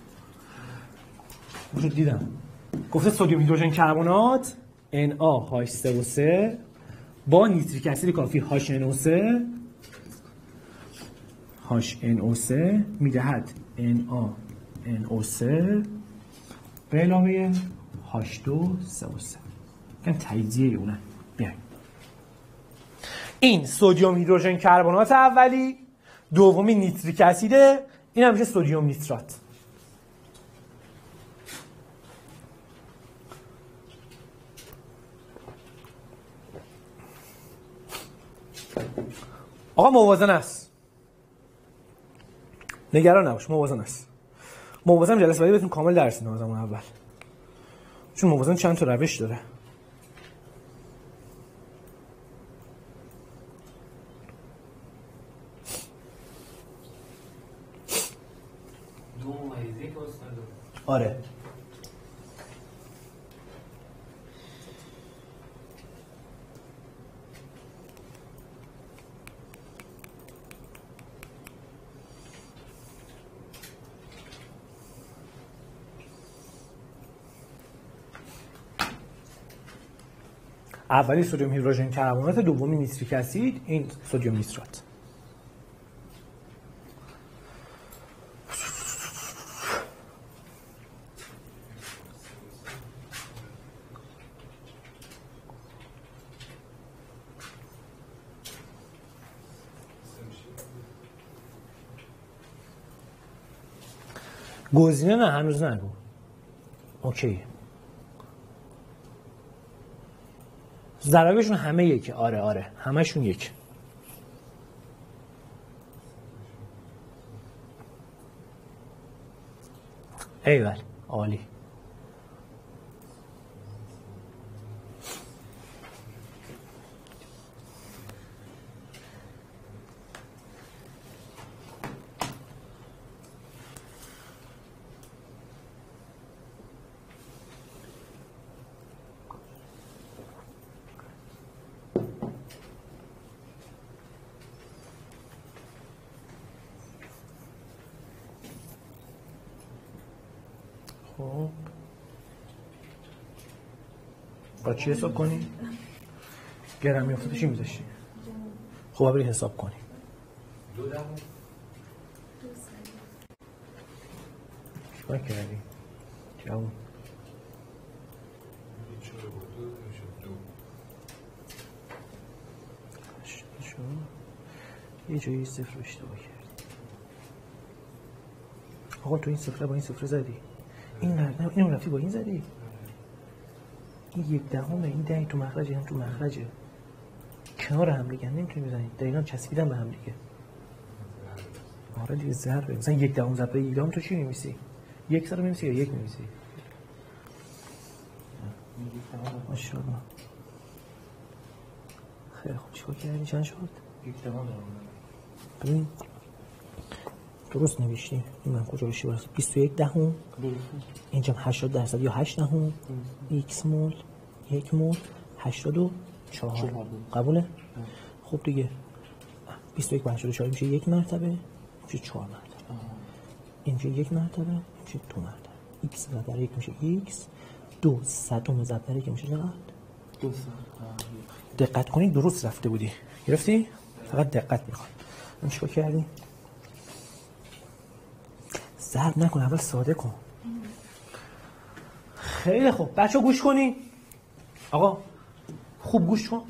وجود دیدم گفته سدیم هیدروژن کربنات ان ا هاچ سه او سه با نیتریک اسید کافی هاچ ان او سه هاچ ان او سه میدهد ان ا ان او سه به علاوه هاچ دو سه او سه. این تجزیه اونه. بیاین این سدیم هیدروژن کربنات اولی، دومی نیتریک اسیده، این هم میشه سدیم نیترات. آقا موازن است. نگران نباش موازن است. موازن جلسه بعدی بهتون کامل درس میدم از اون اول. چون موازن چند تا روش داره. آره اولی سدیم هیدروژن کربنات، دومی نیتریک اسید، این سدیم نیترات. گزینه نه هنوز نگو. اوکی. ضربشون همه یکی. آره آره همشون یک. ایول عالی. خب با چی حساب کنی؟ گرم میافتاد چی میذاشتی؟ خب برید حساب کنی. دو دهم چیکار کردی؟ جوون یه جایی صفر اشتباه کردی. آقا تو این صفره با این صفره زدی. این نه اینو رفتی با این زدی. این یک دهمه، این ده تو مخرجه، هم تو مخرجه، کنار هم دیگه نمیتونی بزنید. دقیقاً چسبیدن به هم دیگه. آره دیگه ضربه. مثلا یک دهم ضرب یک دهم تو چی می‌نویسی؟ یک سر می‌نویسی یا یک می‌نویسی؟ ماشاءالله. خیلی خوب. چیکار کردی؟ چند شد؟ یک دهم دارم. ببین درست نوشتی. این من کجا بشی واسه بیست و یک دهم. اینجا هشتاد درصد یا هشت دهم. ایکس مول یک مول هشتاد و چهار. قبوله؟ خب دیگه بیست و یک به هشتاد و چهار میشه یک مرتبه، میشه چهار مرتبه. اینجا یک مرتبه، میشه دو مرتبه. ایکس ضرب در یک میشه ایکس. دو صدم ضرب در یک میشه چقدر؟ دو صد. دقت کنید درست رفته بودی. گرفتی؟ فقط دقت میخواد. این چیکار کردی؟ ضرب نکن، اول ساده کن. خیلی خوب. بچه گوش کنی. آقا خوب گوش کن.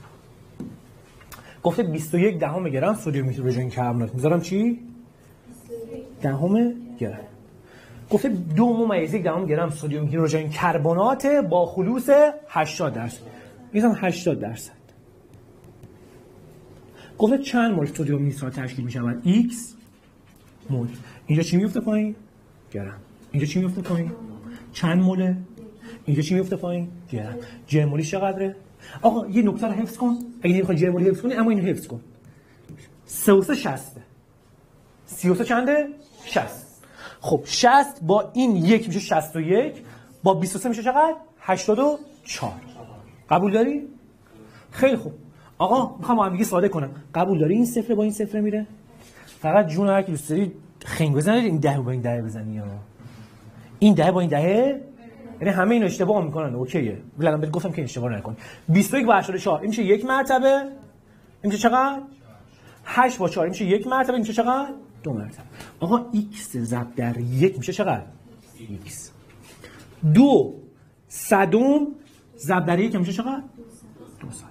گفته بیست و یک دهم گرم سدیم هیدروژن کربنات. میذارم چی؟ دهم گرم. گفته دو ممیز یک دهم گرم سدیم هیدروژن کربنات با خلوص هشتاد درصد. میذارم هشتاد درصد. گفته چند مول سدیم نیترات تشکیل میشود؟ X مول. اینجا چی میفته پایین؟ گرم. اینجا چی میفته پایین؟ چند موله؟ اینجا چی میفته پایین؟ گرم. جرمولی چقدره؟ آقا یه نکته رو حفظ کن. اگه نمیخوای جرمولی حفظ کنی اما اینو حفظ کن. سه و سه شصته. سی و سه چنده؟ شصت. خب شصت با این یک میشه شصت و یک، با بیست و سه میشه چقدر؟ هشتاد و چهار. قبول داری؟ خیلی خوب. آقا میخوام با هم دیگه ساده کنم. قبول داری این صفر با این صفر میره؟ فقط جون هر کی دوست داری خنگ بزنید این ده با این ده بزنی ها. این ده با این ده، یعنی همه اینو اشتباه میکنن. اوکیه. الان بهت گفتم که اشتباه نکن. بیست و یک با هشتاد و چهار این میشه یک مرتبه. این میشه چقدر؟ هشت با چهار این میشه یک مرتبه. این میشه چقدر؟ دو مرتبه. آقا x ضرب در یک میشه چقدر؟ x. دو صدم ضرب در یک میشه چقدر؟ دو صدم.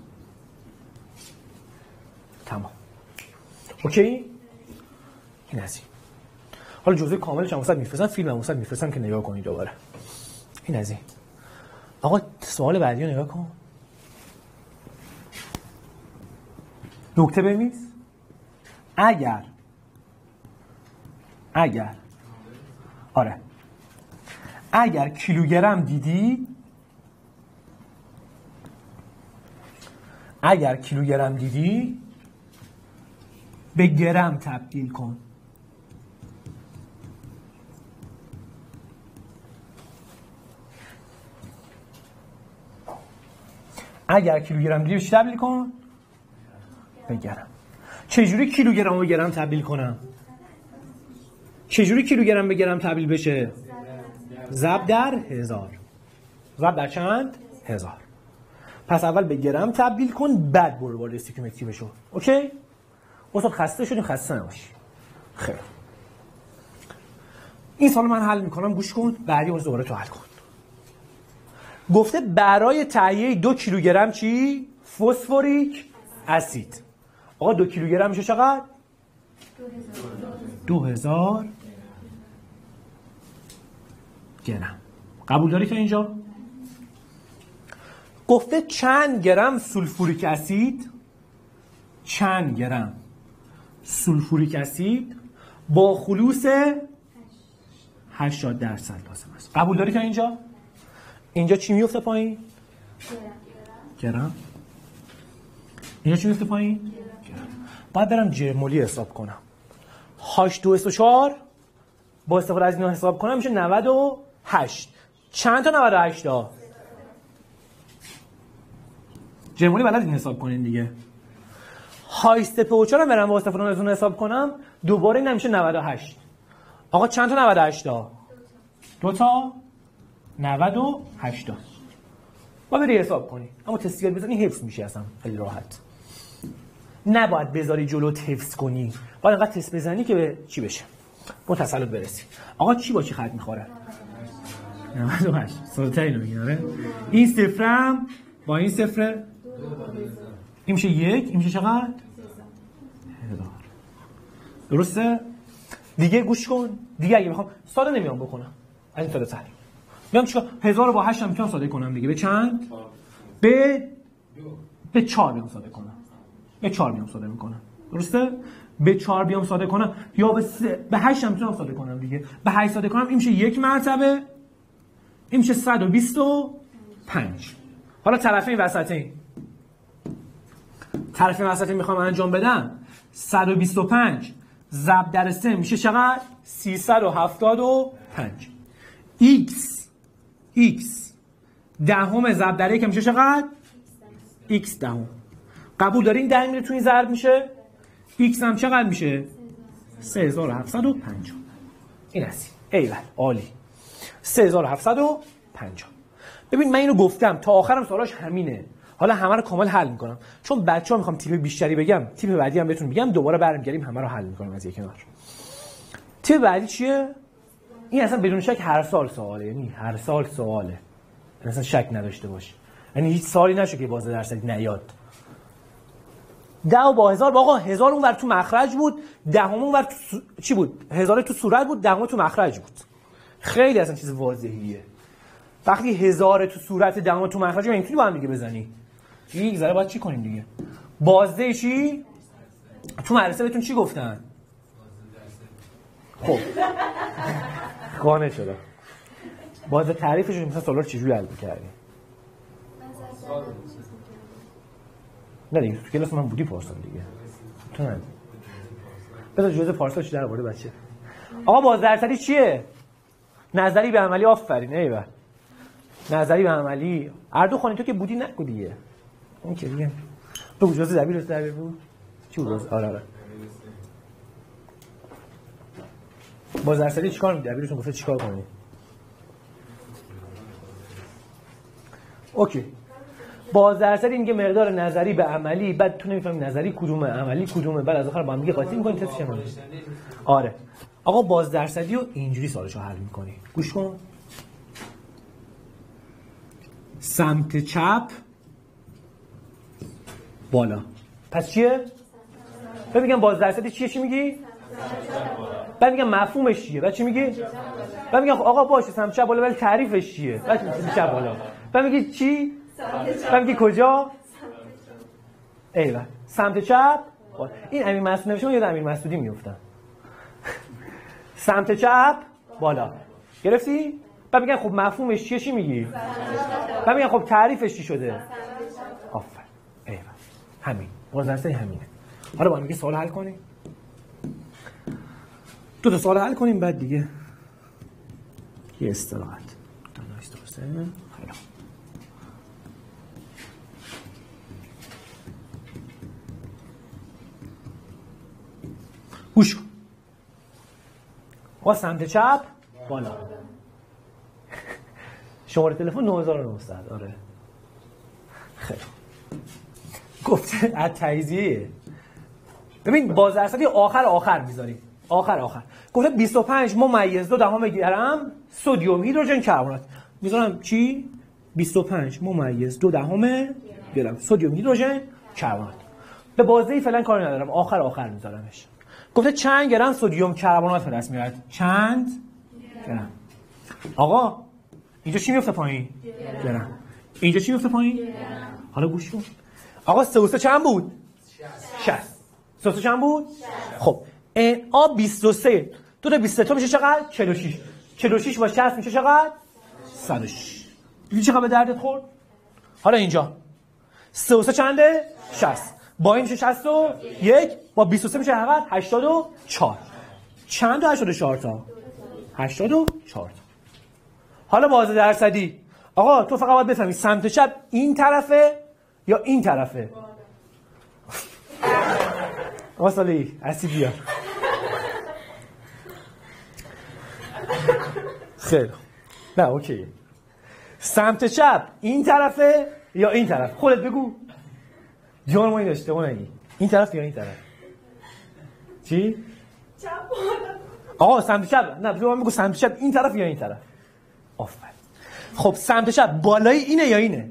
تمام. اوکی؟ این از این. حالا جزء کاملش هم واسط میفرستم، فیلم هم واسط میفرستم که نگاه کنید دوباره. این از این. آقا سوال بعدی رو نگاه کن. نکته بنویس. اگر اگر آره اگر کیلوگرم دیدی اگر کیلوگرم دیدی به گرم تبدیل کن. اگر کیلوگرم دیدی به چی تبدیل کن؟ به گرم. چجوری کیلوگرم رو به گرم تبدیل کنم؟ چجوری کیلوگرم به گرم تبدیل بشه؟ ضرب در هزار. ضرب در چند؟ هزار. پس اول به گرم تبدیل کن، بعد برو وارد استیکیومتری بشو. اوکی؟ اصلا خسته شدیم، خسته نباشی. خیلی. این سوالو من حل میکنم، گوش کن، بعدی اون دوباره تو حل کن. گفته برای تهیه دو کیلوگرم چی؟ فسفوریک اسید. آقا دو کیلوگرم میشه چقدر؟ دو هزار گرم. قبول داری تا اینجا؟ گفته چند گرم سولفوریک اسید چند گرم سولفوریک اسید با خلوص هشتاد درصد لازم است. قبول داری تا اینجا؟ اینجا چی میفته پایین؟ گرم. اینجا چی میفته پایین؟ گرم. باید برم جرمولی حساب کنم. هاش دو اس و چهار با استفاده از اینا حساب کنم میشه نود و هشت. چند تا نود و هشت تا؟ جرمولی بلدین حساب کنین دیگه. های سپ و چهار رو برم با استفاده از اون حساب کنم دوباره این میشه نود و هشت. آقا چند تا نود و هشت تا؟ دو تا نود و هشت تا. با بری حساب کنی. اما تستیگل بزنی حفظ میشه اصلا خیلی راحت. نباید بذاری جلوت حفظ کنی. باید انقدر تست بزنی که به چی بشه؟ با تسلط برسی. آقا چی با چی خط میخوره؟ نود و هشت. ساده‌تر اینو میگن آره. این صفرم با این صفر این میشه یک، این میشه چقدر؟ هزار. درسته؟ دیگه گوش کن. دیگه اگه بخوام ساده نمیام بکنم. از این ساده تر. میام چیکار؟ هزار رو با هشت هم میتونم ساده کنم دیگه. به چند؟ به به چهار بیام ساده کنم. به چهار بیام ساده میکنم. درسته؟ به چهار بیام ساده کنم یا به سه به هشت هم میتونم ساده کنم دیگه. به هشت ساده کنم این میشه یک مرتبه. این میشه صد و بیست و پنج. حالا طرفین وسطین. طرفین وسطین میخوام انجام بدم. صد و بیست و پنج ضرب در سه میشه چقدر؟ سیصد و هفتاد و پنج. x x دهم ضرب در یک میشه چقدر؟ x دهم. قبول دارین ده میره تو این ضرب میشه؟ x هم چقدر میشه؟ سه هزار و هفتصد و پنجاه. این هستی. ایول عالی. سه هزار و هفتصد و پنجاه. ببین من اینو گفتم تا آخرم سوالاش همینه. حالا همه رو کامل حل میکنم چون بچه‌ها میخوام تیپ بیشتری بگم، تیپ بعدی هم بهتون میگم، دوباره برمیگردیم همه رو حل میکنیم از یک کنار. تیپ بعدی چیه؟ این اصلا بدون شک هر سال سواله، یعنی هر سال سواله. اصلا شک نداشته باش. یعنی هیچ سالی نشه که بازده درصدی نیاد. ده و با هزار، آقا هزار اون ور تو مخرج بود، دهم اون ور تو سو... چی بود؟ هزار تو صورت بود، دهم تو مخرج بود. خیلی اصلا چیز واضحیه. وقتی هزار تو صورت دهم تو مخرج اینطوری با هم دیگه بزنی. یک ذره باید چی کنیم دیگه؟ بازده چی؟ تو مدرسه بهتون چی گفتن؟ خب قانع شدم. باز تعریفش مثلا سوالار چجوری حل می‌کردی؟ نه دیگه تو کلاس من بودی پارسال دیگه. تو نه. بذار جزء پارسال چی در مورد بچه. آقا باز درصدی چیه؟ نظری به عملی. آفرین. ایول. نظری به عملی. اردوخانی تو که بودی نگو دیگه. اون که دیگه. تو جزء دبیر است دبیر بود. چی بود؟ آره آره. باز درصدی چیکار می‌کنی؟ دبیرتون گفته چیکار کنی؟ اوکی. باز درصدی میگه مقدار نظری به عملی، بعد تو نمیفهمی نظری کدومه عملی کدومه، بعد از آخر با هم دیگه قاطی می‌کنی تستش هم. آره. آقا باز درصدی رو اینجوری سوالشو حل می‌کنی. گوش کن. سمت چپ بالا. پس چیه؟ بعد میگم باز درصدی چیه چی میگی؟ بعد میگم مفهومش چیه؟ بعد چی میگی؟ بعد میگم آقا باشه سمت چپ بالا ولی تعریفش چیه؟ بعد سمت چپ بالا. بعد میگی چی؟ بعد میگی کجا؟ ایول. سمت چپ بالا. این امیر مسعود نوشته یاد امیر مسعودی میافتم. سمت چپ بالا. گرفتی؟ بعد میگن خب مفهومش چیه چی میگی؟ بعد میگن خب تعریفش چی شده؟ آفر. ایول. همین. باز درصدی همینه. حالا با هم دیگه سوال حل کنیم. دو تا سوال حل کنیم بعد دیگه یه استراحت. دو تا نایس درسته. خیلی خوب. گوش کن. با سمت چپ بالا. شماره تلفن نه هزار و نهصد. آره. خیلی گفته از تجزیه. ببین باز درصدی آخر آخر میذاریم. آخر آخر. گفته بیست و پنج ممیز دو دهم گرم سدیم هیدروژن کربنات. میذارم چی؟ بیست و پنج ممیز دو دهم گرم سدیم هیدروژن کربنات. به بازی فعلا کاری ندارم. آخر آخر میذارمش. گفته چند گرم سدیم کربنات به دست میاد؟ چند گرم. آقا اینجا چی میفته پایین؟ گرم. اینجا چی میفته پایین؟ حالا گوش کن. آقا سه و سه چند بود؟ شصت. سه و سه چند بود؟ خب ان آ بیست و سه دو تا بیست و سه میشه چقدر؟ چهل و شش. چهل و شش با شصت میشه چقدر؟ صد و شش. دیدی چقدر به دردت خورد؟ حالا اینجا سه و سه چنده؟ شصت. با این میشه شصت و یک با بیست و سه میشه چقدر؟ هشتاد و چهار. چند تا هشتاد و چهار تا؟ هشتاد و چهار تا. حالا باز درصدی. آقا تو فقط باید بفهمی سمت چپ این طرفه یا این طرفه. آقا صالحی اسی بیا. خیلی نه اوکی. سمت چپ این طرفه یا این طرف؟ خودت بگو. جان ما این اشتباه نگی. این طرف یا این طرف؟ چی؟ چپ. آقا سمت چپ. نه تو من بگو سمت چپ این طرف یا این طرف. آفرین. خب سمت چپ بالای اینه یا اینه؟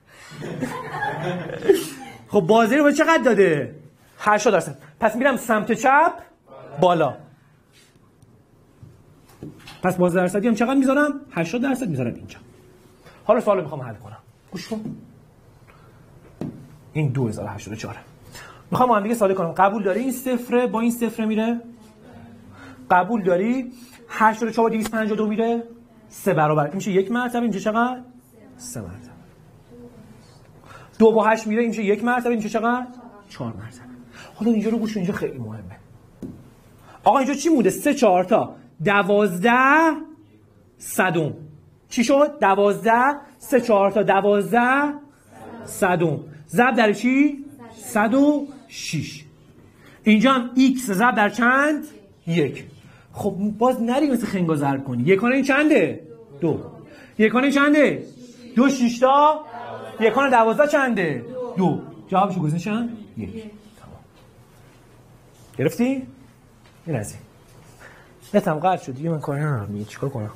خب بازی رو چقدر داده؟ هشتاد درصد. پس میرم سمت چپ بالا. پس باز درصدی هم چقدر میذارم؟ هشتاد درصد میذارم اینجا. حالا سوالو میخوام حل کنم. گوش کن. این دو هزار و هشتاد و چهار. میخوام با هم دیگه سوال کنم. قبول داری این صفر با این صفر میره؟ قبول داری هشتاد و چهار با دویست و پنجاه و دو میره؟ سه برابر. میشه یک مرتبه. اینجا چقدر؟ سه مرتبه. دو با هشت میره. این میشه یک مرتبه. اینجا چقدر؟ چهار مرتبه. حالا اینجا رو گوش کن. اینجا خیلی مهمه. آقا اینجا چی موده؟ سه چهار تا دوازده صدم. چی شد؟ دوازده سه چهار تا دوازده صدم. ضرب در چی؟ صد و شش. اینجا هم x ضرب در چند؟ یک. خب باز نری مثل خنگا ضرب کنی. یکانه این چنده؟ دو. یکانه این چنده؟ دو شش تا. یکانه دوازده چنده؟ دو. جوابشو گذاشتن؟ یک. تمام. گرفتی؟ این از این. نتم قطع شد دیگه من کاری ندارم دیگه چیکار کنم؟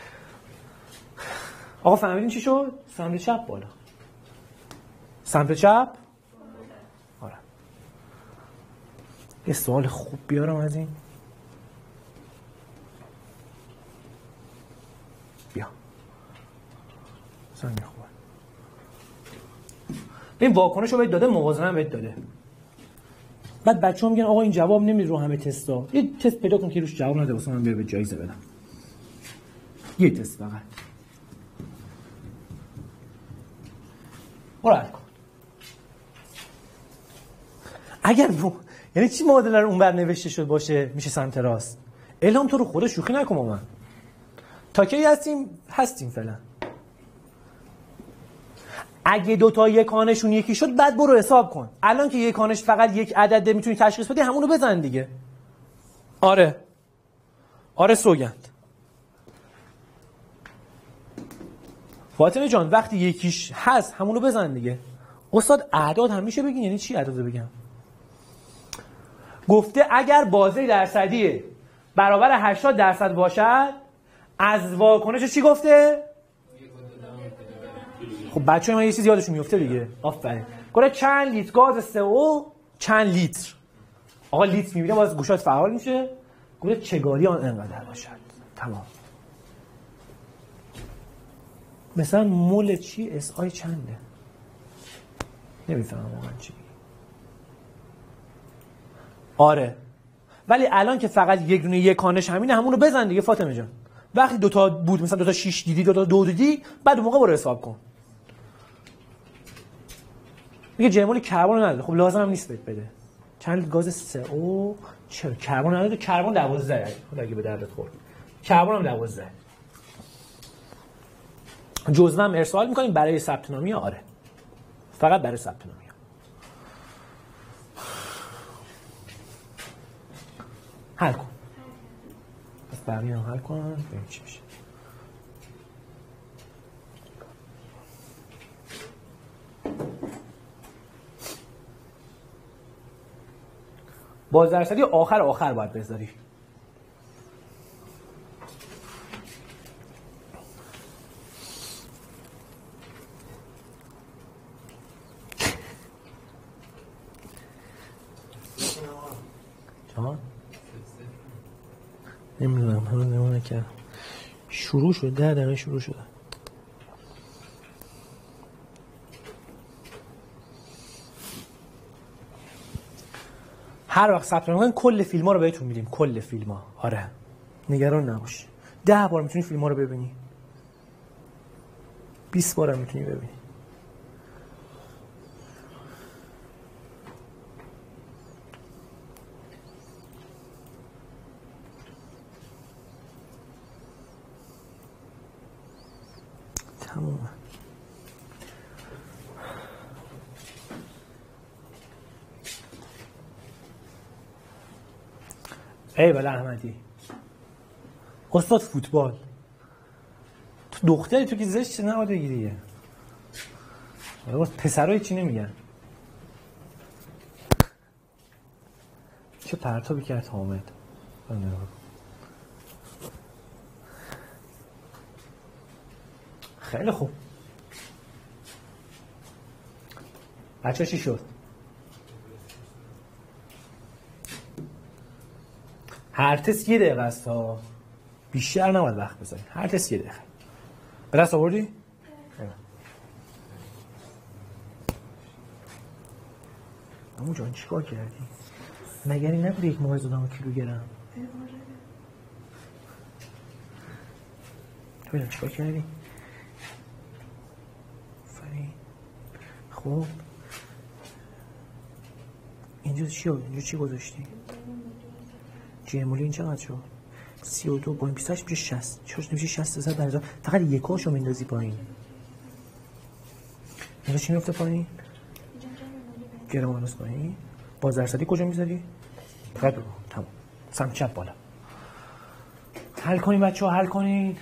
آقا فهمیدین چی شد؟ سمت چپ بالا. سمت چپ؟ آره. یه سوال خوب بیارم از این. بیا. سنگ خوبه. این واکنش رو بهت داده، موازنه بهت داده. بعد بچه‌ها میگن آقا این جواب نمیده رو همه تستا. یه تست پیدا کن که روش جواب نده واسه من بیار به جایزه بدم. یه تست فقط. برو حل کن. اگر بو... یعنی چی معادله رو اونور نوشته شد باشه میشه سمت راست؟ الهام تو رو خدا شوخی نکن با من. تا کی هستیم؟ هستیم فعلا. اگه دو تا یکانشون یکی شد بعد برو حساب کن. الان که یکانش فقط یک عدده میتونی تشخیص بدی همونو بزن دیگه. آره. آره سوگند. فاطمه جان وقتی یکیش هست همونو بزن دیگه. استاد اعداد هم میشه بگین؟ یعنی چی اعداد بگم؟ گفته اگر بازه درصدی برابر هشتاد درصد باشد از واکنش چی گفته؟ خب بچه‌ها من یه چیز یادشون میفته دیگه. آفرین. گفته چند لیتر گاز سه او چند لیتر. آقا لیتر میبینه باز گوشات فعال میشه. گفته چگالی آن انقدر باشد. تمام. مثلا مول چی اس آی چنده؟ نمیفهمم واقعا چی. آره. ولی الان که فقط یک دونه یکانش همینه همونو بزن دیگه فاطمه جان. وقتی دو تا بود مثلا دو تا شش دیدی دو تا دو دیدی بعد اون موقع برو حساب کن. میگه جمول کربن نداره. خب لازم هم نیست بهت بده. چند گاز سه او چرا کربن نداره؟ کربن دوازده. خب اگه به دردت خورد. کربن هم دوازده. جزوه هم ارسال میکنیم برای ثبت نامی. آره. فقط برای ثبت نامی. حل کن. پس بقیه هم حل کن. ببین چی میشه. باز درصدی آخر آخر باید بذاری. جان؟ نمیدونم همون نمونه که شروع شد ده دقیقه شروع شده. هر وقت ثبت نام کل فیلم ها رو بهتون میدیم. کل فیلم ها. آره نگران نباش. ده بار میتونی فیلم ها رو ببینی. بیست بار هم میتونی ببینی. تمومه. ای بله احمدی استاد فوتبال تو دختری تو که زشت نباید بگیریه. پسرای چی نمیگن؟ چه پرتابی کرد حامد. خیلی خوب بچه چی شد؟ هر تست یه دقیقه است ها. بیشتر نباید وقت بذاری. هر تست یه دقیقه. به دست آوردی؟ عمو جان چیکار کردی؟ مگری نبوده یک موازه دام کیلوگرم؟ تو ببینم چیکار کردی؟ فرین خب اینجا چی شد؟ اینجا چی گذاشتی؟ جمولی این چقدر شد؟ سی و دو باید بیست و هشت میشه شصت. چرا نمیشه شصت درصد در هزار؟ فقط یکاشو میندازی پایین. اینجا چی میفته پایین؟ گرمانوس پایین. باز درصدی کجا میذاری؟ فقط برو. تمام. سمت چپ بالا. حل کنین بچه ها حل کنین.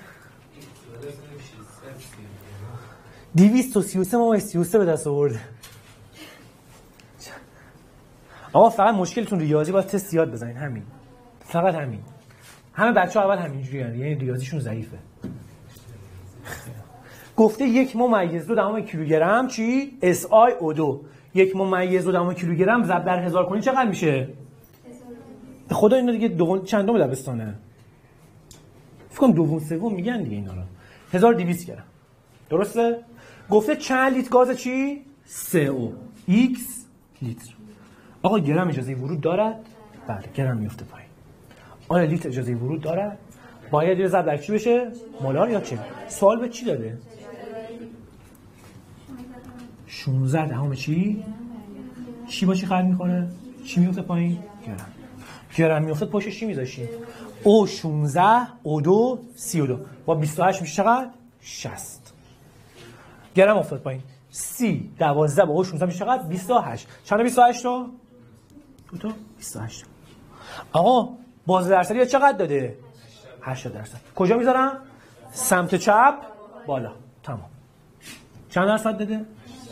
دویست و سی و سه ما سی و سه به دست آورده. آقا فقط مشکلتون ریاضی باید تست یاد بزنین. همین. فقط همین. همه بچه ها اول همینجوری هست. یعنی ریاضیشون ضعیفه. گفته یک ممیز دو دهم کیلوگرم چی؟ اس آی او دو. یک ممیز دو دهم کیلوگرم ضرب در هزار کنی چقدر میشه؟ خدا اینا دیگه دوم چندم دبستانه؟ فکر کنم دوم سوم میگن دیگه اینا رو. هزار و دویست گرم. درسته؟ گفته چند لیتر گاز چی؟ سه او. ایکس لیتر. آقا گرم اجازه ورود دارد؟ بله گرم میفته پایین. آیا لیتر اجازه ورود دارد؟ باید یه ضرب در چی بشه؟ مولار یا چه؟ سوال به چی داده؟ شانزده دهم چی؟ چی با چی خرد میکنه؟ چی میفته پایین؟ گرم. گرم میفته پشتش چی میذاشیم؟ او شانزده، او دو، سی و دو. با بیست و هشت میشه چقدر؟ شصت. گرم افتاد پایین. سی، دوازده با او شانزده میشه چقدر؟ بیست و هشت. چند بیست و هشت تا؟ دو تا؟ بیست و هشت. آقا باز درصدی چقدر داده؟ هشتاد درصد. کجا میذارم؟ سمت چپ بالا. تمام. چند درصد داده؟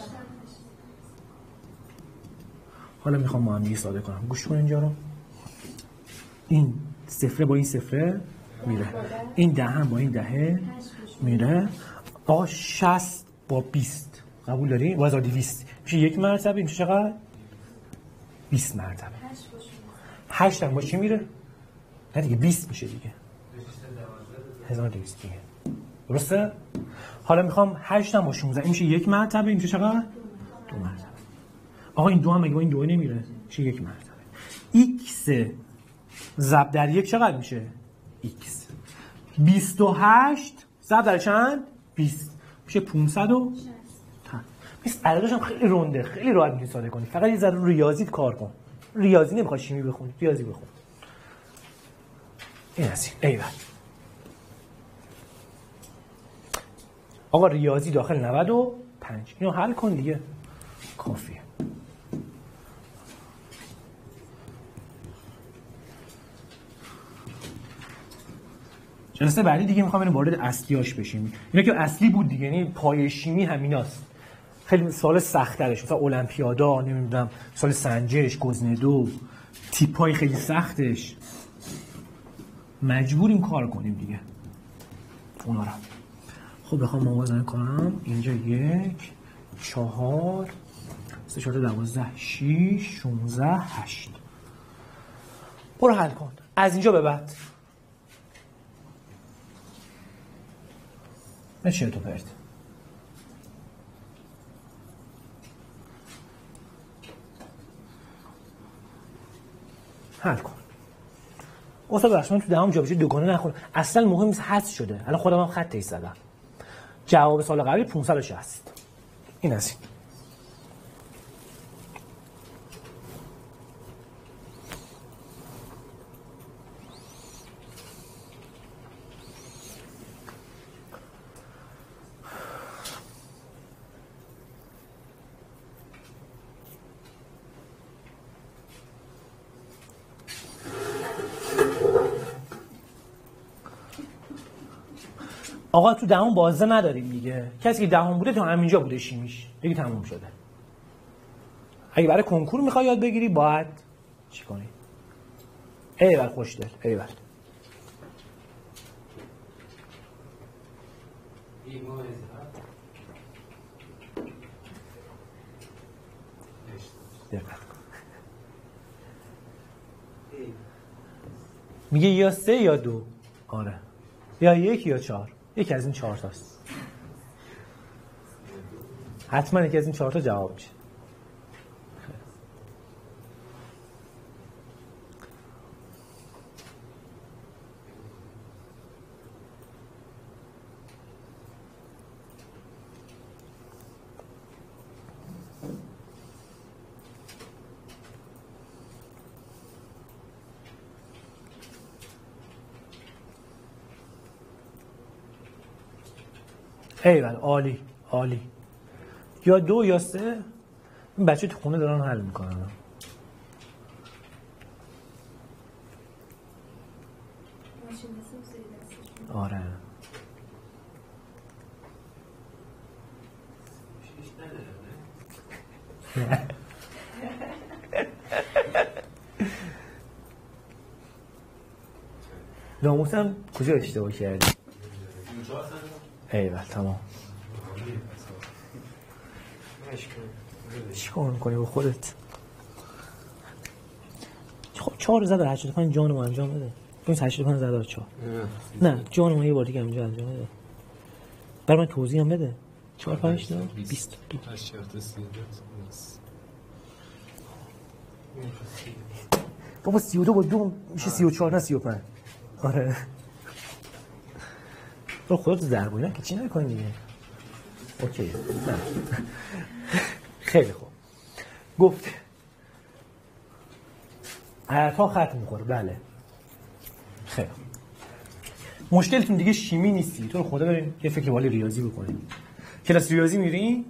حالا میخوام با هم دیگه ساده کنم. گوش کن اینجا رو. این صفره با این صفره میره. این دهم با این دهه میره. آقا شصت با بیست قبول داری؟ با هزار و دویست میشه یک مرتبه. این چقدر؟ بیست مرتبه. هشت هم با چی میره؟ نه دیگه بیست میشه دیگه. هزار و دویست دیگه. درسته؟ حالا میخوام هشت هم با شانزده. این میشه یک مرتبه. این میشه چقدر؟ دو مرتبه. آقا این دو هم مگه با این دو نمیره؟ میشه یک مرتبه. ایکس ضرب در یک چقدر میشه؟ ایکس. بیست و هشت ضرب در چند؟ بیست میشه پانصد و شصت. بیست عددش هم خیلی رنده، خیلی راحت میتونی ساده کنی. فقط یه ذره ریاضیت کار کن. ریاضی نمیخواد شیمی بخونی، ریاضی بخون. این هست. ایول. آقا ریاضی داخل نود و پنج. اینو حل کن دیگه. کافیه. جلسه بعدی دیگه میخوام بریم وارد اصلیاش بشیم. اینا که اصلی بود دیگه، یعنی پایه شیمی همیناست. خیلی سوال سخت‌ترش، مثلا المپیادا، نمیدونم سوال سنجش، گزینه دو، تیپای خیلی سختش. مجبوریم کار کنیم دیگه. اونا رو. خب بخوام موازنه کنم، اینجا یک، چهار، سه، چهار، دوازده، شیش، شانزده، هشت. برو حل کن. از اینجا به بعد. نه چه تو پرت. حل کن. اصلا برش من تو دهم جا بشه دوگانه نخون. اصلا مهم نیست حذف شده. الان خودم هم خطش زدم. جواب سال قبلی پانصد و شصت. این از این. آقا تو دهم بازه نداریم دیگه. کسی که دهم بوده تو همینجا بوده شیمیش. دیگه تموم شده. اگه برای کنکور میخوای یاد بگیری باید چی کنی؟ ایول خوشدل. ایول. میگه یا سه یا دو. آره. یا یک یا چهار. یکی از این چهار تاست. حتما یکی از این چهار تا جواب میشه. ایول عالی عالی. یا دو یا سه. این بچه تو خونه دارن حل میکنن. آره. ناموسم کجا اشتباه کردی؟ ایول تمام. چی کار میکنی با خودت؟ خب چهار زد در هشتاد و پنج جانمو انجام بده. این هشتاد و پنج زد در چهار. نه جانمو یه بار دیگه اینجا انجام بده. بر من توضیح هم بده. چهار پنج تا بیست. بابا سی و دو با دو میشه سی و چهار نه سی و پنج. آره تو خودت ضرب اینا که چی نکنی دیگه. اوکی نه. خیلی خوب گفت عددها خط میخوره. بله خیلی خوب. مشکلتون دیگه شیمی نیستی. تو رو خدا بریم یه فکر والی ریاضی بکنیم. کلاس ریاضی میرین؟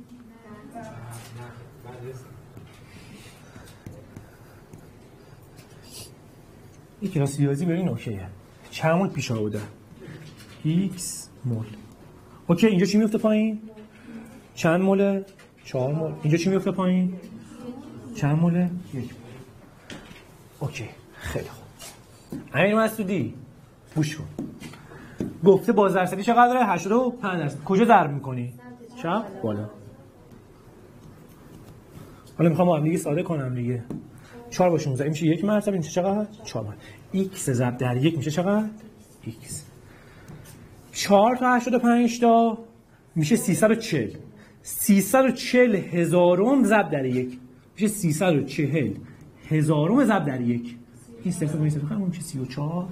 یه کلاس ریاضی برین اوکیه. چند مول پیش آورده؟ x مول. اوکی اینجا چی میفته پایین؟ چند موله؟ چهار مول. اینجا چی میفته پایین؟ چند موله؟ یک مول. اوکی خیلی خوب. امیر مسعودی گوش کن. گفته باز درصدی چقدره؟ هشتاد و پنج درصد. کجا ضرب میکنی؟ چپ بالا. حالا میخوام با هم دیگه ساده کنم دیگه. چهار با شانزده میشه یک مرتبه. این میشه چقدر؟ چهار مرتبه. x ضرب در یک میشه چقدر؟ x. چهار تا هشتاد و پنج تا میشه سیصد و چهل. سیصد و چهل هزارم ضرب در یک میشه سیصد و چهل هزارم ضرب در یک. این صفر با این صفر همون میشه سی و چهار.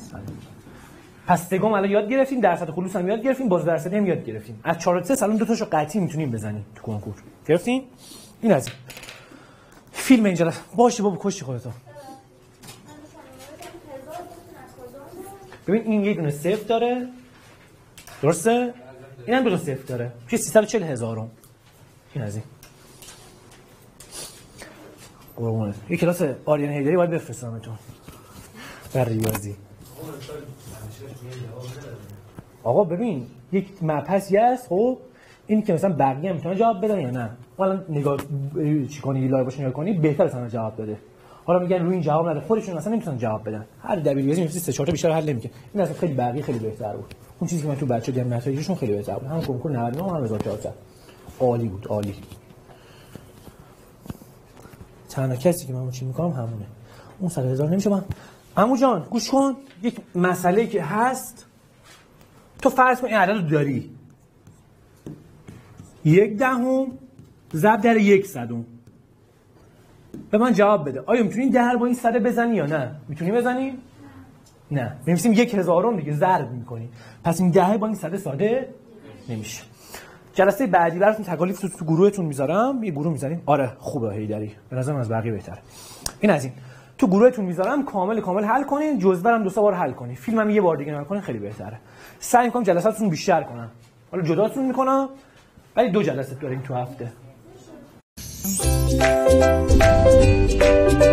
پس سگم الان یاد گرفتیم، درصد خلوص هم یاد گرفتیم، باز درصدی هم یاد گرفتیم. از چهار تا سه الان دو تاشو قطعی میتونیم بزنیم تو کنکور. گرفتین؟ این از این. فیلم اینجا باشه بابا کشتی خودتو. ببین این یه دونه صفر داره. درسته؟ این هم دو تا صفر داره. میشه سیصد و چهل هزارم. این از این. قربونت. یه کلاس آریان هیدری باید بفرستمتون. در ریاضی. آقا ببین یک مبحثی هست خب این که مثلا بقیه هم میتونن جواب بدن یا نه. حالا نگاه چی کنی لایو باش نگاه کنی بهتره مثلا جواب بده. حالا میگن روی این جواب نده خودشون اصلا نمیتونن جواب بدن. هر دبیریازی میفته سه چهار تا بیشتر حل نمیکنه. این اصلا خیلی بقیه خیلی بهتر بود. اون چیزی که من تو بچه‌ها دیدم نتایجشون خیلی بهتر بود. هم کنکور نود و نه هم هزار و چهارصد. عالی بود عالی. تنها کسی که من چی میکنم همونه. اون صد هزار نمیشه من. عمو جان گوش کن یک مسئله که هست تو فرض کن این عدد رو داری یک دهم ضرب در یک صدم. به من جواب بده آیا میتونی ده با این صده بزنی یا نه؟ میتونی بزنی؟ نه. می‌نویسیم یک هزارم دیگه ضرب میکنی. پس این ده با این صده ساده نمیشه. جلسه بعدی براتون تکالیف تو, تو گروهتون میذارم. یه گروه میذاریم. آره خوبه هیدری. به نظرم از بقیه بهتره. این از این. تو گروهتون میذارم کامل کامل حل کنین. جزوه هم دو سه بار حل کنین. فیلمم یه بار دیگه حل کنین خیلی بهتره. سعی می‌کنم جلساتتون بیشتر کنم. حالا جداتون میکنم ولی دو جلسه داریم تو هفته.